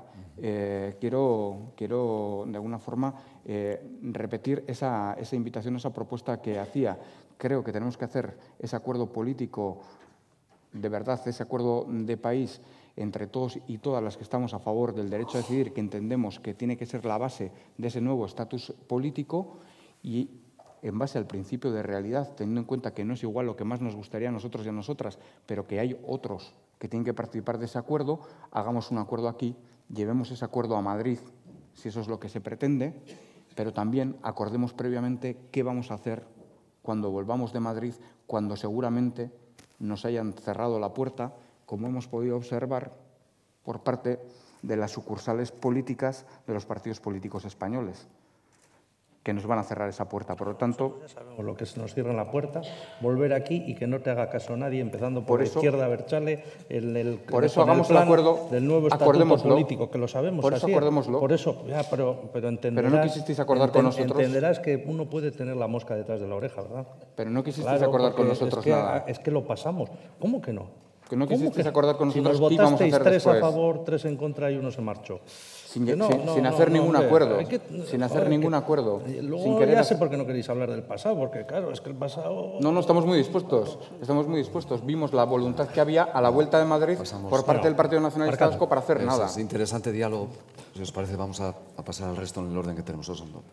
quiero de alguna forma repetir esa invitación, esa propuesta que hacía. Creo que tenemos que hacer ese acuerdo político de verdad, ese acuerdo de país entre todos y todas las que estamos a favor del derecho a decidir, que entendemos que tiene que ser la base de ese nuevo estatus político y en base al principio de realidad, teniendo en cuenta que no es igual lo que más nos gustaría a nosotros y a nosotras, pero que hay otros que tienen que participar de ese acuerdo, hagamos un acuerdo aquí, llevemos ese acuerdo a Madrid, si eso es lo que se pretende, pero también acordemos previamente qué vamos a hacer cuando volvamos de Madrid, cuando seguramente nos hayan cerrado la puerta, como hemos podido observar por parte de las sucursales políticas de los partidos políticos españoles, que nos van a cerrar esa puerta. Por lo tanto, ya sabemos lo que se nos cierra la puerta, volver aquí y que no te haga caso nadie, empezando por la izquierda Berchale, por eso hagamos el acuerdo, del nuevo estatuto político, que lo sabemos. Por eso acordémoslo. Por eso, ya, pero entenderás. Pero no quisisteis acordar con nosotros. Entenderás que uno puede tener la mosca detrás de la oreja, ¿verdad? Pero no quisisteis acordar con nosotros nada. Es que lo pasamos. ¿Cómo que no? Que no quisisteis acordar con nosotros si nos qué íbamos a hacer votasteis 3 después. a favor, 3 en contra y uno se marchó. Sin hacer ningún acuerdo. Sin hacer ningún acuerdo. Luego sin querer ya sé por qué no queréis hablar del pasado, porque claro, es que el pasado... No, estamos muy dispuestos. Vimos la voluntad que había a la vuelta de Madrid por parte del Partido Nacionalista Vasco para hacer nada. Es interesante diálogo. Si os parece, vamos a pasar al resto en el orden que tenemos.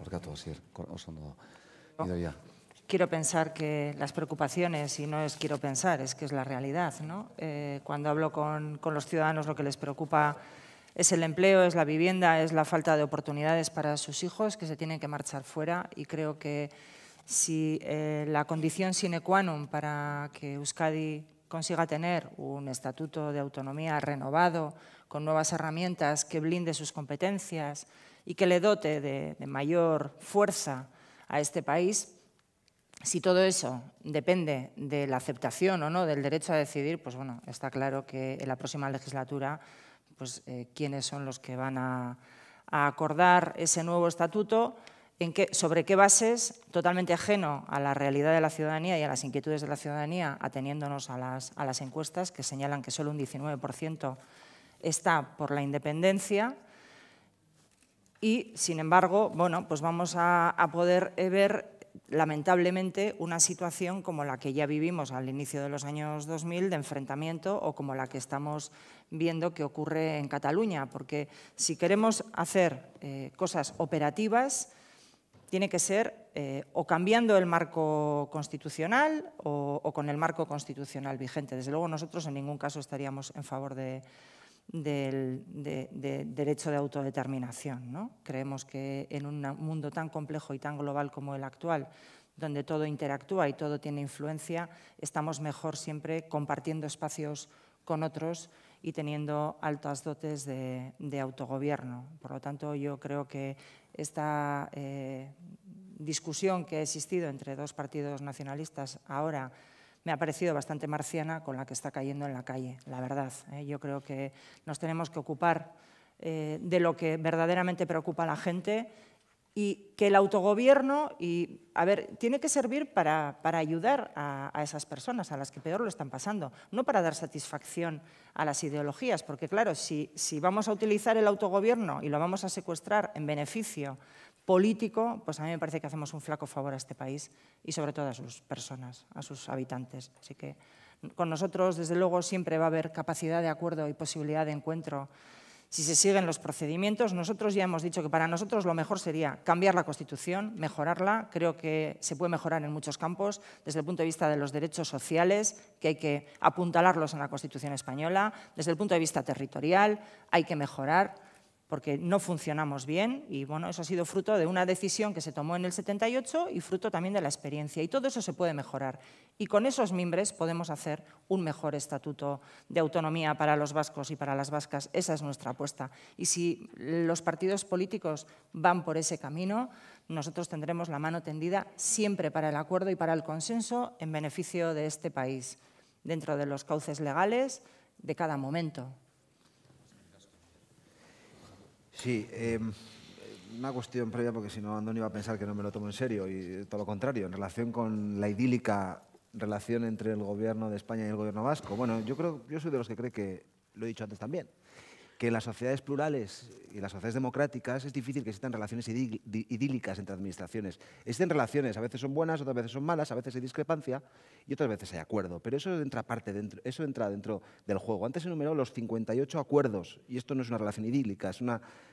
Quiero pensar que las preocupaciones, y no es quiero pensar, es que es la realidad, ¿no? Cuando hablo con los ciudadanos, lo que les preocupa es el empleo, es la vivienda, es la falta de oportunidades para sus hijos que se tienen que marchar fuera, y creo que si la condición sine qua non para que Euskadi consiga tener un estatuto de autonomía renovado, con nuevas herramientas que blinde sus competencias y que le dote de mayor fuerza a este país, si todo eso depende de la aceptación o no del derecho a decidir, pues bueno, está claro que en la próxima legislatura, pues quiénes son los que van a acordar ese nuevo estatuto, sobre qué bases, totalmente ajeno a la realidad de la ciudadanía y a las inquietudes de la ciudadanía, ateniéndonos a las encuestas que señalan que solo un 19% está por la independencia. Y, sin embargo, bueno, pues vamos a poder ver lamentablemente una situación como la que ya vivimos al inicio de los años 2000 de enfrentamiento, o como la que estamos viendo que ocurre en Cataluña, porque si queremos hacer cosas operativas, tiene que ser o cambiando el marco constitucional o con el marco constitucional vigente. Desde luego nosotros en ningún caso estaríamos en favor de derecho de autodeterminación, ¿no? Creemos que en un mundo tan complejo y tan global como el actual, donde todo interactúa y todo tiene influencia, estamos mejor siempre compartiendo espacios con otros y teniendo altas dotes de autogobierno. Por lo tanto, yo creo que esta discusión que ha existido entre dos partidos nacionalistas ahora me ha parecido bastante marciana con la que está cayendo en la calle, la verdad. Yo creo que nos tenemos que ocupar de lo que verdaderamente preocupa a la gente y que el autogobierno, tiene que servir para ayudar a esas personas, a las que peor lo están pasando, no para dar satisfacción a las ideologías, porque claro, si vamos a utilizar el autogobierno y lo vamos a secuestrar en beneficio político, pues a mí me parece que hacemos un flaco favor a este país y sobre todo a sus personas, a sus habitantes. Así que con nosotros, desde luego, siempre va a haber capacidad de acuerdo y posibilidad de encuentro si se siguen los procedimientos. Nosotros ya hemos dicho que para nosotros lo mejor sería cambiar la Constitución, mejorarla. Creo que se puede mejorar en muchos campos, desde el punto de vista de los derechos sociales, que hay que apuntalarlos en la Constitución española, desde el punto de vista territorial, hay que mejorar, porque no funcionamos bien y bueno, eso ha sido fruto de una decisión que se tomó en el 78 y fruto también de la experiencia. Y todo eso se puede mejorar. Y con esos mimbres podemos hacer un mejor estatuto de autonomía para los vascos y para las vascas. Esa es nuestra apuesta. Y si los partidos políticos van por ese camino, nosotros tendremos la mano tendida siempre para el acuerdo y para el consenso en beneficio de este país, dentro de los cauces legales de cada momento. Sí, una cuestión previa, porque si no Andoni va a pensar que no me lo tomo en serio, y todo lo contrario, en relación con la idílica relación entre el Gobierno de España y el Gobierno vasco. Bueno, yo soy de los que cree que, lo he dicho antes también, que en las sociedades plurales y en las sociedades democráticas es difícil que existan relaciones idílicas entre administraciones. Existen relaciones, a veces son buenas, otras veces son malas, a veces hay discrepancia y otras veces hay acuerdo. Pero eso entra dentro del juego. Antes enumeró los 58 acuerdos y esto no es una relación idílica, es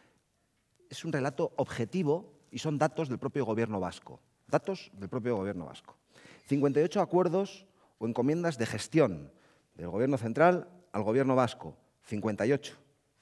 un relato objetivo y son datos del propio Gobierno vasco. Datos del propio Gobierno vasco. 58 acuerdos o encomiendas de gestión del Gobierno central al Gobierno vasco. 58.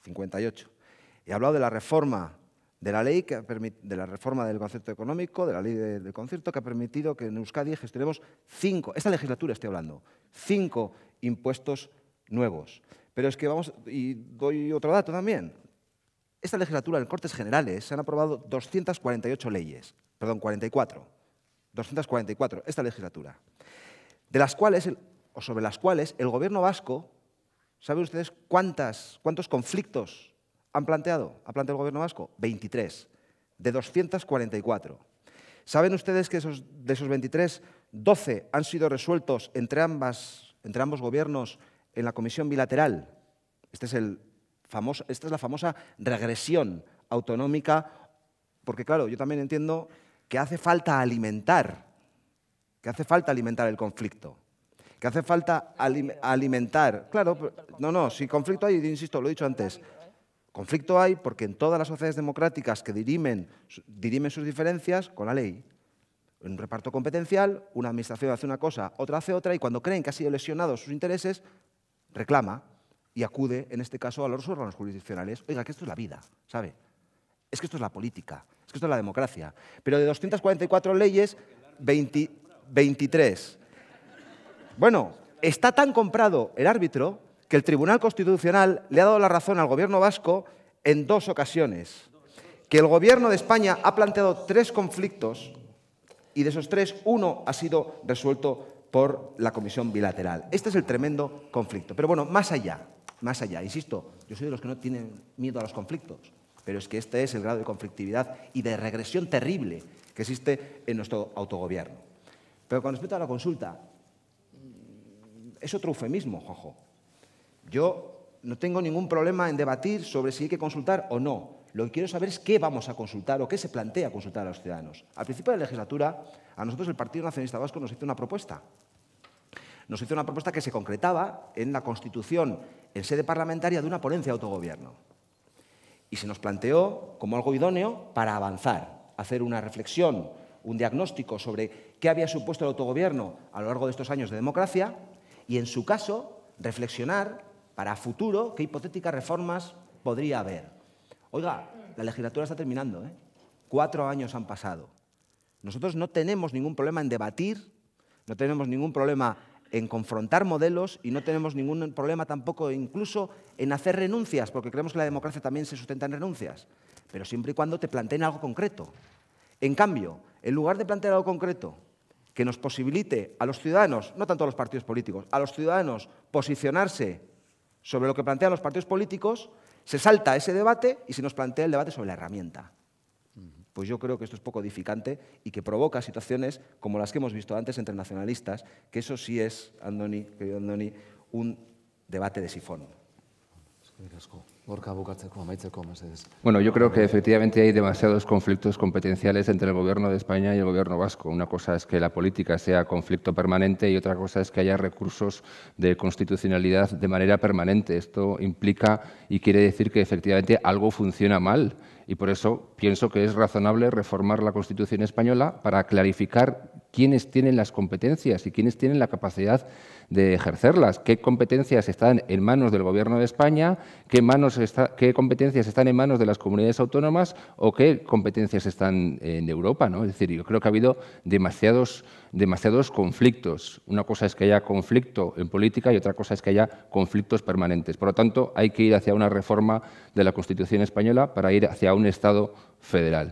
He hablado de la reforma de la ley, de la reforma del concierto económico, de la ley del concierto, que ha permitido que en Euskadi gestionemos 5, esta legislatura estoy hablando, 5 impuestos nuevos. Pero es que vamos, y doy otro dato también, esta legislatura en Cortes Generales se han aprobado 248 leyes, perdón, 44, 244, esta legislatura, de las cuales, o sobre las cuales el Gobierno vasco, ¿saben ustedes cuántos conflictos ha planteado el Gobierno vasco? 23, de 244. ¿Saben ustedes que de esos 23, 12 han sido resueltos entre ambos gobiernos en la comisión bilateral? Esta es la famosa regresión autonómica, porque claro, yo también entiendo que hace falta alimentar el conflicto. Que hace falta alimentar. Claro, si conflicto hay, insisto, lo he dicho antes, conflicto hay porque en todas las sociedades democráticas que dirimen sus diferencias con la ley, en un reparto competencial, una administración hace una cosa, otra hace otra, y cuando creen que ha sido lesionado sus intereses, reclama y acude, en este caso, a los órganos jurisdiccionales. Oiga, que esto es la vida, ¿sabe? Es que esto es la política, es que esto es la democracia. Pero de 244 leyes, 23. Bueno, está tan comprado el árbitro que el Tribunal Constitucional le ha dado la razón al Gobierno vasco en 2 ocasiones. Que el Gobierno de España ha planteado 3 conflictos y de esos 3, 1 ha sido resuelto por la comisión bilateral. Este es el tremendo conflicto. Pero bueno, más allá, insisto, yo soy de los que no tienen miedo a los conflictos, pero es que este es el grado de conflictividad y de regresión terrible que existe en nuestro autogobierno. Pero con respecto a la consulta, es otro eufemismo, Juanjo. Yo no tengo ningún problema en debatir sobre si hay que consultar o no. Lo que quiero saber es qué vamos a consultar o qué se plantea consultar a los ciudadanos. Al principio de la legislatura, a nosotros el Partido Nacionalista Vasco nos hizo una propuesta. Nos hizo una propuesta que se concretaba en la constitución en sede parlamentaria de una ponencia de autogobierno. Y se nos planteó como algo idóneo para avanzar, hacer una reflexión, un diagnóstico sobre qué había supuesto el autogobierno a lo largo de estos años de democracia y, en su caso, reflexionar para futuro, qué hipotéticas reformas podría haber. Oiga, la legislatura está terminando, ¿eh? 4 años han pasado. Nosotros no tenemos ningún problema en debatir, no tenemos ningún problema en confrontar modelos y no tenemos ningún problema tampoco incluso en hacer renuncias, porque creemos que la democracia también se sustenta en renuncias, pero siempre y cuando te planteen algo concreto. En cambio, en lugar de plantear algo concreto que nos posibilite a los ciudadanos, no tanto a los partidos políticos, a los ciudadanos posicionarse sobre lo que plantean los partidos políticos, se salta ese debate y se nos plantea el debate sobre la herramienta. Pues yo creo que esto es poco edificante y que provoca situaciones como las que hemos visto antes entre nacionalistas, que eso sí es, Andoni, querido Andoni, un debate de sifón. Bueno, yo creo que efectivamente hay demasiados conflictos competenciales entre el Gobierno de España y el Gobierno vasco. Una cosa es que la política sea conflicto permanente y otra cosa es que haya recursos de constitucionalidad de manera permanente. Esto implica y quiere decir que efectivamente algo funciona mal y por eso pienso que es razonable reformar la Constitución española para clarificar quiénes tienen las competencias y quiénes tienen la capacidad de ejercerlas, qué competencias están en manos del Gobierno de España, qué competencias están en manos de las comunidades autónomas o qué competencias están en Europa, ¿no? Es decir, yo creo que ha habido demasiados conflictos. Una cosa es que haya conflicto en política y otra cosa es que haya conflictos permanentes. Por lo tanto, hay que ir hacia una reforma de la Constitución española para ir hacia un Estado federal.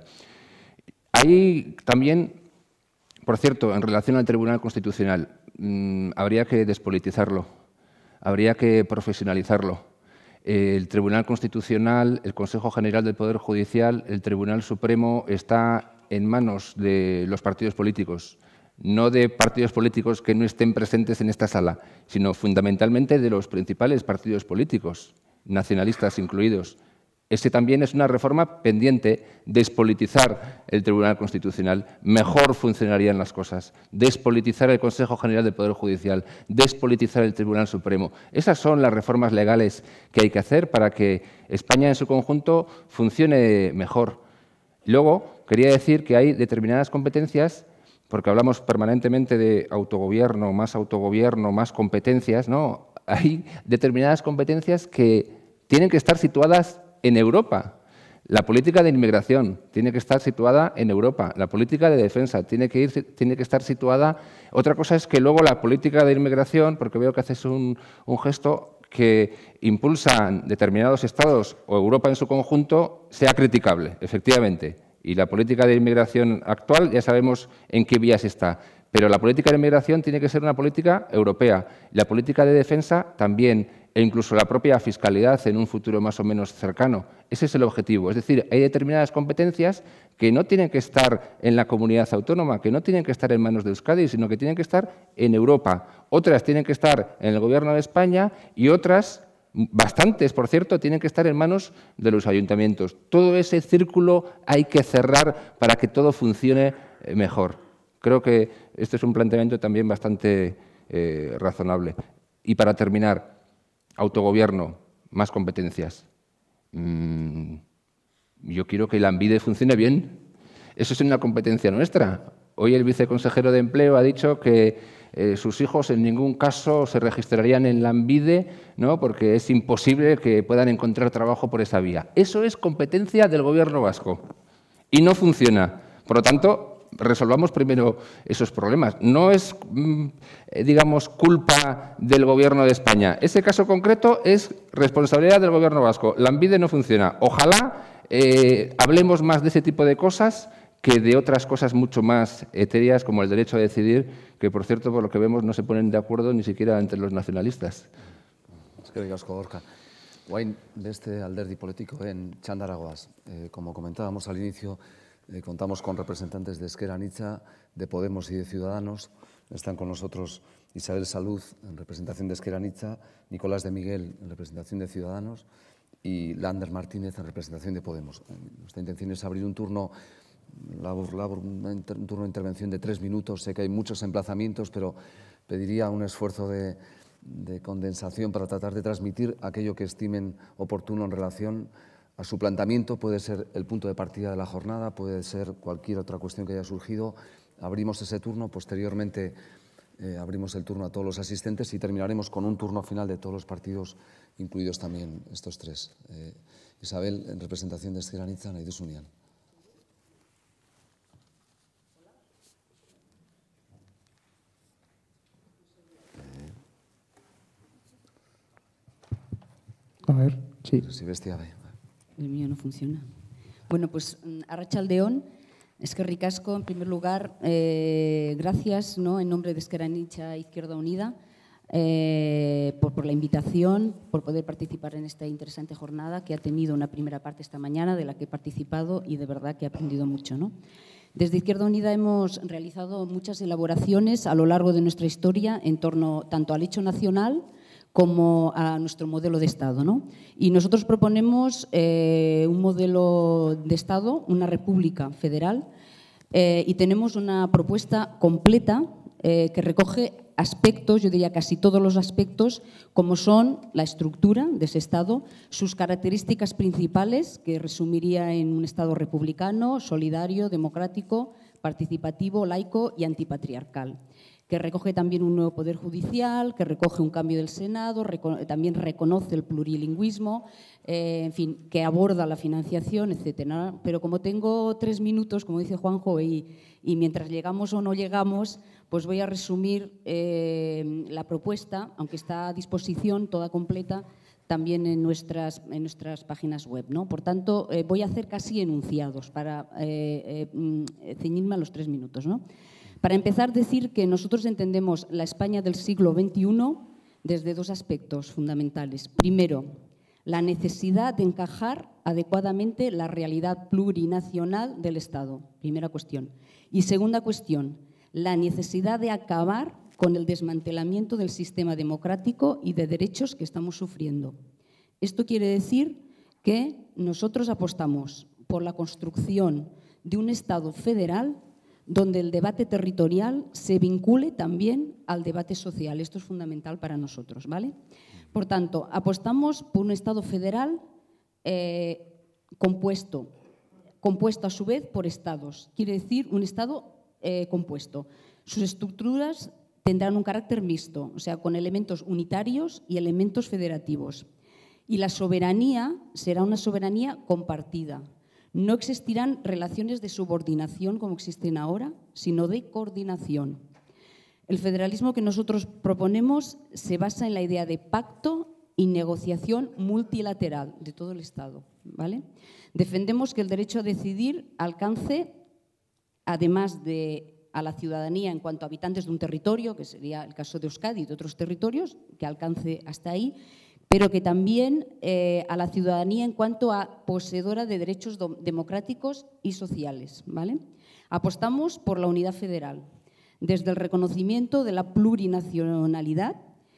Hay también, por cierto, en relación al Tribunal Constitucional, habría que despolitizarlo, habría que profesionalizarlo. El Tribunal Constitucional, el Consejo General del Poder Judicial, el Tribunal Supremo está en manos de los partidos políticos, no de partidos políticos que no estén presentes en esta sala, sino fundamentalmente de los principales partidos políticos, nacionalistas incluidos. Ese también es una reforma pendiente, despolitizar el Tribunal Constitucional, mejor funcionarían las cosas, despolitizar el Consejo General del Poder Judicial, despolitizar el Tribunal Supremo. Esas son las reformas legales que hay que hacer para que España en su conjunto funcione mejor. Luego, quería decir que hay determinadas competencias, porque hablamos permanentemente de autogobierno, más competencias, ¿no? Hay determinadas competencias que tienen que estar situadas en Europa. La política de inmigración tiene que estar situada en Europa. La política de defensa tiene que estar situada. Otra cosa es que luego la política de inmigración, porque veo que haces un gesto, que impulsan determinados estados o Europa en su conjunto, sea criticable, efectivamente. Y la política de inmigración actual ya sabemos en qué vías está. Pero la política de inmigración tiene que ser una política europea. La política de defensa también, e incluso la propia fiscalidad en un futuro más o menos cercano. Ese es el objetivo. Es decir, hay determinadas competencias que no tienen que estar en la comunidad autónoma, que no tienen que estar en manos de Euskadi, sino que tienen que estar en Europa. Otras tienen que estar en el Gobierno de España y otras, bastantes, por cierto, tienen que estar en manos de los ayuntamientos. Todo ese círculo hay que cerrar para que todo funcione mejor. Creo que este es un planteamiento también bastante razonable. Y para terminar, autogobierno, más competencias. Yo quiero que la ANVIDE funcione bien. Eso es una competencia nuestra. Hoy el viceconsejero de Empleo ha dicho que sus hijos en ningún caso se registrarían en la ANVIDE, ¿no? Porque es imposible que puedan encontrar trabajo por esa vía. Eso es competencia del Gobierno vasco y no funciona. Por lo tanto, resolvamos primero esos problemas. No es, digamos, culpa del Gobierno de España. Ese caso concreto es responsabilidad del Gobierno vasco. La ANVIDE no funciona. Ojalá hablemos más de ese tipo de cosas que de otras cosas mucho más etéreas, como el derecho a decidir, que, por cierto, por lo que vemos, no se ponen de acuerdo ni siquiera entre los nacionalistas. Eskerrik asko, Gorka. Guain, beste alderdi politikoen txandara goaz. Como comentábamos al inicio, contamos con representantes de Ezker Anitza, de Podemos y de Ciudadanos. Están con nosotros Isabel Saluz, en representación de Ezker Anitza, Nicolás de Miguel, en representación de Ciudadanos, y Lander Martínez, en representación de Podemos. Nuestra intención es abrir un turno un turno de intervención de 3 minutos. Sé que hay muchos emplazamientos, pero pediría un esfuerzo de condensación para tratar de transmitir aquello que estimen oportuno en relación a su planteamiento. Puede ser el punto de partida de la jornada, puede ser cualquier otra cuestión que haya surgido. Abrimos ese turno, posteriormente abrimos el turno a todos los asistentes y terminaremos con un turno final de todos los partidos, incluidos también estos tres. Isabel, en representación de Ezker Anitza, nahi duzunean. A ver, sí. Si bestia, El mío no funciona. Bueno, pues arratsaldeon, eskerrik asko, en primer lugar, gracias, ¿no?, en nombre de Ezker Anitza Izquierda Unida, por la invitación, por poder participar en esta interesante jornada que ha tenido una primera parte esta mañana, de la que he participado y de verdad que he aprendido mucho, ¿no? Desde Izquierda Unida hemos realizado muchas elaboraciones a lo largo de nuestra historia en torno tanto al hecho nacional como a nuestro modelo de Estado, ¿no? Y nosotros proponemos un modelo de Estado, una república federal, y tenemos una propuesta completa que recoge aspectos, yo diría casi todos los aspectos, como son la estructura de ese Estado, sus características principales, que resumiría en un Estado republicano, solidario, democrático, participativo, laico y antipatriarcal, que recoge también un nuevo poder judicial, que recoge un cambio del Senado, también reconoce el plurilingüismo, en fin, que aborda la financiación, etcétera. Pero como tengo 3 minutos, como dice Juanjo, y mientras llegamos o no llegamos, pues voy a resumir la propuesta, aunque está a disposición toda completa también en nuestras páginas web, ¿no? Por tanto, voy a hacer casi enunciados para ceñirme a los 3 minutos, ¿no? Para empezar, decir que nosotros entendemos la España del siglo XXI desde 2 aspectos fundamentales. Primero, la necesidad de encajar adecuadamente la realidad plurinacional del Estado, primera cuestión. Y segunda cuestión, la necesidad de acabar con el desmantelamiento del sistema democrático y de derechos que estamos sufriendo. Esto quiere decir que nosotros apostamos por la construcción de un Estado federal donde el debate territorial se vincule también al debate social. Esto es fundamental para nosotros, ¿vale? Por tanto, apostamos por un Estado federal compuesto a su vez por estados. Quiere decir un Estado compuesto. Sus estructuras tendrán un carácter mixto, o sea, con elementos unitarios y elementos federativos. Y la soberanía será una soberanía compartida. No existirán relaciones de subordinación como existen ahora, sino de coordinación. El federalismo que nosotros proponemos se basa en la idea de pacto y negociación multilateral de todo el Estado, ¿vale? Defendemos que el derecho a decidir alcance, además de a la ciudadanía en cuanto a habitantes de un territorio, que sería el caso de Euskadi y de otros territorios, que alcance hasta ahí, pero que también a la ciudadanía en cuanto a poseedora de derechos democráticos y sociales, ¿vale? Apostamos por la unidad federal, desde el reconocimiento de la plurinacionalidad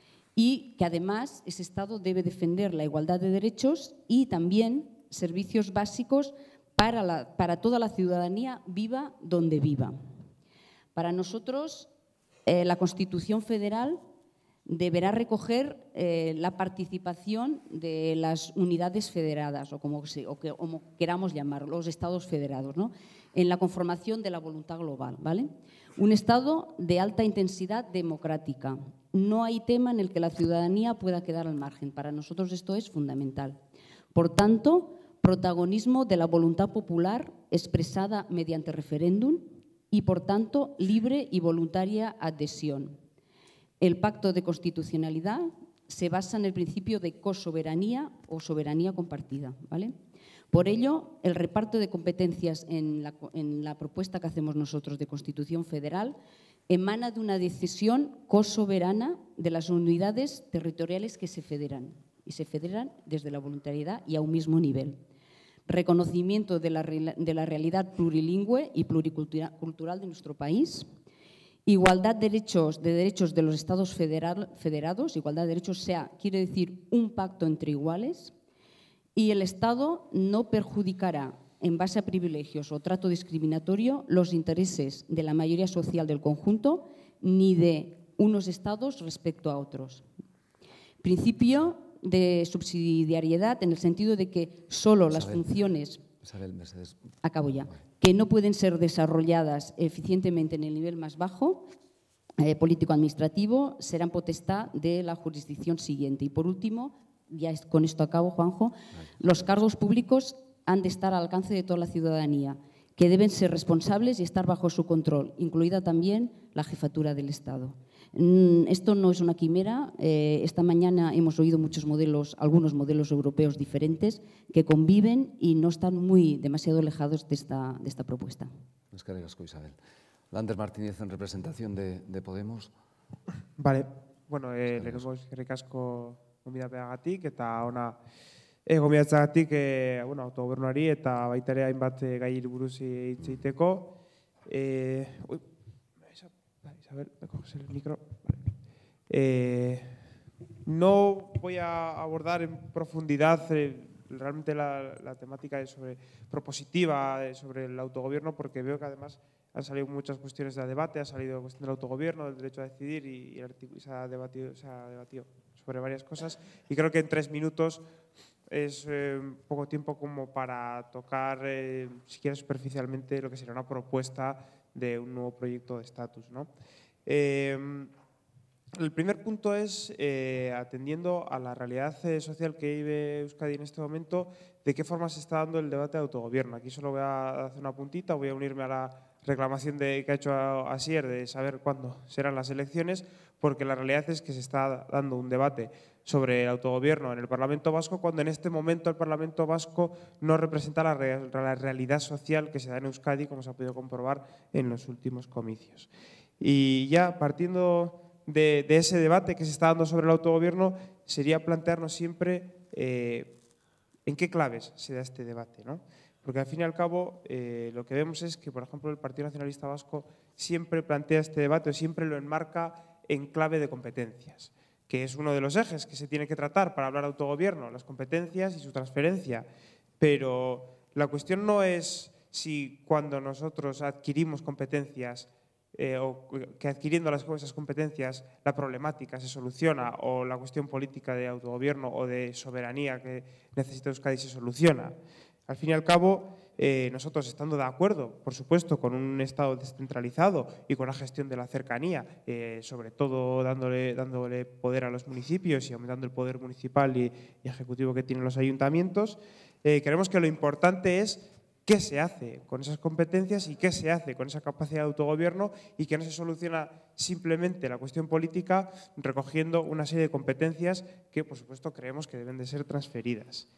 y que además ese Estado debe defender la igualdad de derechos y también servicios básicos para toda la ciudadanía, viva donde viva. Para nosotros, la Constitución federal deberá recoger la participación de las unidades federadas, o como queramos llamarlo, los estados federados, ¿no?, en la conformación de la voluntad global, ¿vale? Un Estado de alta intensidad democrática. No hay tema en el que la ciudadanía pueda quedar al margen. Para nosotros esto es fundamental. Por tanto, protagonismo de la voluntad popular expresada mediante referéndum y, por tanto, libre y voluntaria adhesión. El pacto de constitucionalidad se basa en el principio de cosoberanía o soberanía compartida, ¿vale? Por ello, el reparto de competencias en la propuesta que hacemos nosotros de Constitución Federal emana de una decisión cosoberana de las unidades territoriales que se federan, y se federan desde la voluntariedad y a un mismo nivel. Reconocimiento de la realidad plurilingüe y pluricultural de nuestro país. Igualdad de derechos de los estados federados, igualdad de derechos quiere decir un pacto entre iguales, y el Estado no perjudicará en base a privilegios o trato discriminatorio los intereses de la mayoría social del conjunto ni de unos estados respecto a otros. Principio de subsidiariedad en el sentido de que solo las funciones que no pueden ser desarrolladas eficientemente en el nivel más bajo político-administrativo serán potestad de la jurisdicción siguiente. Y por último, ya con esto acabo, Juanjo, los cargos públicos han de estar al alcance de toda la ciudadanía, que deben ser responsables y estar bajo su control, incluida también la jefatura del Estado. Esto no es una quimera. Esta mañana hemos oído algunos modelos europeos diferentes que conviven y no están demasiado alejados de esta propuesta. Eskerrik asko, Isabel. Lander Martínez, en representación de Podemos. Vale, bueno, lehenengo eskerrik asko gonbidapeagatik eta ona gonbidatzeagatik autogobernuari eta baita ere hainbat gai buruz hitz egiteko. Isabel, me coges el micro. Vale. No voy a abordar en profundidad realmente la temática propositiva sobre el autogobierno, porque veo que además han salido muchas cuestiones de debate, ha salido la cuestión del autogobierno, del derecho a decidir y se ha debatido sobre varias cosas. Y creo que en 3 minutos es poco tiempo como para tocar, siquiera superficialmente, lo que sería una propuesta de un nuevo proyecto de estatus, ¿no? El primer punto es, atendiendo a la realidad social que vive Euskadi en este momento, de qué forma se está dando el debate de autogobierno. Aquí solo voy a hacer una puntita, voy a unirme a la reclamación que ha hecho Asier de saber cuándo serán las elecciones, porque la realidad es que se está dando un debate sobre el autogobierno en el Parlamento Vasco, cuando en este momento el Parlamento Vasco no representa la realidad social que se da en Euskadi, como se ha podido comprobar en los últimos comicios. Y ya partiendo de ese debate que se está dando sobre el autogobierno, sería plantearnos siempre en qué claves se da este debate, ¿no? Porque al fin y al cabo lo que vemos es que, por ejemplo, el Partido Nacionalista Vasco siempre plantea este debate o siempre lo enmarca en clave de competencias, que es uno de los ejes que se tiene que tratar para hablar de autogobierno, las competencias y su transferencia. Pero la cuestión no es si cuando nosotros adquirimos competencias o que adquiriendo esas competencias la problemática se soluciona, o la cuestión política de autogobierno o de soberanía que necesita Euskadi se soluciona. Al fin y al cabo, nosotros estando de acuerdo, por supuesto, con un Estado descentralizado y con la gestión de la cercanía, sobre todo dándole poder a los municipios y aumentando el poder municipal y ejecutivo que tienen los ayuntamientos, creemos que lo importante es qué se hace con esas competencias y qué se hace con esa capacidad de autogobierno, y que no se soluciona simplemente la cuestión política recogiendo una serie de competencias que, por supuesto, creemos que deben de ser transferidas.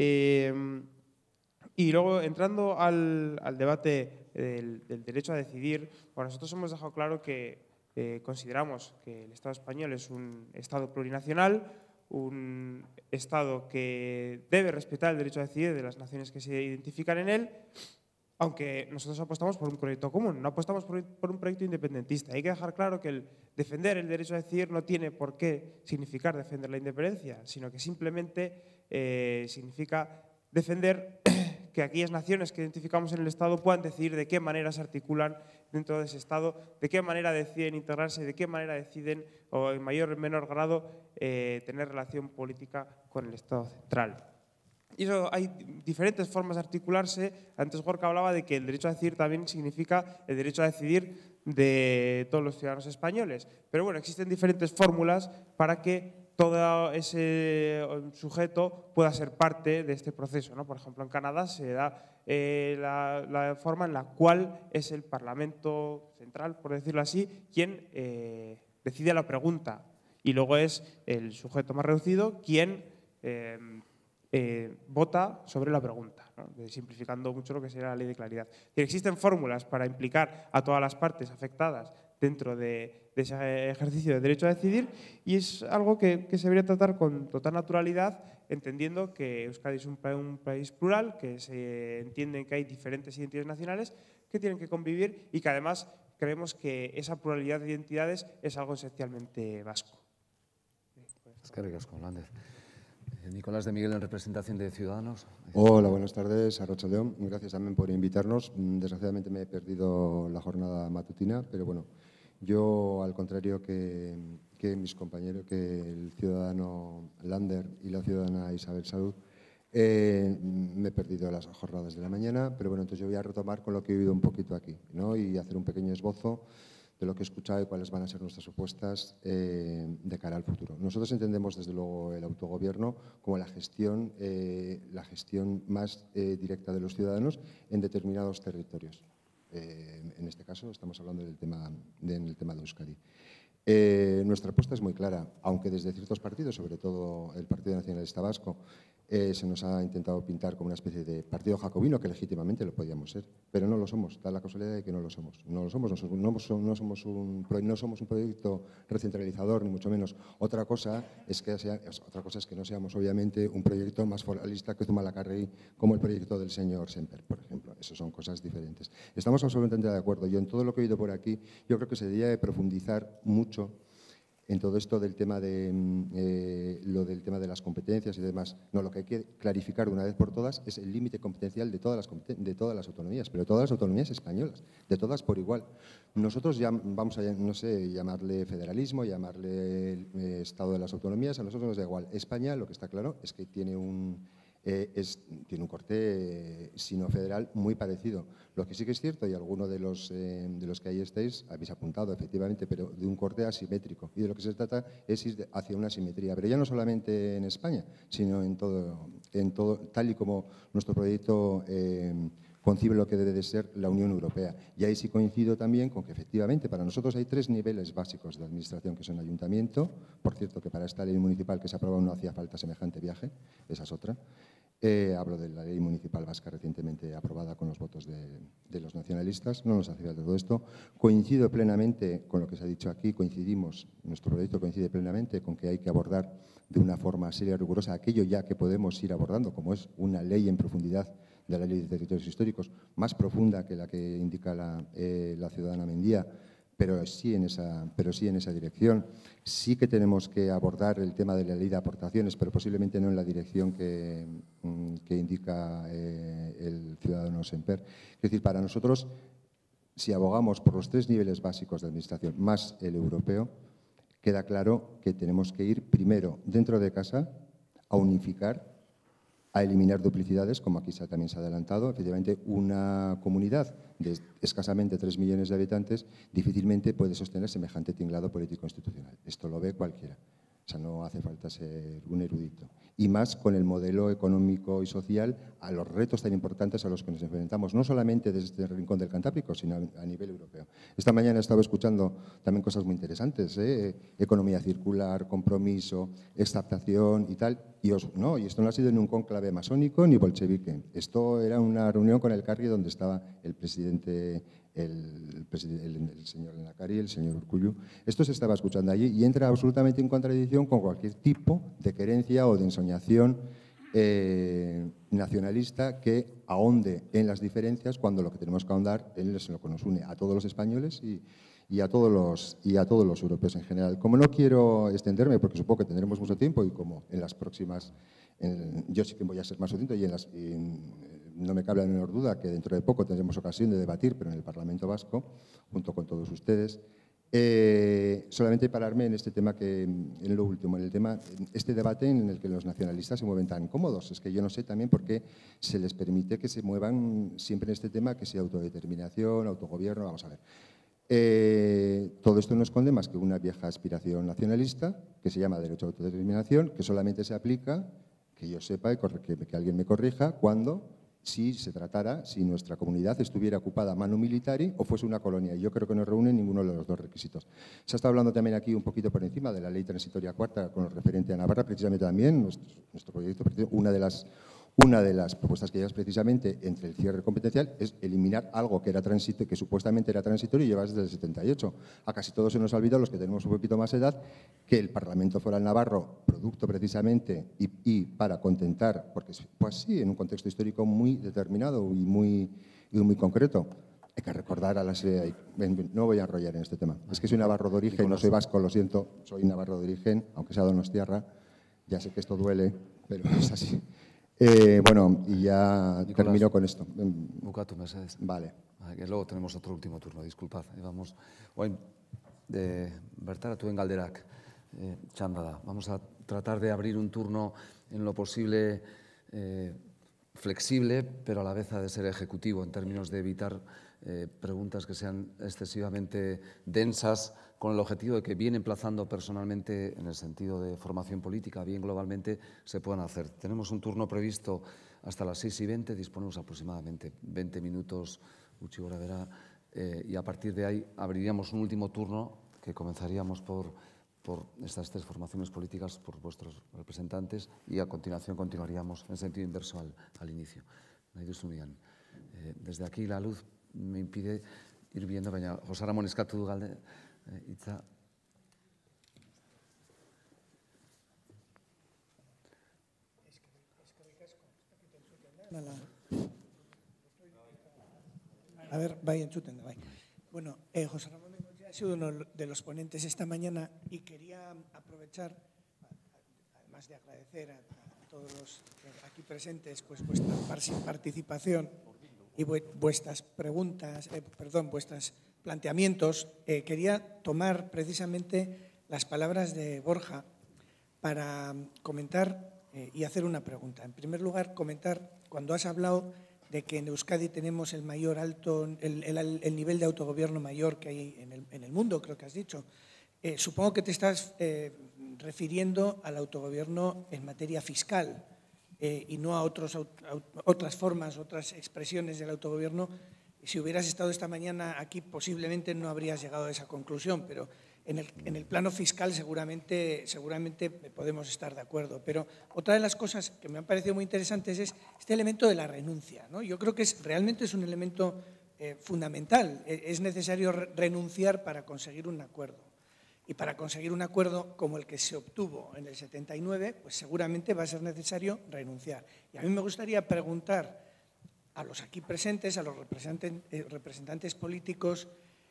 Y luego, entrando al debate del derecho a decidir, bueno, nosotros hemos dejado claro que consideramos que el Estado español es un Estado plurinacional, un Estado que debe respetar el derecho a decidir de las naciones que se identifican en él, aunque nosotros apostamos por un proyecto común, no apostamos por un proyecto independentista. Hay que dejar claro que el defender el derecho a decidir no tiene por qué significar defender la independencia, sino que simplemente significa defender que aquellas naciones que identificamos en el Estado puedan decidir de qué manera se articulan dentro de ese Estado, de qué manera deciden integrarse, de qué manera deciden, o en mayor o menor grado, tener relación política con el Estado central. Y eso, hay diferentes formas de articularse. Antes Gorka hablaba de que el derecho a decidir también significa el derecho a decidir de todos los ciudadanos españoles. Pero bueno, existen diferentes fórmulas para que todo ese sujeto pueda ser parte de este proceso, ¿no? Por ejemplo, en Canadá se da la forma en la cual es el Parlamento central, por decirlo así, quien decide la pregunta, y luego es el sujeto más reducido quien vota sobre la pregunta, ¿no? Simplificando mucho lo que sería la ley de claridad. Existen fórmulas para implicar a todas las partes afectadas dentro de ese ejercicio de derecho a decidir, y es algo que se debería tratar con total naturalidad, entendiendo que Euskadi es un país plural, que se entiende que hay diferentes identidades nacionales que tienen que convivir, y que además creemos que esa pluralidad de identidades es algo esencialmente vasco. Eskerrik asko, Lander. Nicolás de Miguel, en representación de Ciudadanos. Hola, buenas tardes, Arratsaldeon. Gracias también por invitarnos. Desgraciadamente me he perdido la jornada matutina, pero bueno, yo, al contrario que mis compañeros, que el ciudadano Lander y la ciudadana Isabel Salud, me he perdido las jornadas de la mañana, pero bueno, entonces yo voy a retomar con lo que he oído un poquito aquí, ¿no? Y hacer un pequeño esbozo de lo que he escuchado y cuáles van a ser nuestras propuestas de cara al futuro. Nosotros entendemos, desde luego, el autogobierno como la gestión más directa de los ciudadanos en determinados territorios. En este caso estamos hablando del tema de Euskadi. Nuestra apuesta es muy clara, aunque desde ciertos partidos, sobre todo el Partido Nacionalista Vasco, se nos ha intentado pintar como una especie de partido jacobino, que legítimamente lo podíamos ser, pero no lo somos, da la casualidad de que no lo somos. No somos un proyecto recentralizador, ni mucho menos. Otra cosa es que no seamos, obviamente, un proyecto más foralista que Zumalacárregui, como el proyecto del señor Semper, por ejemplo. Eso son cosas diferentes. Estamos absolutamente de acuerdo. Yo, en todo lo que he oído por aquí, yo creo que se debería de profundizar mucho en todo esto del tema del tema de las competencias y demás. No, lo que hay que clarificar de una vez por todas es el límite competencial de todas las autonomías, pero todas las autonomías españolas, de todas por igual. Nosotros ya vamos a, no sé, llamarle federalismo, llamarle Estado de las autonomías, a nosotros nos da igual. España, lo que está claro, es que tiene un corte sino-federal muy parecido. Lo que sí que es cierto, y alguno de los que ahí estáis habéis apuntado, efectivamente, pero de un corte asimétrico. Y de lo que se trata es ir hacia una simetría, pero ya no solamente en España, sino en todo, tal y como nuestro proyecto concibe lo que debe de ser la Unión Europea. Y ahí sí coincido también con que, efectivamente, para nosotros hay 3 niveles básicos de administración, que son ayuntamiento. Por cierto, que para esta ley municipal que se aprobó no hacía falta semejante viaje, esa es otra. Hablo de la ley municipal vasca recientemente aprobada con los votos de los nacionalistas. No nos hace falta todo esto. Coincido plenamente con lo que se ha dicho aquí, nuestro proyecto coincide plenamente con que hay que abordar de una forma seria y rigurosa aquello ya que podemos ir abordando, como es una ley en profundidad de la Ley de Territorios Históricos, más profunda que la que indica la ciudadana Mendía, pero sí en esa dirección. Sí que tenemos que abordar el tema de la ley de aportaciones, pero posiblemente no en la dirección que indica el ciudadano Semper. Es decir, para nosotros, si abogamos por los 3 niveles básicos de administración más el europeo, queda claro que tenemos que ir primero dentro de casa a unificar, a eliminar duplicidades, como aquí también se ha adelantado. Efectivamente, una comunidad de escasamente 3 millones de habitantes difícilmente puede sostener semejante tinglado político-institucional. Esto lo ve cualquiera. O sea, no hace falta ser un erudito. Y más con el modelo económico y social, a los retos tan importantes a los que nos enfrentamos, no solamente desde el rincón del Cantábrico, sino a nivel europeo. Esta mañana he estado escuchando también cosas muy interesantes, economía circular, compromiso, extractación y tal. Y esto no ha sido ni un cónclave masónico ni bolchevique. Esto era una reunión con el Carri donde estaba el presidente, el señor Lehendakari, el señor Urkullu. Esto se estaba escuchando allí y entra absolutamente en contradicción con cualquier tipo de querencia o de ensoñación nacionalista que ahonde en las diferencias, cuando lo que tenemos que ahondar es lo que nos une a todos los españoles y a todos los europeos en general. Como no quiero extenderme, porque supongo que tendremos mucho tiempo y como en las próximas, yo sí que voy a ser más sucinto y no me cabe la menor duda que dentro de poco tendremos ocasión de debatir, pero en el Parlamento Vasco, junto con todos ustedes. Solamente pararme en este tema, en lo último, en este debate en el que los nacionalistas se mueven tan cómodos. Es que yo no sé también por qué se les permite que se muevan siempre en este tema, que sea autodeterminación, autogobierno. Vamos a ver. Todo esto no esconde más que una vieja aspiración nacionalista que se llama derecho a autodeterminación, que solamente se aplica, que yo sepa y que alguien me corrija, si nuestra comunidad estuviera ocupada manu militari o fuese una colonia. Yo creo que no reúne ninguno de los 2 requisitos. Se ha estado hablando también aquí un poquito por encima de la ley transitoria cuarta con lo referente a Navarra, precisamente también nuestro proyecto, una de las propuestas que llevas precisamente entre el cierre competencial es eliminar algo que supuestamente era transitorio y llevas desde el 78. A casi todos se nos ha olvidado, los que tenemos un poquito más edad, que el Parlamento Foral Navarro, producto precisamente y para contentar, porque pues sí, en un contexto histórico muy determinado y muy concreto, hay que recordar no voy a enrollar en este tema. Es que soy navarro de origen, no soy vasco, lo siento, soy navarro de origen, aunque sea donostiarra. Ya sé que esto duele, pero es así. Y ya Nicolás, termino con esto. Bukatu, Mercedes. Vale. Que luego tenemos otro último turno, disculpad. Vamos, bertaratuen galderak txanda da. Vamos a tratar de abrir un turno en lo posible flexible, pero a la vez ha de ser ejecutivo en términos de evitar preguntas que sean excesivamente densas, con el objetivo de que bien emplazando personalmente, en el sentido de formación política, bien globalmente, se puedan hacer. Tenemos un turno previsto hasta las 6:20, disponemos aproximadamente 20 minutos, gutxi gora bera, y a partir de ahí abriríamos un último turno que comenzaríamos por estas tres formaciones políticas, por vuestros representantes, y a continuación continuaríamos en sentido inverso al inicio. Desde aquí la luz me impide ir viendo, baina José Ramón eskatu du galde hitza. A ver, bai entzuten da, bai. Bueno, José Ramón Bengoechea ha sido uno de los ponentes esta mañana y quería aprovechar, además de agradecer a todos los aquí presentes, pues vuestra participación y vuestras preguntas, vuestros planteamientos, quería tomar precisamente las palabras de Borja para comentar y hacer una pregunta. En primer lugar, comentar, cuando has hablado de que en Euskadi tenemos el nivel de autogobierno mayor que hay en el mundo, creo que has dicho. Supongo que te estás refiriendo al autogobierno en materia fiscal y no a otras formas, otras expresiones del autogobierno. Si hubieras estado esta mañana aquí, posiblemente no habrías llegado a esa conclusión, pero en el plano fiscal seguramente podemos estar de acuerdo. Pero otra de las cosas que me han parecido muy interesantes es este elemento de la renuncia, ¿no? Yo creo que realmente es un elemento fundamental. Es necesario renunciar para conseguir un acuerdo. Y para conseguir un acuerdo como el que se obtuvo en el 79, pues seguramente va a ser necesario renunciar. Y a mí me gustaría preguntar a los aquí presentes, a los representantes políticos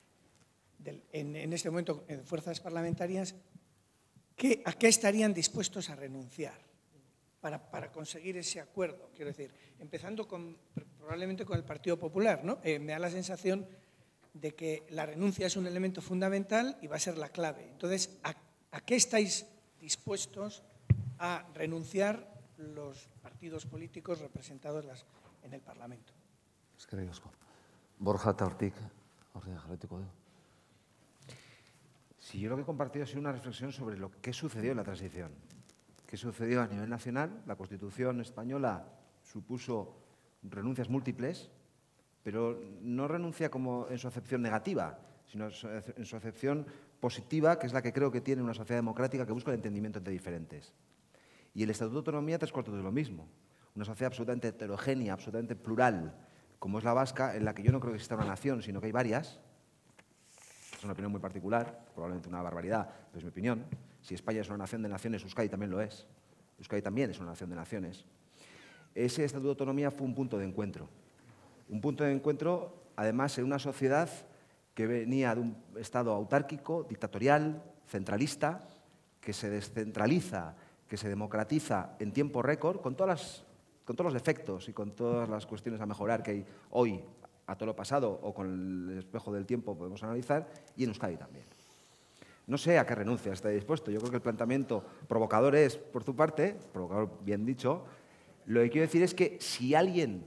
en este momento en fuerzas parlamentarias, ¿a qué estarían dispuestos a renunciar para conseguir ese acuerdo? Quiero decir, empezando probablemente con el Partido Popular, ¿no? Me da la sensación de que la renuncia es un elemento fundamental y va a ser la clave. Entonces, ¿a qué estáis dispuestos a renunciar los partidos políticos representados en el Parlamento? Eskerrik asko. Borja eta Hortik, horrela jarraituko du. Sí, yo lo que he compartido ha sido una reflexión sobre lo que sucedió en la transición. ¿Qué sucedió a nivel nacional? La Constitución española supuso renuncias múltiples, pero no renuncia como en su acepción negativa, sino en su acepción positiva, que es la que creo que tiene una sociedad democrática que busca el entendimiento entre diferentes. Y el Estatuto de Autonomía 3/4 de lo mismo. Una sociedad absolutamente heterogénea, absolutamente plural, como es la vasca, en la que yo no creo que exista una nación, sino que hay varias. Es una opinión muy particular, probablemente una barbaridad, pero es mi opinión. Si España es una nación de naciones, Euskadi también lo es. Euskadi también es una nación de naciones. Ese Estatuto de Autonomía fue un punto de encuentro. Un punto de encuentro, además, en una sociedad que venía de un Estado autárquico, dictatorial, centralista, que se descentraliza, que se democratiza en tiempo récord, con todos los defectos y con todas las cuestiones a mejorar que hay hoy, a todo lo pasado o con el espejo del tiempo podemos analizar, y en Euskadi también. No sé a qué renuncia está dispuesto. Yo creo que el planteamiento provocador es, por tu parte, provocador bien dicho, lo que quiero decir es que si alguien,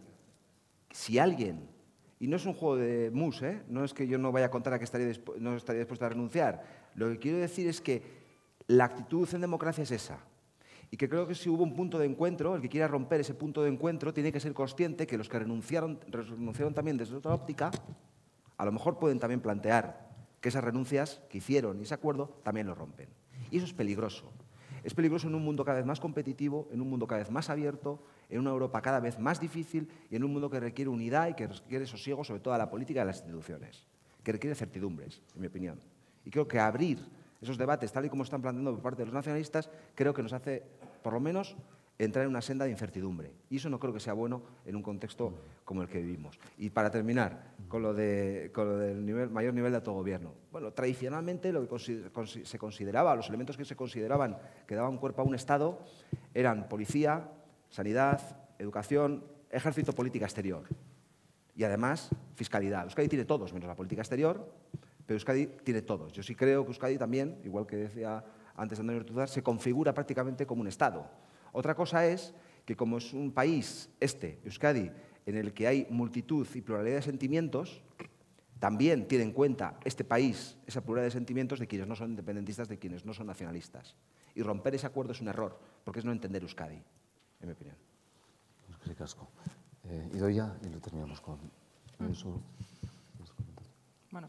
y no es un juego de mus, no es que yo no vaya a contar a que no estaría dispuesto a renunciar, lo que quiero decir es que la actitud en democracia es esa. Y que creo que si hubo un punto de encuentro, el que quiera romper ese punto de encuentro tiene que ser consciente que los que renunciaron también desde otra óptica, a lo mejor pueden también plantear que esas renuncias que hicieron y ese acuerdo también lo rompen. Y eso es peligroso. Es peligroso en un mundo cada vez más competitivo, en un mundo cada vez más abierto, en una Europa cada vez más difícil y en un mundo que requiere unidad y que requiere sosiego, sobre todo a la política y a las instituciones, que requiere certidumbres, en mi opinión. Y creo que abrir esos debates, tal y como están planteando por parte de los nacionalistas, creo que nos hace, por lo menos, entrar en una senda de incertidumbre. Y eso no creo que sea bueno en un contexto como el que vivimos. Y para terminar, con lo del mayor nivel de autogobierno. Bueno, tradicionalmente lo que se consideraba, los elementos que se consideraban que daban cuerpo a un Estado eran policía, sanidad, educación, ejército, política exterior. Y además, fiscalidad. Euskadi tiene todos, menos la política exterior, pero Euskadi tiene todos. Yo sí creo que Euskadi también, igual que decía antes Antonio Ortuzar, se configura prácticamente como un Estado. Otra cosa es que como es un país, Euskadi, en el que hay multitud y pluralidad de sentimientos, también tiene en cuenta este país, esa pluralidad de sentimientos de quienes no son independentistas, de quienes no son nacionalistas. Y romper ese acuerdo es un error, porque es no entender Euskadi, en mi opinión. Idoia, y lo terminamos con eso. Bueno,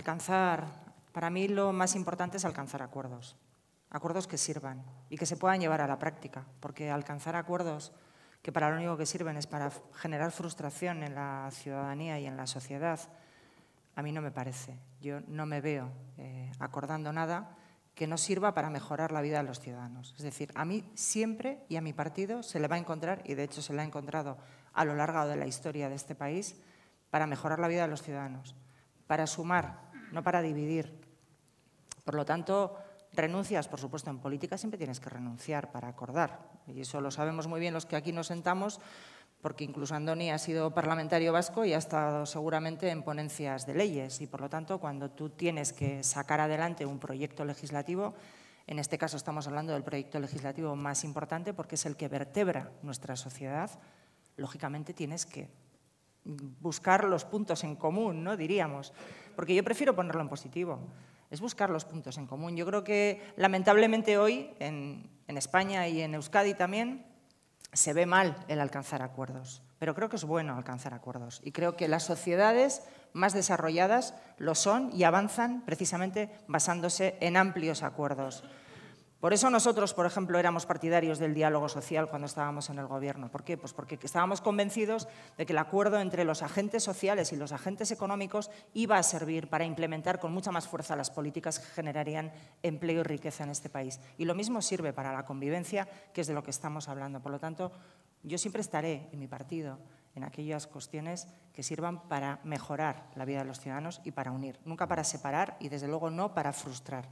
para mí lo más importante es alcanzar acuerdos. Acuerdos que sirvan y que se puedan llevar a la práctica, porque alcanzar acuerdos que para lo único que sirven es para generar frustración en la ciudadanía y en la sociedad, a mí no me parece. Yo no me veo acordando nada que no sirva para mejorar la vida de los ciudadanos. Es decir, a mí siempre y a mi partido se le va a encontrar, y de hecho se le ha encontrado a lo largo de la historia de este país, para mejorar la vida de los ciudadanos, para sumar, no para dividir. Por lo tanto, renuncias, por supuesto, en política siempre tienes que renunciar para acordar. Y eso lo sabemos muy bien los que aquí nos sentamos, porque incluso Andoni ha sido parlamentario vasco y ha estado seguramente en ponencias de leyes. Y, por lo tanto, cuando tú tienes que sacar adelante un proyecto legislativo, en este caso estamos hablando del proyecto legislativo más importante porque es el que vertebra nuestra sociedad, lógicamente tienes que buscar los puntos en común, ¿no? Diríamos. Porque yo prefiero ponerlo en positivo. Es buscar los puntos en común. Yo creo que, lamentablemente, hoy, en España y en Euskadi también, se ve mal el alcanzar acuerdos. Pero creo que es bueno alcanzar acuerdos. Y creo que las sociedades más desarrolladas lo son y avanzan precisamente basándose en amplios acuerdos. Por eso nosotros, por ejemplo, éramos partidarios del diálogo social cuando estábamos en el Gobierno. ¿Por qué? Pues porque estábamos convencidos de que el acuerdo entre los agentes sociales y los agentes económicos iba a servir para implementar con mucha más fuerza las políticas que generarían empleo y riqueza en este país. Y lo mismo sirve para la convivencia, que es de lo que estamos hablando. Por lo tanto, yo siempre estaré en mi partido en aquellas cuestiones que sirvan para mejorar la vida de los ciudadanos y para unir, nunca para separar y, desde luego, no para frustrar.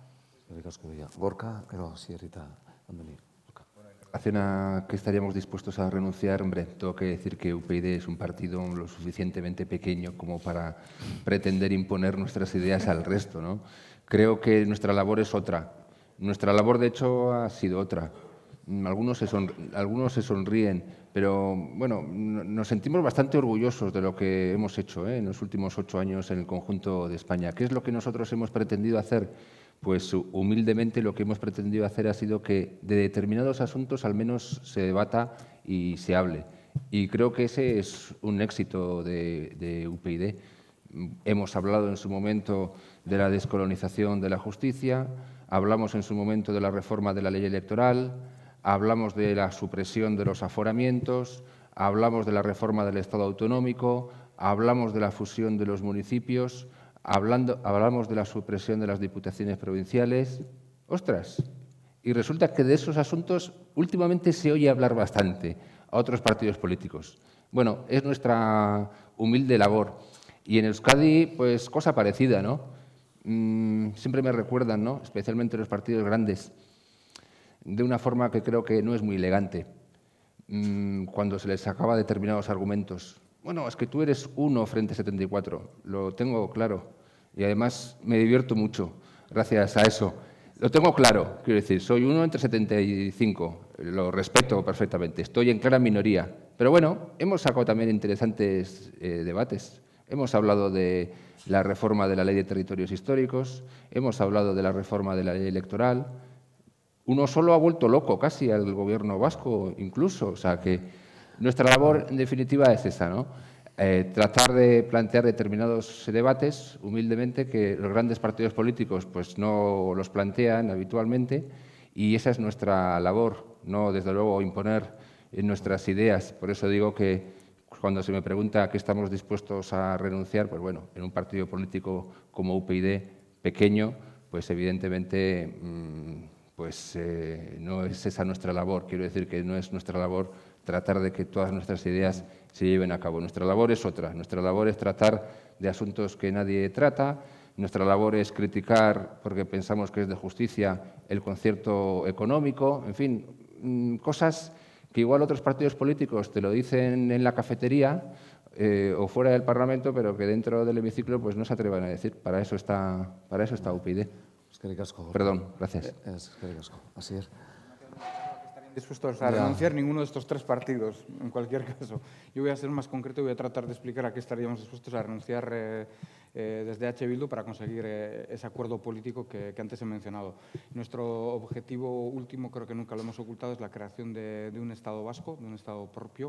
Gorka, pero sí, Rita, Andoni. En relación a que estaríamos dispuestos a renunciar, hombre, tengo que decir que UPyD es un partido lo suficientemente pequeño como para pretender imponer nuestras ideas al resto, ¿no? Creo que nuestra labor es otra. Nuestra labor, de hecho, ha sido otra. Algunos se sonríen, pero bueno, nos sentimos bastante orgullosos de lo que hemos hecho en los últimos 8 años en el conjunto de España. ¿Qué es lo que nosotros hemos pretendido hacer? Pues humildemente lo que hemos pretendido hacer ha sido que de determinados asuntos al menos se debata y se hable. Y creo que ese es un éxito de UPyD. Hemos hablado en su momento de la descolonización de la justicia, hablamos en su momento de la reforma de la ley electoral, hablamos de la supresión de los aforamientos, hablamos de la reforma del Estado autonómico, hablamos de la fusión de los municipios, hablamos de la supresión de las diputaciones provinciales. ¡Ostras! Y resulta que de esos asuntos últimamente se oye hablar bastante a otros partidos políticos. Bueno, es nuestra humilde labor. Y en Euskadi, pues cosa parecida, ¿no? Siempre me recuerdan, ¿no? Especialmente los partidos grandes, de una forma que creo que no es muy elegante, cuando se les sacaba determinados argumentos. Bueno, es que tú eres 1 frente a 74, lo tengo claro. Y además me divierto mucho gracias a eso. Lo tengo claro, quiero decir, soy 1 entre 75, lo respeto perfectamente, estoy en clara minoría. Pero bueno, hemos sacado también interesantes debates. Hemos hablado de la reforma de la Ley de Territorios Históricos, hemos hablado de la reforma de la ley electoral. Uno solo ha vuelto loco casi al Gobierno vasco incluso, o sea que nuestra labor en definitiva es esa, ¿no? Tratar de plantear determinados debates, humildemente, que los grandes partidos políticos pues, no los plantean habitualmente, y esa es nuestra labor, no, desde luego, imponer nuestras ideas. Por eso digo que cuando se me pregunta a qué estamos dispuestos a renunciar, pues bueno, en un partido político como UPyD, pequeño, pues evidentemente no es esa nuestra labor. Quiero decir que no es nuestra labor tratar de que todas nuestras ideas se lleven a cabo. Nuestra labor es otra. Nuestra labor es tratar de asuntos que nadie trata. Nuestra labor es criticar, porque pensamos que es de justicia, el concierto económico. En fin, cosas que igual otros partidos políticos te lo dicen en la cafetería o fuera del Parlamento, pero que dentro del hemiciclo pues, no se atrevan a decir. Para eso está UPyD. Perdón, gracias. Así es. Dispuestos a renunciar ninguno de estos 3 partidos, en cualquier caso. Yo voy a ser más concreto y voy a tratar de explicar a qué estaríamos dispuestos a renunciar desde H. Bildu para conseguir ese acuerdo político que antes he mencionado. Nuestro objetivo último, creo que nunca lo hemos ocultado, es la creación de un Estado vasco, de un Estado propio,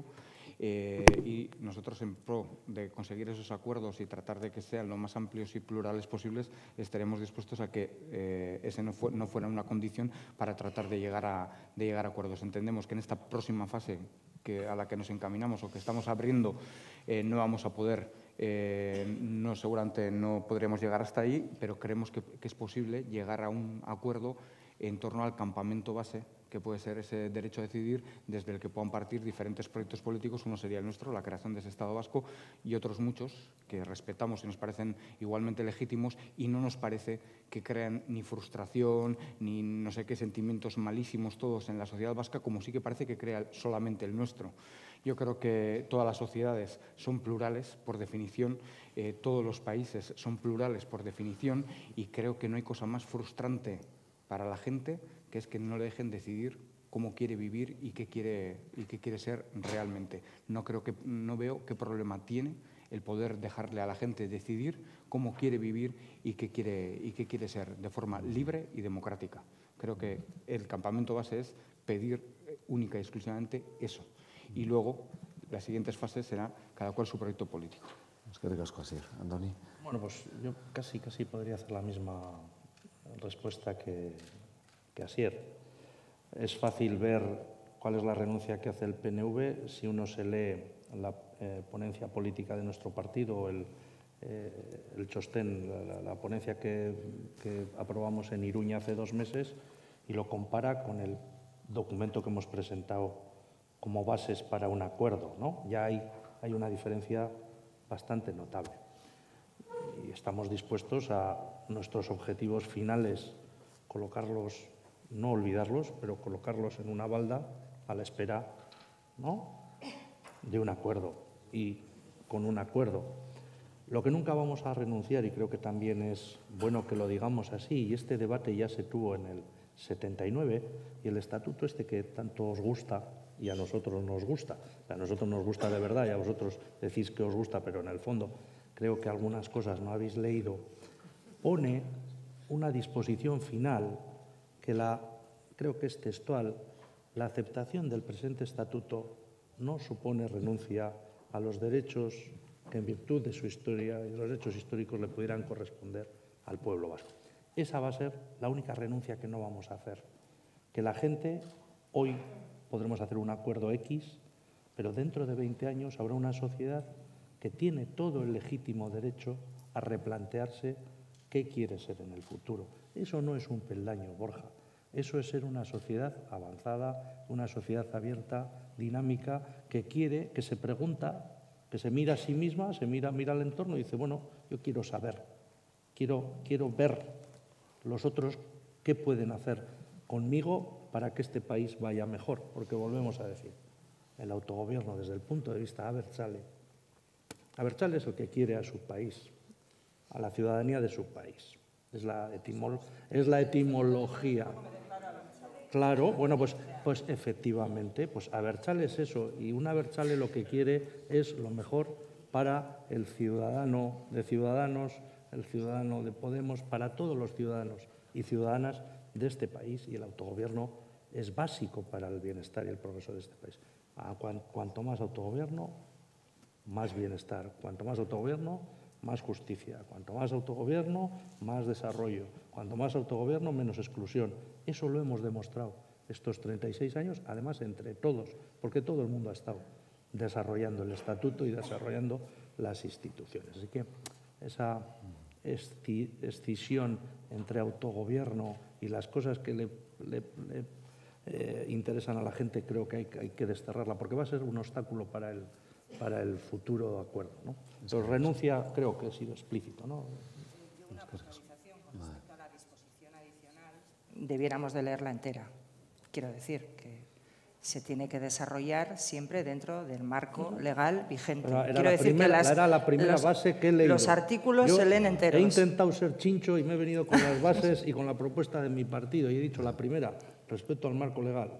y nosotros en pro de conseguir esos acuerdos y tratar de que sean lo más amplios y plurales posibles, estaremos dispuestos a que ese no fuera una condición para tratar de llegar a acuerdos. Entendemos que en esta próxima fase a la que nos encaminamos o que estamos abriendo no vamos a poder, seguramente no podremos llegar hasta ahí, pero creemos que es posible llegar a un acuerdo en torno al campamento base, que puede ser ese derecho a decidir desde el que puedan partir diferentes proyectos políticos. Uno sería el nuestro, la creación de ese Estado vasco, y otros muchos que respetamos y nos parecen igualmente legítimos, y no nos parece que crean ni frustración ni no sé qué sentimientos malísimos todos en la sociedad vasca, como sí que parece que crea solamente el nuestro. Yo creo que todas las sociedades son plurales por definición, todos los países son plurales por definición, y creo que no hay cosa más frustrante para la gente que es que no le dejen decidir cómo quiere vivir y qué quiere ser realmente. No veo qué problema tiene el poder dejarle a la gente decidir cómo quiere vivir y qué quiere ser de forma libre y democrática. Creo que el campamento base es pedir única y exclusivamente eso. Y luego, las siguientes fases será cada cual su proyecto político. Eskerrik asko, Asier. Andoni. Bueno, pues yo casi podría hacer la misma respuesta que Asier. Es fácil ver cuál es la renuncia que hace el PNV si uno se lee la ponencia política de nuestro partido o el Txostén, la ponencia que aprobamos en Iruña hace 2 meses, y lo compara con el documento que hemos presentado como bases para un acuerdo, ¿no? Ya hay una diferencia bastante notable. Y estamos dispuestos a nuestros objetivos finales colocarlos, no olvidarlos, pero colocarlos en una balda a la espera, ¿no?, de un acuerdo. Y con un acuerdo, lo que nunca vamos a renunciar, y creo que también es bueno que lo digamos así, y este debate ya se tuvo en el 79, y el estatuto que tanto os gusta y a nosotros nos gusta, a nosotros nos gusta de verdad y a vosotros decís que os gusta, pero en el fondo creo que algunas cosas no habéis leído, pone una disposición final que creo que es textual: la aceptación del presente estatuto no supone renuncia a los derechos que en virtud de su historia y los derechos históricos le pudieran corresponder al pueblo vasco. Esa va a ser la única renuncia que no vamos a hacer. Que la gente, hoy podremos hacer un acuerdo X, pero dentro de 20 años habrá una sociedad que tiene todo el legítimo derecho a replantearse qué quiere ser en el futuro. Eso no es un peldaño, Borja. Eso es ser una sociedad avanzada, una sociedad abierta, dinámica, que quiere, que se pregunta, que se mira a sí misma, se mira al entorno y dice, bueno, yo quiero saber, quiero ver los otros qué pueden hacer conmigo para que este país vaya mejor. Porque volvemos a decir, el autogobierno desde el punto de vista abertzale es el que quiere a su país, a la ciudadanía de su país. Es la etimología. Claro, bueno, pues efectivamente, pues abertzale es eso, y un abertzale lo que quiere es lo mejor para el ciudadano de Ciudadanos, el ciudadano de Podemos, para todos los ciudadanos y ciudadanas de este país, y el autogobierno es básico para el bienestar y el progreso de este país. Cuanto más autogobierno, más bienestar. Cuanto más autogobierno, más justicia. Cuanto más autogobierno, más desarrollo. Cuanto más autogobierno, menos exclusión. Eso lo hemos demostrado estos 36 años, además entre todos, porque todo el mundo ha estado desarrollando el estatuto y desarrollando las instituciones. Así que esa escisión entre autogobierno y las cosas que le interesan a la gente, creo que hay que desterrarla, porque va a ser un obstáculo para el futuro acuerdo, ¿no? Entonces, renuncia, creo que he sido explícito, ¿no? Yo una puntualización con respecto a la disposición adicional. Debiéramos de leerla entera. Quiero decir que se tiene que desarrollar siempre dentro del marco legal vigente. Era la primera base que he leído. Los artículos se leen enteros. He intentado ser chincho y me he venido con las bases y con la propuesta de mi partido, y he dicho la primera, respeto al marco legal.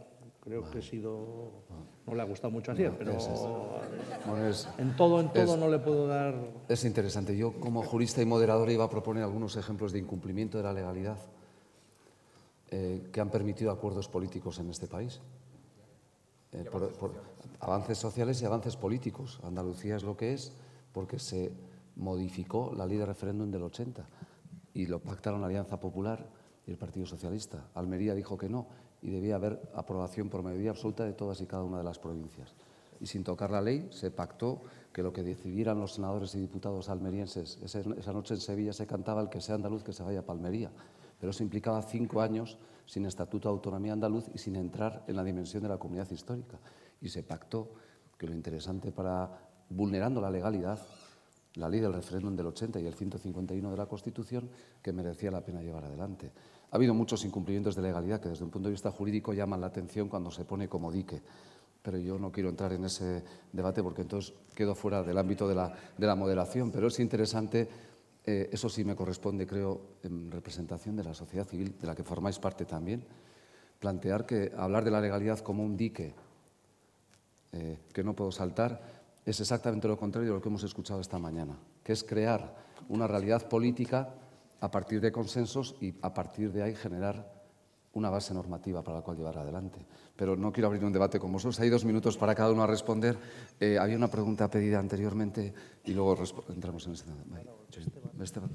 Creo que he sido... No le ha gustado mucho así, pero Bueno, en todo no le puedo dar... Es interesante. Yo, como jurista y moderador, iba a proponer algunos ejemplos de incumplimiento de la legalidad que han permitido acuerdos políticos en este país. Por avances sociales y avances políticos. Andalucía es lo que es porque se modificó la ley de referéndum del 80 y lo pactaron la Alianza Popular y el Partido Socialista. Almería dijo que no y debía haber aprobación por mayoría absoluta de todas y cada una de las provincias. Y sin tocar la ley se pactó que lo que decidieran los senadores y diputados almerienses, esa noche en Sevilla se cantaba el que sea andaluz que se vaya para Almería. Pero eso implicaba 5 años sin estatuto de autonomía andaluz y sin entrar en la dimensión de la comunidad histórica. Y se pactó que lo interesante vulnerando la legalidad, la ley del referéndum del 80 y el 151 de la Constitución, que merecía la pena llevar adelante. Ha habido muchos incumplimientos de legalidad que desde un punto de vista jurídico llaman la atención cuando se pone como dique. Pero yo no quiero entrar en ese debate porque entonces quedo fuera del ámbito de la moderación. Pero es interesante, eso sí me corresponde, creo, en representación de la sociedad civil, de la que formáis parte también, plantear que hablar de la legalidad como un dique que no puedo saltar es exactamente lo contrario de lo que hemos escuchado esta mañana, que es crear una realidad política a partir de consensos y a partir de ahí generar una base normativa para la cual llevar adelante. Pero no quiero abrir un debate con vosotros. Hay 2 minutos para cada uno a responder. Había una pregunta pedida anteriormente y luego entramos en este tema.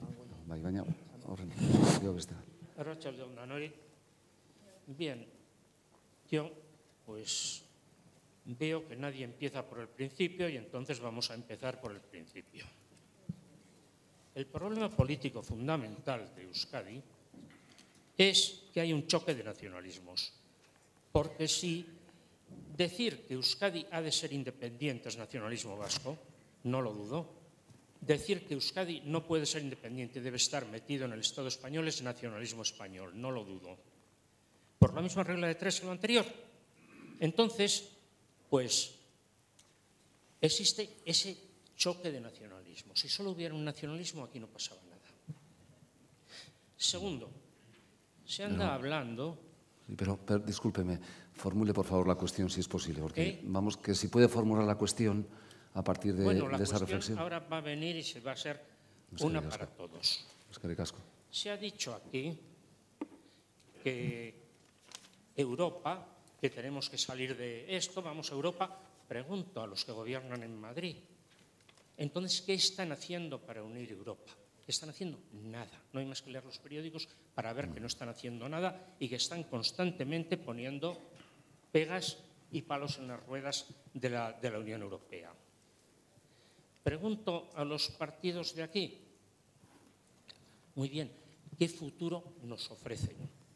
Bien, yo pues veo que nadie empieza por el principio y entonces vamos a empezar por el principio. El problema político fundamental de Euskadi es que hay un choque de nacionalismos. Porque si decir que Euskadi ha de ser independiente es nacionalismo vasco, no lo dudo. Decir que Euskadi no puede ser independiente y debe estar metido en el Estado español es nacionalismo español, no lo dudo. Por la misma regla de 3 que lo anterior. Entonces, pues, existe ese choque de nacionalismo. Si solo hubiera un nacionalismo, aquí no pasaba nada. Segundo, se anda hablando... Pero discúlpeme, formule por favor la cuestión si es posible, porque vamos, que si puede formular la cuestión a partir de esa reflexión. Ahora va a venir y se va a ser una para todos. Se ha dicho aquí que Europa, que tenemos que salir de esto, vamos a Europa. Pregunto a los que gobiernan en Madrid. Entonces, ¿qué están haciendo para unir Europa? Están haciendo nada. No hay más que leer los periódicos para ver que no están haciendo nada y que están constantemente poniendo pegas y palos en las ruedas de la Unión Europea. Pregunto a los partidos de aquí. Muy bien, ¿qué futuro nos ofrecen?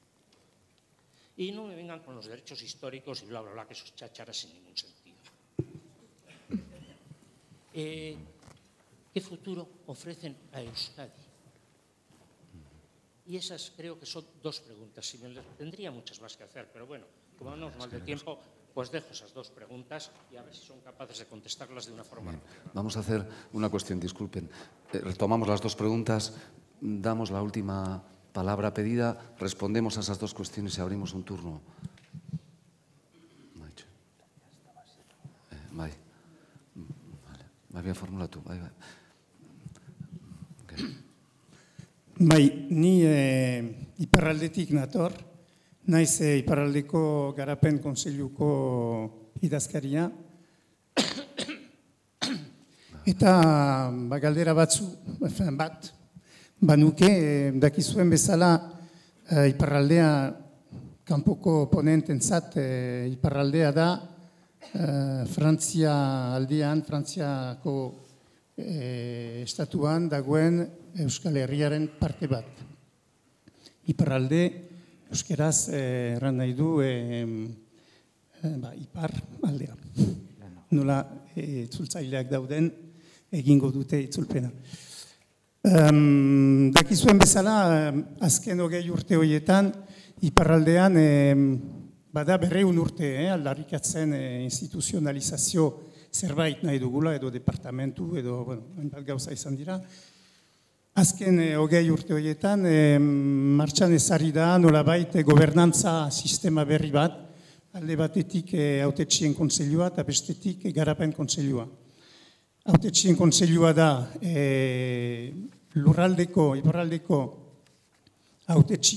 Y no me vengan con los derechos históricos y bla, bla, bla, que esos chácharas sin ningún sentido. ¿Qué futuro ofrecen a Euskadi? Y esas creo que son 2 preguntas. Tendría muchas más que hacer, pero bueno, como no nos mal de tiempo, pues dejo esas 2 preguntas y a ver si son capaces de contestarlas de una forma rápida. Vamos a hacer una cuestión, disculpen. Retomamos las 2 preguntas, damos la última palabra pedida, respondemos a esas 2 cuestiones y abrimos un turno. Vale, formula tú. Bai, ni iparraldetik nator, naiz iparraldeko garapen kontseiluko idazkaria. Eta galdera bat banuke, dakizuen bezala iparraldea kanpoko ponententzat iparraldea da Frantziako estatuan dagoen Euskal Herriaren parte bat. Iparralde, euskeraz erran nahi du ipar aldea. Nola itzultzaileak dauden egingo dute itzulpena. Dakizuen bezala, azken 20 urte horietan, iparraldean bada 200 urte aldarrikatzen instituzionalizazio zerbait nahi dugula, edo departamentu, edo hainbat gauza izan dira. Azken 20 urte horietan, martxan ezarri da nolabait gobernantza sistema berri bat, alde batetik hautetxien kontseilua eta bestetik garapen kontseilua. Hautetxien kontseilua da iparraldeko hautetxi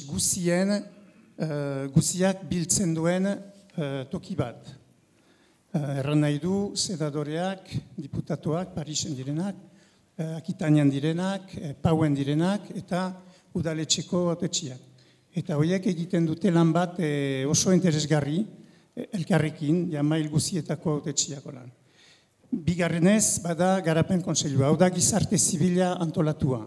guziak biltzen duen toki bat. Erran nahi du, sedadoreak, diputatuak, Parisen direnak, Akitanian direnak, Pauen direnak eta udaletxeko hautetxiak. Eta horiek egiten dute lan bat oso interesgarri, elkarrekin, jamail guzietako hautetxiak lan. Bigarrenez, bada garapen kontseilua, hau da gizarte zibila antolatua.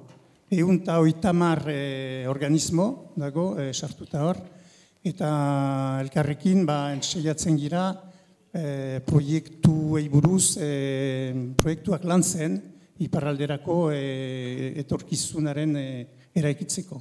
130 organismo dago, sartuta hor, eta elkarrekin saiatzen gira proiektuei buruz, proiektuak lan zen, iparralderako etorkizunaren eraikitzeko.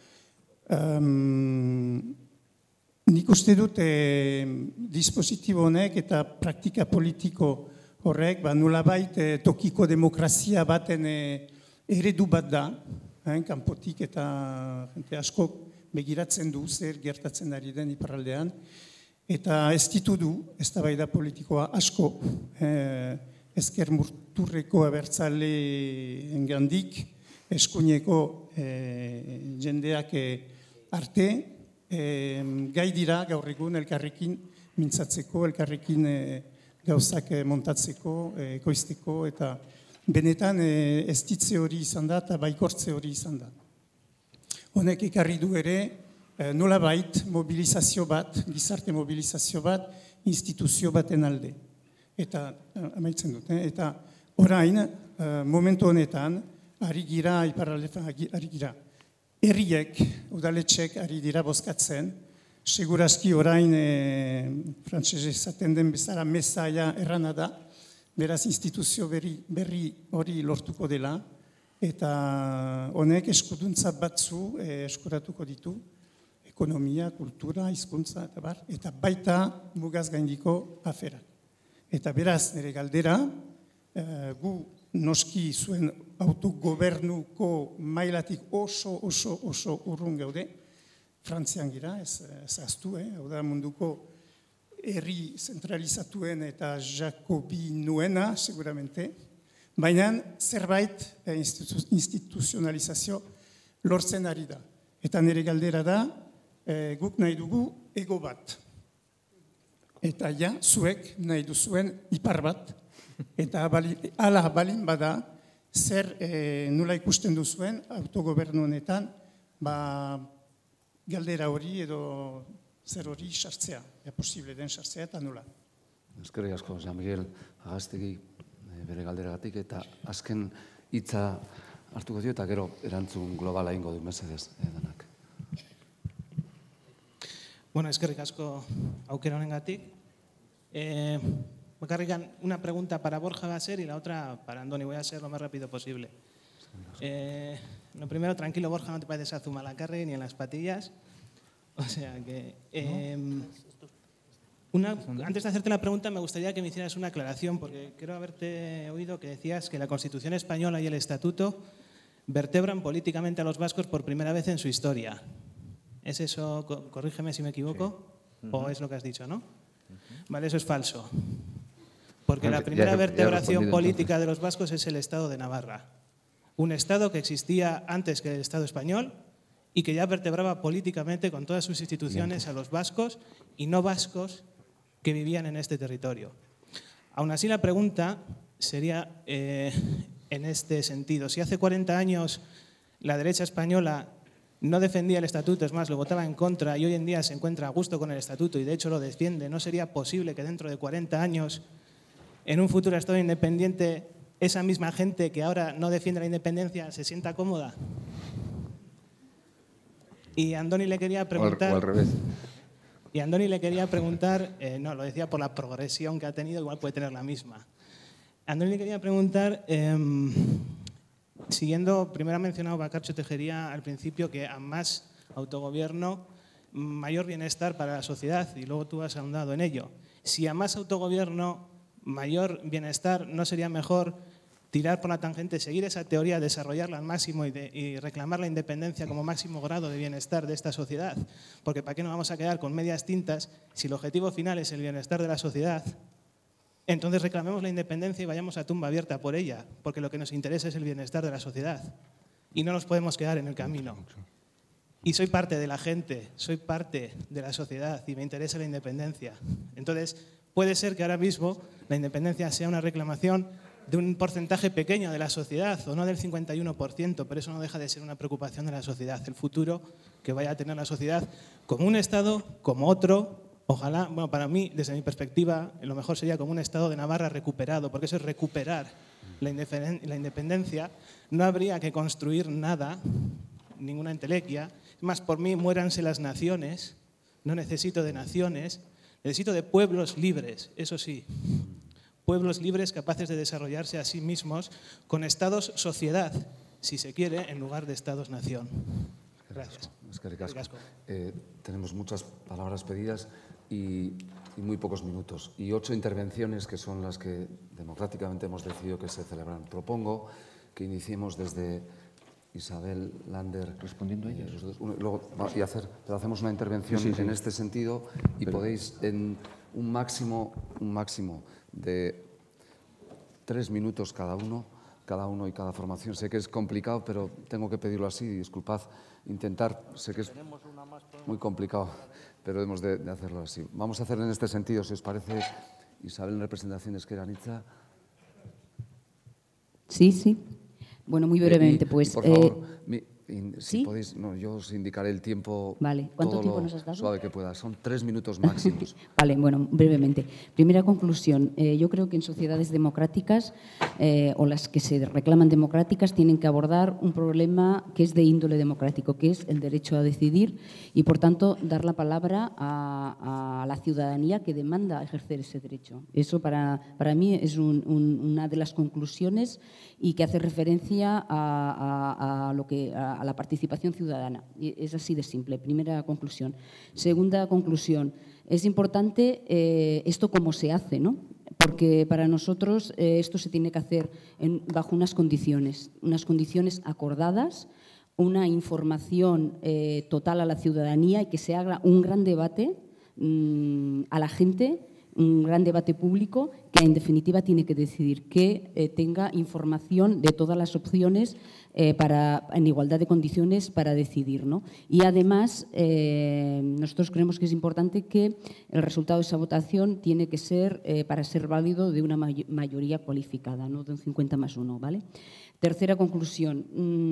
Nik uste dut dispositibo honek eta praktika politiko horrek nolabait tokiko demokrazia baten eredu bat da, kanpotik eta jente asko begiratzen du zer gertatzen ari den iparraldean, eta ez ditu du, eztabaida politikoa asko, ezker murturreko abertzale engandik, eskuineko jendeak arte, gai dira gaur egun elkarrekin mintzatzeko, elkarrekin gauzak montatzeko, ekoizteko, eta benetan ez ditze hori izan da eta baikortze hori izan da. Honek ekarri du ere, nolabait mobilizazio bat, gizarte mobilizazio bat, instituzio baten alde. Eta, amaitzen dut, eta orain, momentu honetan, ari gira, herriek, udaletxek ari dira bozkatzen, segurazki orain, frantsesez esaten den bezala mesaia errana da, beraz instituzio berri hori lortuko dela, eta honek eskuduntza batzu eskuratuko ditu, ekonomia, kultura, hizkuntza, eta baita mugaz gaindiko aferak. Eta beraz, nire galdera, gu noski zuen autogobernuko mailatik oso urrun gaude, Frantzian gira, ez aztu, hau da munduko herri zentralizatuen eta jakobinuena, seguramente, baina zerbait instituzionalizazio lortzen ari da. Eta nire galdera da, guk nahi dugu ego bat. Eta ja, zuek nahi duzuen ipar bat, eta ala balin bada, zer nula ikusten duzuen autogobernu honetan, galdera hori edo zer hori sartzea, posible den sartzea eta nula. Eskerrik asko, Jean Miguel Agastegi bere galderagatik, eta azken hitza hartuko dio, eta gero erantzun globala ingo du mesedez edanak. Bueno, eskerrik asko aukera honengatik. Bakarrik una pregunta para Borja va a ser y la otra para Andoni. Voy a ser lo más rápido posible. Lo primero, tranquilo Borja, no te pareces a Zumalacárregui ni en las patillas. O sea que... antes de hacerte la pregunta me gustaría que me hicieras una aclaración, porque creo haberte oído que decías que la Constitución española y el Estatuto vertebran políticamente a los vascos por primera vez en su historia. ¿Es eso? Corrígeme si me equivoco, sí. ¿O es lo que has dicho, no? Vale, eso es falso. Porque la primera vertebración política de los vascos es el Estado de Navarra. Un Estado que existía antes que el Estado español y que ya vertebraba políticamente con todas sus instituciones a los vascos y no vascos que vivían en este territorio. Aún así, la pregunta sería en este sentido. Si hace 40 años la derecha española no defendía el Estatuto, es más, lo votaba en contra y hoy en día se encuentra a gusto con el Estatuto y de hecho lo defiende, ¿no sería posible que dentro de 40 años, en un futuro Estado independiente, esa misma gente que ahora no defiende la independencia se sienta cómoda? Y a Andoni le quería preguntar... O al revés. Y a Andoni le quería preguntar, no, lo decía por la progresión que ha tenido, igual puede tener la misma. A Andoni le quería preguntar, siguiendo, primero ha mencionado Bacarcho Tejería al principio que a más autogobierno, mayor bienestar para la sociedad, y luego tú has ahondado en ello. Si a más autogobierno, mayor bienestar, ¿no sería mejor tirar por la tangente, seguir esa teoría, desarrollarla al máximo y reclamar la independencia como máximo grado de bienestar de esta sociedad. Porque ¿para qué nos vamos a quedar con medias tintas si el objetivo final es el bienestar de la sociedad? Entonces reclamemos la independencia y vayamos a tumba abierta por ella, porque lo que nos interesa es el bienestar de la sociedad. Y no nos podemos quedar en el camino. Y soy parte de la gente, soy parte de la sociedad y me interesa la independencia. Entonces, puede ser que ahora mismo la independencia sea una reclamación de un porcentaje pequeño de la sociedad, o no del 51%, pero eso no deja de ser una preocupación de la sociedad. El futuro que vaya a tener la sociedad como un Estado, como otro, ojalá, bueno, para mí, desde mi perspectiva, lo mejor sería como un Estado de Navarra recuperado, porque eso es recuperar la independencia. No habría que construir nada, ninguna entelequia. Es más, por mí, muéranse las naciones, no necesito de naciones, necesito de pueblos libres, eso sí. Pueblos libres capaces de desarrollarse a sí mismos con estados-sociedad, si se quiere, en lugar de estados-nación. Gracias. Tenemos muchas palabras pedidas y muy pocos minutos. Y 8 intervenciones que son las que democráticamente hemos decidido que se celebran. Propongo que iniciemos desde Isabel, Lander, respondiendo a ellos. Luego, pero hacemos una intervención en este sentido y podéis en un máximo de 3 minutos cada uno y cada formación. Sé que es complicado, pero tengo que pedirlo así, disculpad, intentar, sé que es muy complicado, pero hemos de hacerlo así. Vamos a hacerlo en este sentido, si os parece, Isabel, en representación de Ezker Anitza. Sí. Bueno, muy brevemente, pues. Por favor, si podéis, yo os indicaré el tiempo. Vale, ¿cuánto todo tiempo lo nos has dado? suave que pueda. Son 3 minutos máximos. Vale, bueno, brevemente. Primera conclusión. Yo creo que en sociedades democráticas o las que se reclaman democráticas tienen que abordar un problema que es de índole democrático, que es el derecho a decidir y, por tanto, dar la palabra a la ciudadanía que demanda ejercer ese derecho. Eso para mí es una de las conclusiones y que hace referencia a la participación ciudadana. Y es así de simple. Primera conclusión. Segunda conclusión. Es importante esto cómo se hace, ¿no? Porque para nosotros esto se tiene que hacer bajo unas condiciones acordadas, una información total a la ciudadanía y que se haga un gran debate a la gente, un gran debate público que en definitiva tiene que decidir, que tenga información de todas las opciones en igualdad de condiciones para decidir, ¿no? Y además nosotros creemos que es importante que el resultado de esa votación tiene que ser, para ser válido, de una mayoría cualificada, no de un 50+1, ¿vale? Tercera conclusión.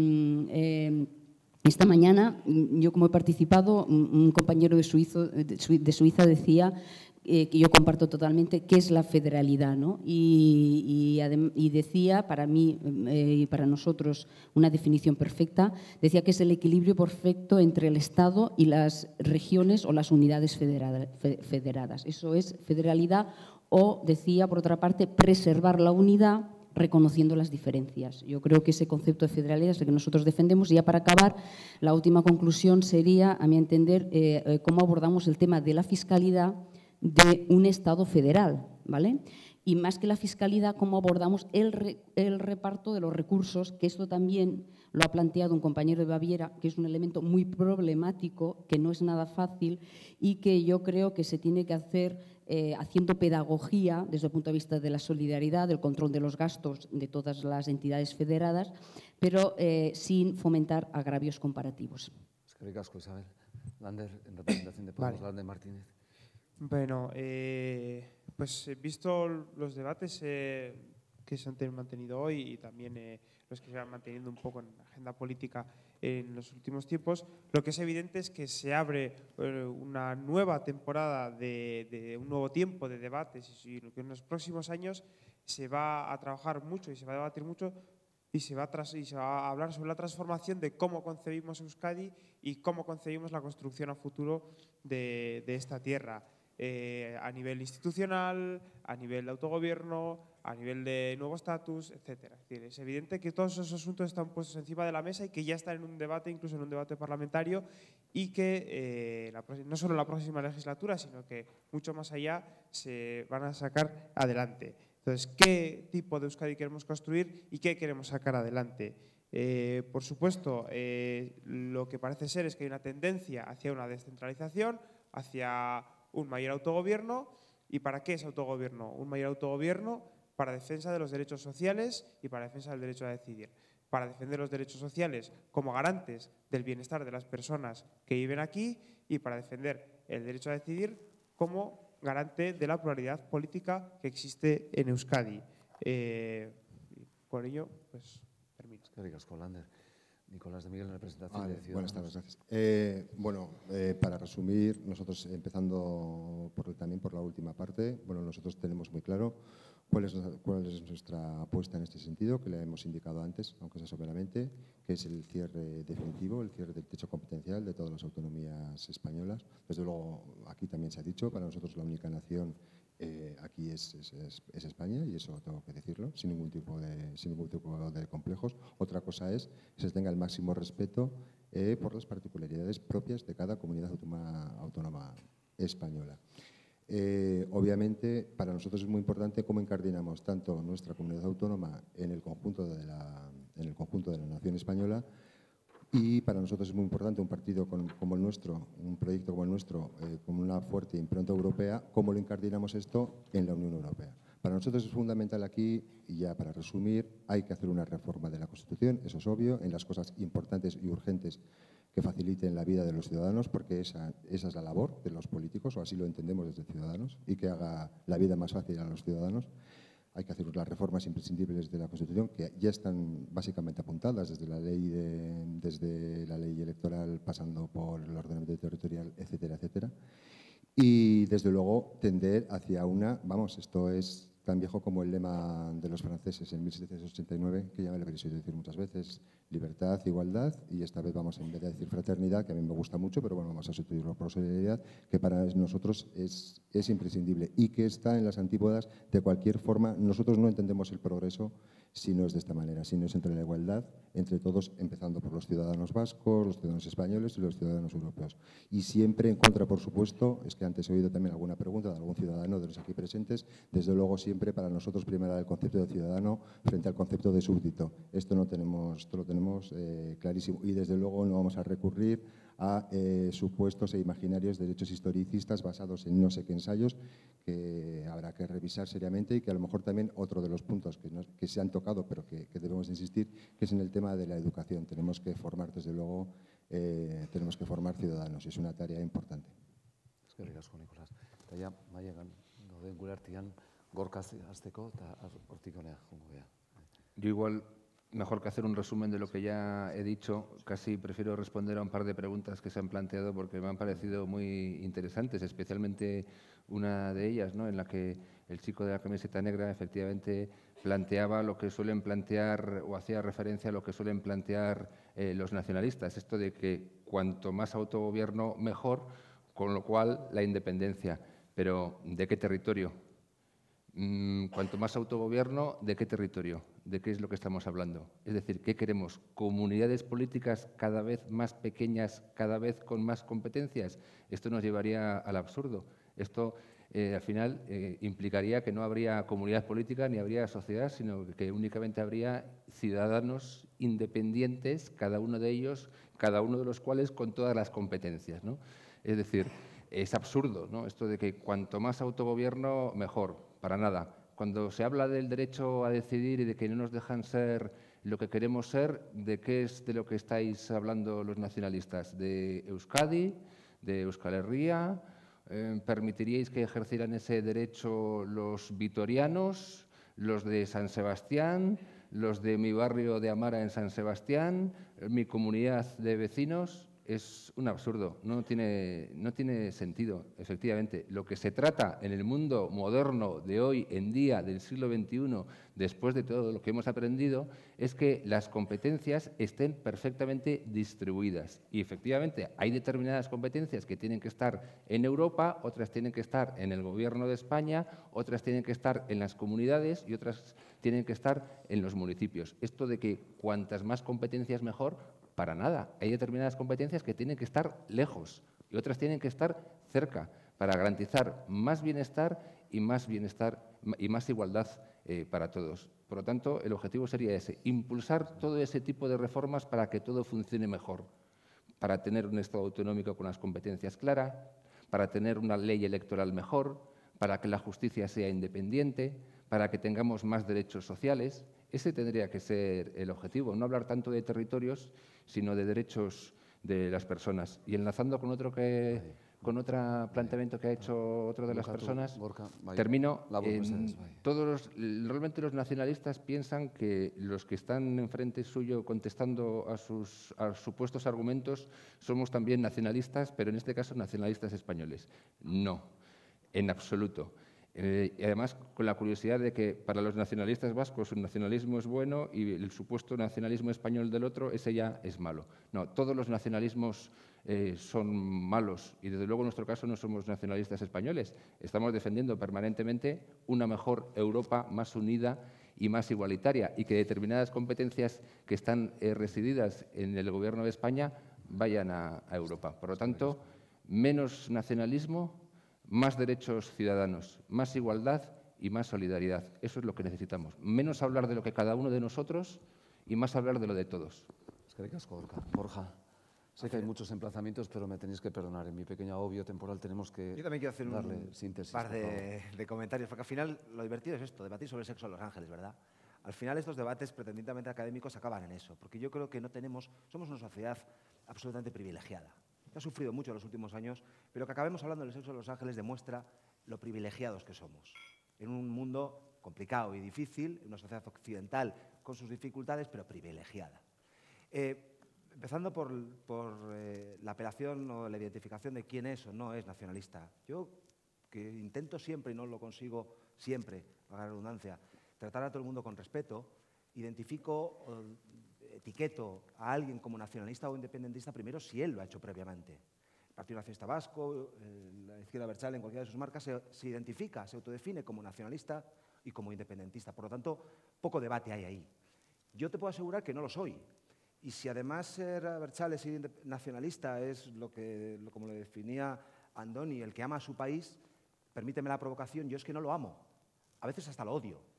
Esta mañana, yo como he participado, un compañero de Suiza decía que yo comparto totalmente, qué es la federalidad, ¿no? Y decía, para mí y para nosotros, una definición perfecta, decía que es el equilibrio perfecto entre el Estado y las regiones o las unidades federadas. Eso es federalidad o, decía, por otra parte, preservar la unidad reconociendo las diferencias. Yo creo que ese concepto de federalidad es el que nosotros defendemos. Y ya para acabar, la última conclusión sería, a mi entender, cómo abordamos el tema de la fiscalidad de un Estado federal, ¿vale? Y más que la fiscalidad, cómo abordamos el reparto de los recursos, que esto también lo ha planteado un compañero de Baviera, que es un elemento muy problemático, que no es nada fácil y que yo creo que se tiene que hacer haciendo pedagogía desde el punto de vista de la solidaridad, del control de los gastos de todas las entidades federadas, pero sin fomentar agravios comparativos. Es que ricasco, Isabel. Lander, en representación de Podemos, vale. Lander Martínez. Bueno, pues visto los debates que se han mantenido hoy y también los que se van manteniendo un poco en la agenda política en los últimos tiempos, lo que es evidente es que se abre una nueva temporada de un nuevo tiempo de debates y que en los próximos años se va a trabajar mucho y se va a debatir mucho y se va a hablar sobre la transformación de cómo concebimos Euskadi y cómo concebimos la construcción a futuro de esta tierra. A nivel institucional, a nivel de autogobierno, a nivel de nuevo estatus, etcétera. Es decir, es evidente que todos esos asuntos están puestos encima de la mesa y que ya están en un debate, incluso en un debate parlamentario, y que no solo en la próxima legislatura, sino que mucho más allá se van a sacar adelante. Entonces, ¿qué tipo de Euskadi queremos construir y qué queremos sacar adelante? Por supuesto, lo que parece ser es que hay una tendencia hacia una descentralización, hacia un mayor autogobierno. ¿Y para qué es autogobierno? Un mayor autogobierno para defensa de los derechos sociales y para defensa del derecho a decidir. Para defender los derechos sociales como garantes del bienestar de las personas que viven aquí y para defender el derecho a decidir como garante de la pluralidad política que existe en Euskadi. Con ello, pues, termino. Nicolás de Miguel, en representación de Ciudadanos. Buenas tardes, gracias. Para resumir, nosotros empezando también por la última parte, nosotros tenemos muy claro cuál es nuestra apuesta en este sentido, que le hemos indicado antes, aunque sea someramente, que es el cierre definitivo, el cierre del techo competencial de todas las autonomías españolas. Desde luego, aquí también se ha dicho, para nosotros la única nación aquí es España, y eso tengo que decirlo, sin ningún tipo de complejos. Otra cosa es que se tenga el máximo respeto por las particularidades propias de cada comunidad autónoma española. Obviamente, para nosotros es muy importante cómo incardinamos tanto nuestra comunidad autónoma en el conjunto de la nación española, y para nosotros es muy importante un partido como el nuestro, un proyecto como el nuestro, con una fuerte impronta europea, cómo lo incardinamos esto en la Unión Europea. Para nosotros es fundamental aquí, y ya para resumir, hay que hacer una reforma de la Constitución, eso es obvio, en las cosas importantes y urgentes que faciliten la vida de los ciudadanos, porque esa es la labor de los políticos, o así lo entendemos desde Ciudadanos, y que haga la vida más fácil a los ciudadanos. Hay que hacer las reformas imprescindibles de la Constitución, que ya están básicamente apuntadas desde la ley electoral, pasando por el ordenamiento territorial, etcétera, etcétera. Y, desde luego, tender hacia esto es tan viejo como el lema de los franceses en 1789, que ya me lo habréis oído decir muchas veces: libertad, igualdad, y esta vez vamos, en vez de decir fraternidad, que a mí me gusta mucho, pero vamos a sustituirlo por solidaridad, que para nosotros es imprescindible y que está en las antípodas de cualquier forma. Nosotros no entendemos el progreso si no es de esta manera, si no es entre la igualdad, entre todos, empezando por los ciudadanos vascos, los ciudadanos españoles y los ciudadanos europeos. Y siempre en contra, por supuesto, es que antes he oído también alguna pregunta de algún ciudadano de los aquí presentes, desde luego siempre para nosotros primero el concepto de ciudadano frente al concepto de súbdito. Esto lo tenemos clarísimo, y desde luego no vamos a recurrir a supuestos e imaginarios derechos historicistas basados en no sé qué ensayos, que habrá que revisar seriamente, y que a lo mejor también otro de los puntos que se han tocado pero que debemos insistir, que es en el tema de la educación. Tenemos que formar, desde luego, tenemos que formar ciudadanos, y es una tarea importante. Eskerrik asko, Nicolás. Eta ja, mailegan gauden gure artean gorkaz hasteko eta hortik honea jongo gea. Yo igual, mejor que hacer un resumen de lo que ya he dicho, casi prefiero responder a un par de preguntas que se han planteado porque me han parecido muy interesantes, especialmente una de ellas, ¿no?, en la que el chico de la camiseta negra efectivamente planteaba lo que suelen plantear, o hacía referencia a lo que suelen plantear los nacionalistas, esto de que cuanto más autogobierno mejor, con lo cual la independencia. Pero ¿de qué territorio? Cuanto más autogobierno, ¿de qué territorio? ¿De qué es lo que estamos hablando? Es decir, ¿qué queremos? ¿Comunidades políticas cada vez más pequeñas, cada vez con más competencias? Esto nos llevaría al absurdo. Esto, al final, implicaría que no habría comunidad política ni habría sociedad, sino que únicamente habría ciudadanos independientes, cada uno de ellos, cada uno de los cuales con todas las competencias, ¿no? Es decir, es absurdo, ¿no?, esto de que cuanto más autogobierno, mejor. Para nada. Cuando se habla del derecho a decidir y de que no nos dejan ser lo que queremos ser, ¿de qué es de lo que estáis hablando los nacionalistas? ¿De Euskadi? ¿De Euskal Herria? ¿Permitiríais que ejercieran ese derecho los vitorianos, los de San Sebastián, los de mi barrio de Amara en San Sebastián, mi comunidad de vecinos? Es un absurdo, no tiene sentido, efectivamente. Lo que se trata en el mundo moderno de hoy en día, del siglo XXI, después de todo lo que hemos aprendido, es que las competencias estén perfectamente distribuidas. Y efectivamente hay determinadas competencias que tienen que estar en Europa, otras tienen que estar en el Gobierno de España, otras tienen que estar en las comunidades y otras tienen que estar en los municipios. Esto de que cuantas más competencias mejor, para nada. Hay determinadas competencias que tienen que estar lejos y otras tienen que estar cerca para garantizar más bienestar y más bienestar y más igualdad para todos. Por lo tanto, el objetivo sería ese, impulsar todo ese tipo de reformas para que todo funcione mejor, para tener un Estado autonómico con las competencias claras, para tener una ley electoral mejor, para que la justicia sea independiente, para que tengamos más derechos sociales. Ese tendría que ser el objetivo, no hablar tanto de territorios, sino de derechos de las personas. Y enlazando con otro planteamiento que ha hecho otro de las personas, termino. Realmente los nacionalistas piensan que los que están enfrente suyo contestando a sus supuestos argumentos somos también nacionalistas, pero en este caso nacionalistas españoles. No, en absoluto. Y además, con la curiosidad de que para los nacionalistas vascos un nacionalismo es bueno y el supuesto nacionalismo español del otro, ese ya es malo. No, todos los nacionalismos son malos y desde luego en nuestro caso no somos nacionalistas españoles. Estamos defendiendo permanentemente una mejor Europa más unida y más igualitaria y que determinadas competencias que están resididas en el Gobierno de España vayan a Europa. Por lo tanto, menos nacionalismo, más derechos ciudadanos, más igualdad y más solidaridad. Eso es lo que necesitamos. Menos hablar de lo que cada uno de nosotros y más hablar de lo de todos. Eskerrik asko, Borja. Sé que hay muchos emplazamientos, pero me tenéis que perdonar. En mi pequeño agobio temporal tenemos que Yo también quiero hacer darle síntesis. un par de comentarios, porque al final lo divertido es esto, debatir sobre el sexo en Los Ángeles, ¿verdad? Al final estos debates pretendidamente académicos acaban en eso, porque yo creo que somos una sociedad absolutamente privilegiada. Ha sufrido mucho en los últimos años, pero que acabemos hablando del sexo de Los Ángeles demuestra lo privilegiados que somos. En un mundo complicado y difícil, en una sociedad occidental con sus dificultades, pero privilegiada. Empezando por la apelación o la identificación de quién es o no es nacionalista. Yo, que intento siempre, y no lo consigo siempre, para la redundancia, tratar a todo el mundo con respeto, identifico, etiqueto a alguien como nacionalista o independentista primero si él lo ha hecho previamente. El Partido Nacionalista Vasco, la izquierda abertzale en cualquiera de sus marcas se identifica, se autodefine como nacionalista y como independentista. Por lo tanto, poco debate hay ahí. Yo te puedo asegurar que no lo soy. Y si además ser abertzale, ser nacionalista es como le definía Andoni, el que ama a su país, permíteme la provocación, yo es que no lo amo. A veces hasta lo odio.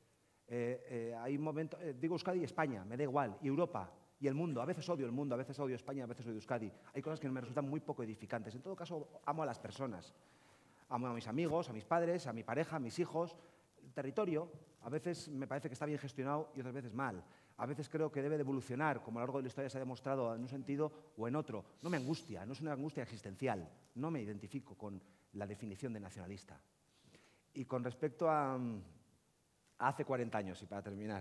Hay momentos, digo Euskadi y España, me da igual, y Europa y el mundo. A veces odio el mundo, a veces odio España, a veces odio Euskadi. Hay cosas que me resultan muy poco edificantes. En todo caso, amo a las personas. Amo a mis amigos, a mis padres, a mi pareja, a mis hijos. El territorio, a veces me parece que está bien gestionado y otras veces mal. A veces creo que debe de evolucionar, como a lo largo de la historia se ha demostrado en un sentido o en otro. No me angustia, no es una angustia existencial. No me identifico con la definición de nacionalista. Y con respecto a hace 40 años, y para terminar.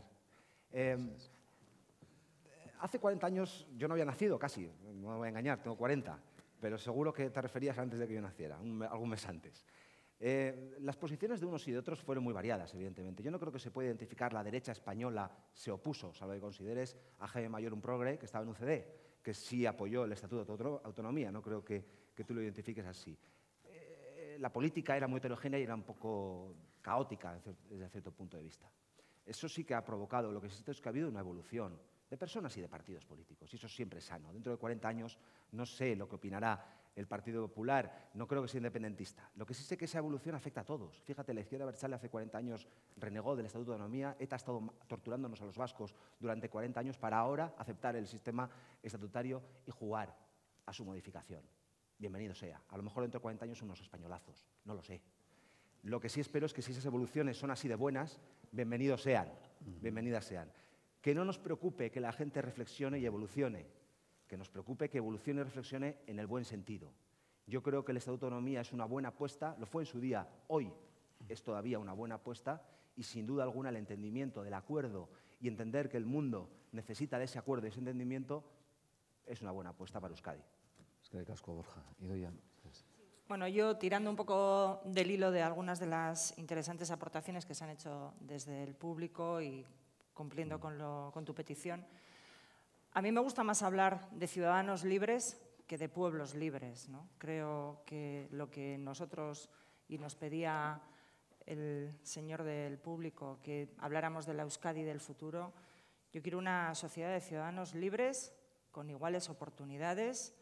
Hace 40 años yo no había nacido casi, no me voy a engañar, tengo 40, pero seguro que te referías antes de que yo naciera, algún mes antes. Las posiciones de unos y de otros fueron muy variadas, evidentemente. Yo no creo que se pueda identificar la derecha española se opuso, salvo que consideres a Jaime Mayor un progre que estaba en UCD, que sí apoyó el Estatuto de Autonomía, no creo que tú lo identifiques así. La política era muy heterogénea y era un poco caótica desde cierto punto de vista. Eso sí que ha provocado, lo que existe es que ha habido una evolución de personas y de partidos políticos, y eso siempre es sano. Dentro de 40 años no sé lo que opinará el Partido Popular, no creo que sea independentista. Lo que sí sé que esa evolución afecta a todos. Fíjate, la izquierda abertzale hace 40 años renegó del Estatuto de Autonomía, ETA ha estado torturándonos a los vascos durante 40 años para ahora aceptar el sistema estatutario y jugar a su modificación. Bienvenido sea. A lo mejor dentro de 40 años son unos españolazos, no lo sé. Lo que sí espero es que si esas evoluciones son así de buenas, bienvenidos sean, bienvenidas sean. Que no nos preocupe que la gente reflexione y evolucione, que nos preocupe que evolucione y reflexione en el buen sentido. Yo creo que el Estatuto de Autonomía es una buena apuesta, lo fue en su día, hoy es todavía una buena apuesta y sin duda alguna el entendimiento del acuerdo y entender que el mundo necesita de ese acuerdo y ese entendimiento es una buena apuesta para Euskadi. Eskerrik asko, Borja. Idoia. Bueno, yo tirando un poco del hilo de algunas de las interesantes aportaciones que se han hecho desde el público y cumpliendo con tu petición, a mí me gusta más hablar de ciudadanos libres que de pueblos libres, ¿no? Creo que lo que nosotros, y nos pedía el señor del público, que habláramos de la Euskadi del futuro, yo quiero una sociedad de ciudadanos libres, con iguales oportunidades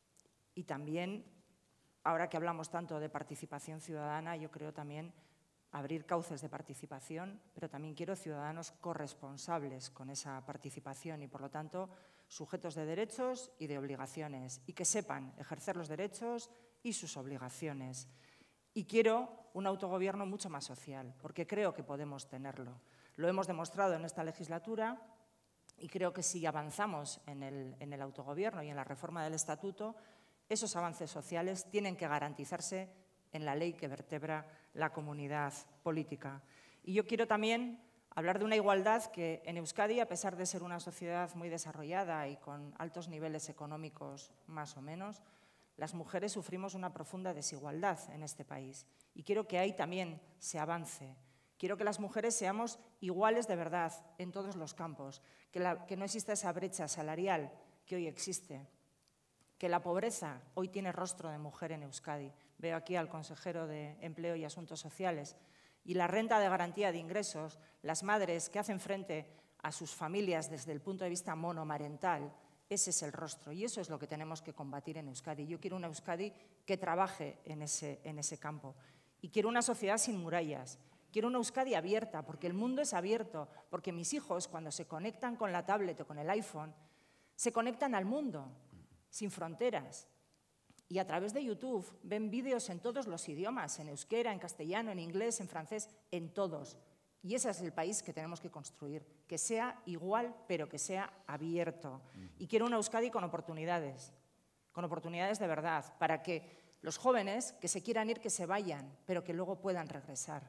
y también, ahora que hablamos tanto de participación ciudadana, yo creo también abrir cauces de participación, pero también quiero ciudadanos corresponsables con esa participación y, por lo tanto, sujetos de derechos y de obligaciones y que sepan ejercer los derechos y sus obligaciones. Y quiero un autogobierno mucho más social, porque creo que podemos tenerlo. Lo hemos demostrado en esta legislatura y creo que si avanzamos en el autogobierno y en la reforma del Estatuto, esos avances sociales tienen que garantizarse en la ley que vertebra la comunidad política. Y yo quiero también hablar de una igualdad que en Euskadi, a pesar de ser una sociedad muy desarrollada y con altos niveles económicos más o menos, las mujeres sufrimos una profunda desigualdad en este país. Y quiero que ahí también se avance. Quiero que las mujeres seamos iguales de verdad en todos los campos, que no exista esa brecha salarial que hoy existe, que la pobreza hoy tiene rostro de mujer en Euskadi. Veo aquí al consejero de Empleo y Asuntos Sociales. Y la renta de garantía de ingresos, las madres que hacen frente a sus familias desde el punto de vista monomarental, ese es el rostro y eso es lo que tenemos que combatir en Euskadi. Yo quiero una Euskadi que trabaje en ese campo. Y quiero una sociedad sin murallas. Quiero una Euskadi abierta, porque el mundo es abierto, porque mis hijos, cuando se conectan con la tablet o con el iPhone, se conectan al mundo, sin fronteras. Y a través de YouTube ven vídeos en todos los idiomas, en euskera, en castellano, en inglés, en francés, en todos. Y ese es el país que tenemos que construir, que sea igual, pero que sea abierto. Y quiero una Euskadi con oportunidades de verdad, para que los jóvenes que se quieran ir, que se vayan, pero que luego puedan regresar.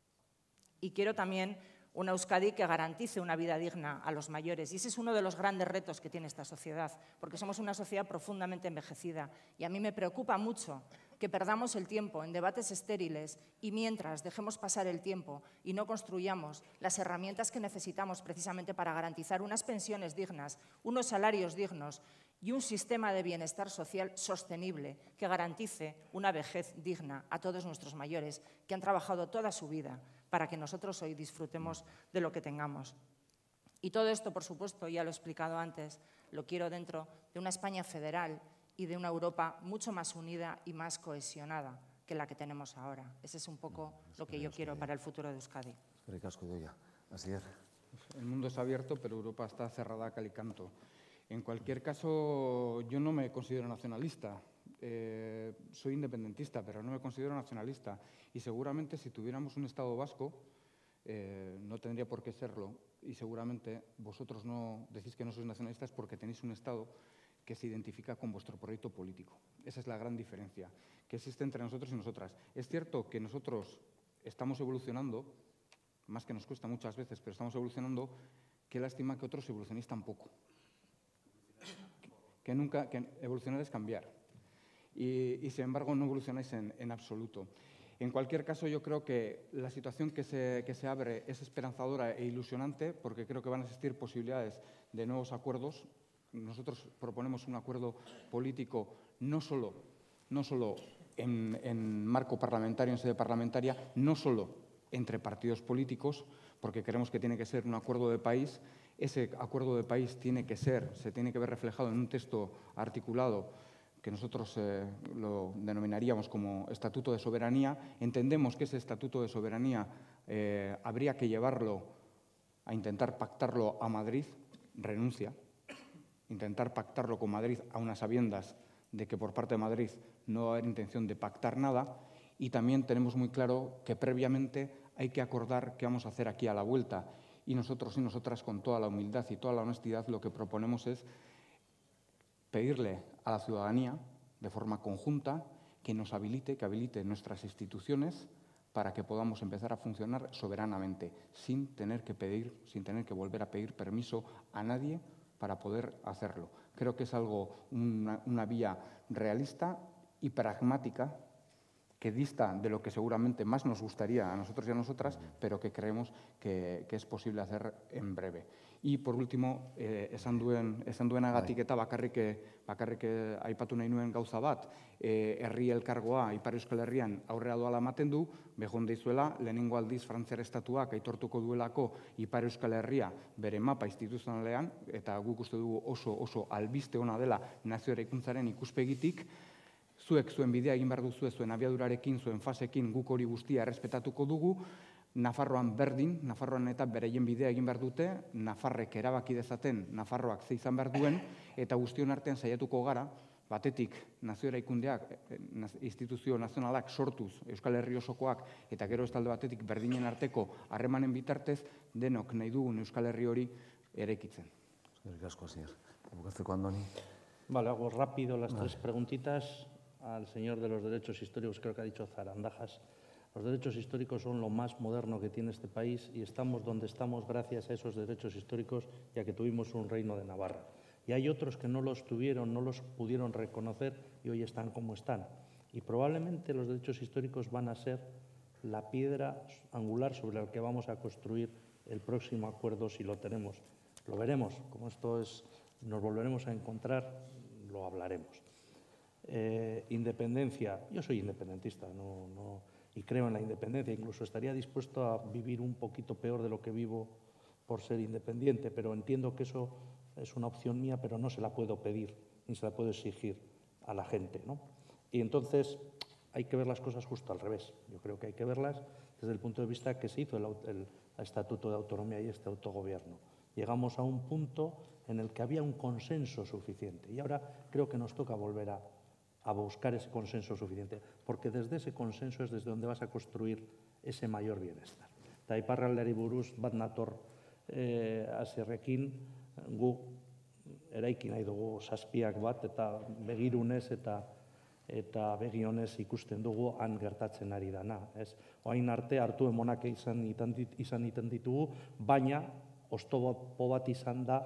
Y quiero también una Euskadi que garantice una vida digna a los mayores. Y ese es uno de los grandes retos que tiene esta sociedad, porque somos una sociedad profundamente envejecida. Y a mí me preocupa mucho que perdamos el tiempo en debates estériles y mientras dejemos pasar el tiempo y no construyamos las herramientas que necesitamos precisamente para garantizar unas pensiones dignas, unos salarios dignos y un sistema de bienestar social sostenible que garantice una vejez digna a todos nuestros mayores que han trabajado toda su vida para que nosotros hoy disfrutemos de lo que tengamos. Y todo esto, por supuesto, ya lo he explicado antes, lo quiero dentro de una España federal y de una Europa mucho más unida y más cohesionada que la que tenemos ahora. Ese es un poco lo que yo quiero para el futuro de Euskadi. El mundo es abierto, pero Europa está cerrada a cal y canto. En cualquier caso, yo no me considero nacionalista. Soy independentista, pero no me considero nacionalista. Y seguramente si tuviéramos un Estado vasco, no tendría por qué serlo. Y seguramente vosotros no decís que no sois nacionalistas porque tenéis un Estado que se identifica con vuestro proyecto político. Esa es la gran diferencia que existe entre nosotros y nosotras. Es cierto que nosotros estamos evolucionando, más que nos cuesta muchas veces, pero estamos evolucionando. Qué lástima que otros evolucionéis tan poco. Que evolucionar es cambiar. Y sin embargo, no evolucionáis en absoluto. En cualquier caso, yo creo que la situación que se abre es esperanzadora e ilusionante porque creo que van a existir posibilidades de nuevos acuerdos. Nosotros proponemos un acuerdo político no solo en marco parlamentario, en sede parlamentaria, no solo entre partidos políticos, porque creemos que tiene que ser un acuerdo de país. Ese acuerdo de país se tiene que ver reflejado en un texto articulado que nosotros lo denominaríamos como Estatuto de Soberanía. Entendemos que ese Estatuto de Soberanía habría que llevarlo a intentar pactarlo a Madrid, renuncia, intentar pactarlo con Madrid a unas sabiendas de que por parte de Madrid no va a haber intención de pactar nada. Y también tenemos muy claro que previamente hay que acordar qué vamos a hacer aquí a la vuelta. Y nosotros y nosotras, con toda la humildad y toda la honestidad, lo que proponemos es pedirle a la ciudadanía, de forma conjunta, que habilite nuestras instituciones para que podamos empezar a funcionar soberanamente, sin tener que volver a pedir permiso a nadie para poder hacerlo. Creo que es una vía realista y pragmática que dista de lo que seguramente más nos gustaría a nosotros y a nosotras, pero que creemos que es posible hacer en breve. Y, por último, esan duenagatik eta bakarrik aipatu nahi nuen gauza bat, herri elkargoa Ipar Euskal Herrian aurrera doala ematen du, bejon deizuela, lehenengo aldiz Frantziar Estatuak aitortuko duelako Ipar Euskal Herria bere mapa instituzionalean, eta guk uste dugu oso albiste ona dela nazio eraikuntzaren ikuspegitik. zuek zuen bidea egin behar duzu, zuen abiadurarekin, zuen fasekin guk hori guztia errespetatuko dugu, Nafarroan berdin, Nafarroan eta bereien bidea egin behar dute, Nafarrek erabaki dezaten Nafarroak ze izan behar duen, eta guztion artean saiatuko gara, batetik nazio eraikundeak, instituzio nazionalak sortuz, Euskal Herri osokoak, eta gero ez talde batetik berdinen arteko harremanen bitartez, denok nahi dugun Euskal Herri hori eraikitzen. Eskerrik asko, señor. Bukatzeko, Andoni. Vale, hago rápido las tres preguntitas al señor de los derechos históricos, creo que ha dicho Zarandajas. Los derechos históricos son lo más moderno que tiene este país y estamos donde estamos gracias a esos derechos históricos, ya que tuvimos un reino de Navarra. Y hay otros que no los tuvieron, no los pudieron reconocer y hoy están como están. Y probablemente los derechos históricos van a ser la piedra angular sobre la que vamos a construir el próximo acuerdo si lo tenemos. Lo veremos, como esto es, nos volveremos a encontrar, lo hablaremos. Independencia, yo soy independentista, y creo en la independencia, incluso estaría dispuesto a vivir un poquito peor de lo que vivo por ser independiente, pero entiendo que eso es una opción mía, pero no se la puedo pedir, ni se la puedo exigir a la gente, ¿no? Y entonces hay que ver las cosas justo al revés. Yo creo que hay que verlas desde el punto de vista que se hizo el Estatuto de Autonomía y este autogobierno. Llegamos a un punto en el que había un consenso suficiente y ahora creo que nos toca volver a buscar ese consenso suficiente, porque desde ese consenso es desde donde vas a construir ese mayor bienestar. Eta iparraldeari buruz bat nator hasierrekin, gu eraiki nahi dugu zazpiak bat eta begirunez eta begionez ikusten dugu han gertatzen ari dana. Orain arte hartu emanak izan iten ditugu, baina oztopo bat izan da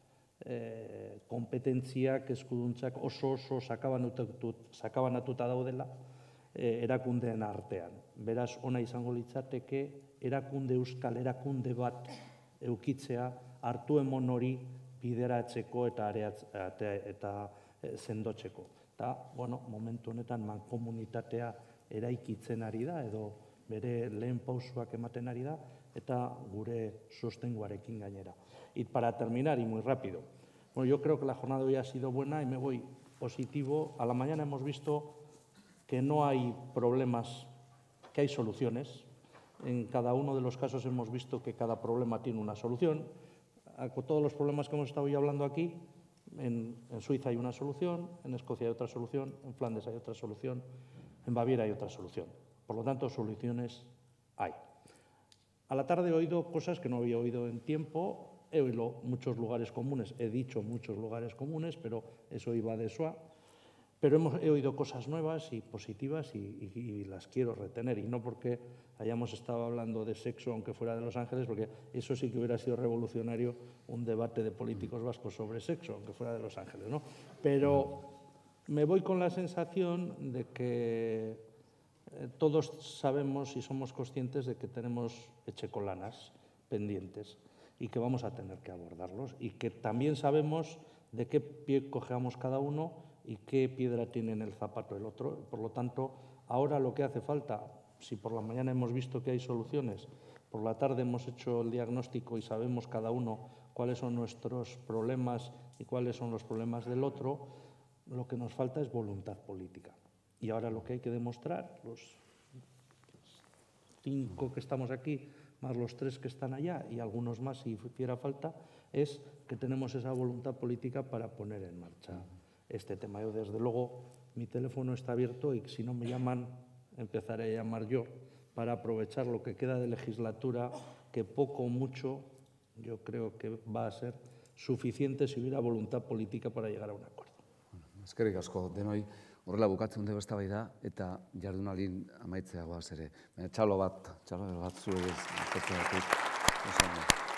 kompetentziak, eskuduntzak oso sakabanatuta daudela erakundeen artean. Beraz, ona izango litzateke euskal erakunde bat eukitzea hartu emon hori bideratzeko eta sendotzeko. Eta, momentu honetan mankomunitatea eraikitzen ari da edo bere lehen pausuak ematen ari da eta gure sostenguarekin gainera. Y para terminar, y muy rápido, yo creo que la jornada de hoy ha sido buena y me voy positivo. A la mañana hemos visto que no hay problemas, que hay soluciones. En cada uno de los casos hemos visto que cada problema tiene una solución. Con todos los problemas que hemos estado hoy hablando aquí, en Suiza hay una solución, en Escocia hay otra solución, en Flandes hay otra solución, en Baviera hay otra solución. Por lo tanto, soluciones hay. A la tarde he oído cosas que no había oído en tiempo. He oído muchos lugares comunes, he dicho muchos lugares comunes, pero eso iba de SOA. Pero he oído cosas nuevas y positivas y las quiero retener. Y no porque hayamos estado hablando de sexo, aunque fuera de Los Ángeles, porque eso sí que hubiera sido revolucionario, un debate de políticos vascos sobre sexo, aunque fuera de Los Ángeles, ¿no? Pero me voy con la sensación de que todos sabemos y somos conscientes de que tenemos echecolanas pendientes y que vamos a tener que abordarlos y que también sabemos de qué pie cojeamos cada uno y qué piedra tiene en el zapato el otro. Por lo tanto, ahora lo que hace falta, si por la mañana hemos visto que hay soluciones, por la tarde hemos hecho el diagnóstico y sabemos cada uno cuáles son nuestros problemas y cuáles son los problemas del otro, lo que nos falta es voluntad política. Y ahora lo que hay que demostrar, los 5 que estamos aquí, más los 3 que están allá y algunos más si hiciera falta, es que tenemos esa voluntad política para poner en marcha este tema. Yo, desde luego, mi teléfono está abierto y si no me llaman, empezaré a llamar yo para aprovechar lo que queda de legislatura, que poco o mucho yo creo que va a ser suficiente si hubiera voluntad política para llegar a un acuerdo. Eskerrik asko, denoi horrela bukatzen dugu eztabaida eta jardunalin amaitzeagoaz ere. Txalo bat zure ez.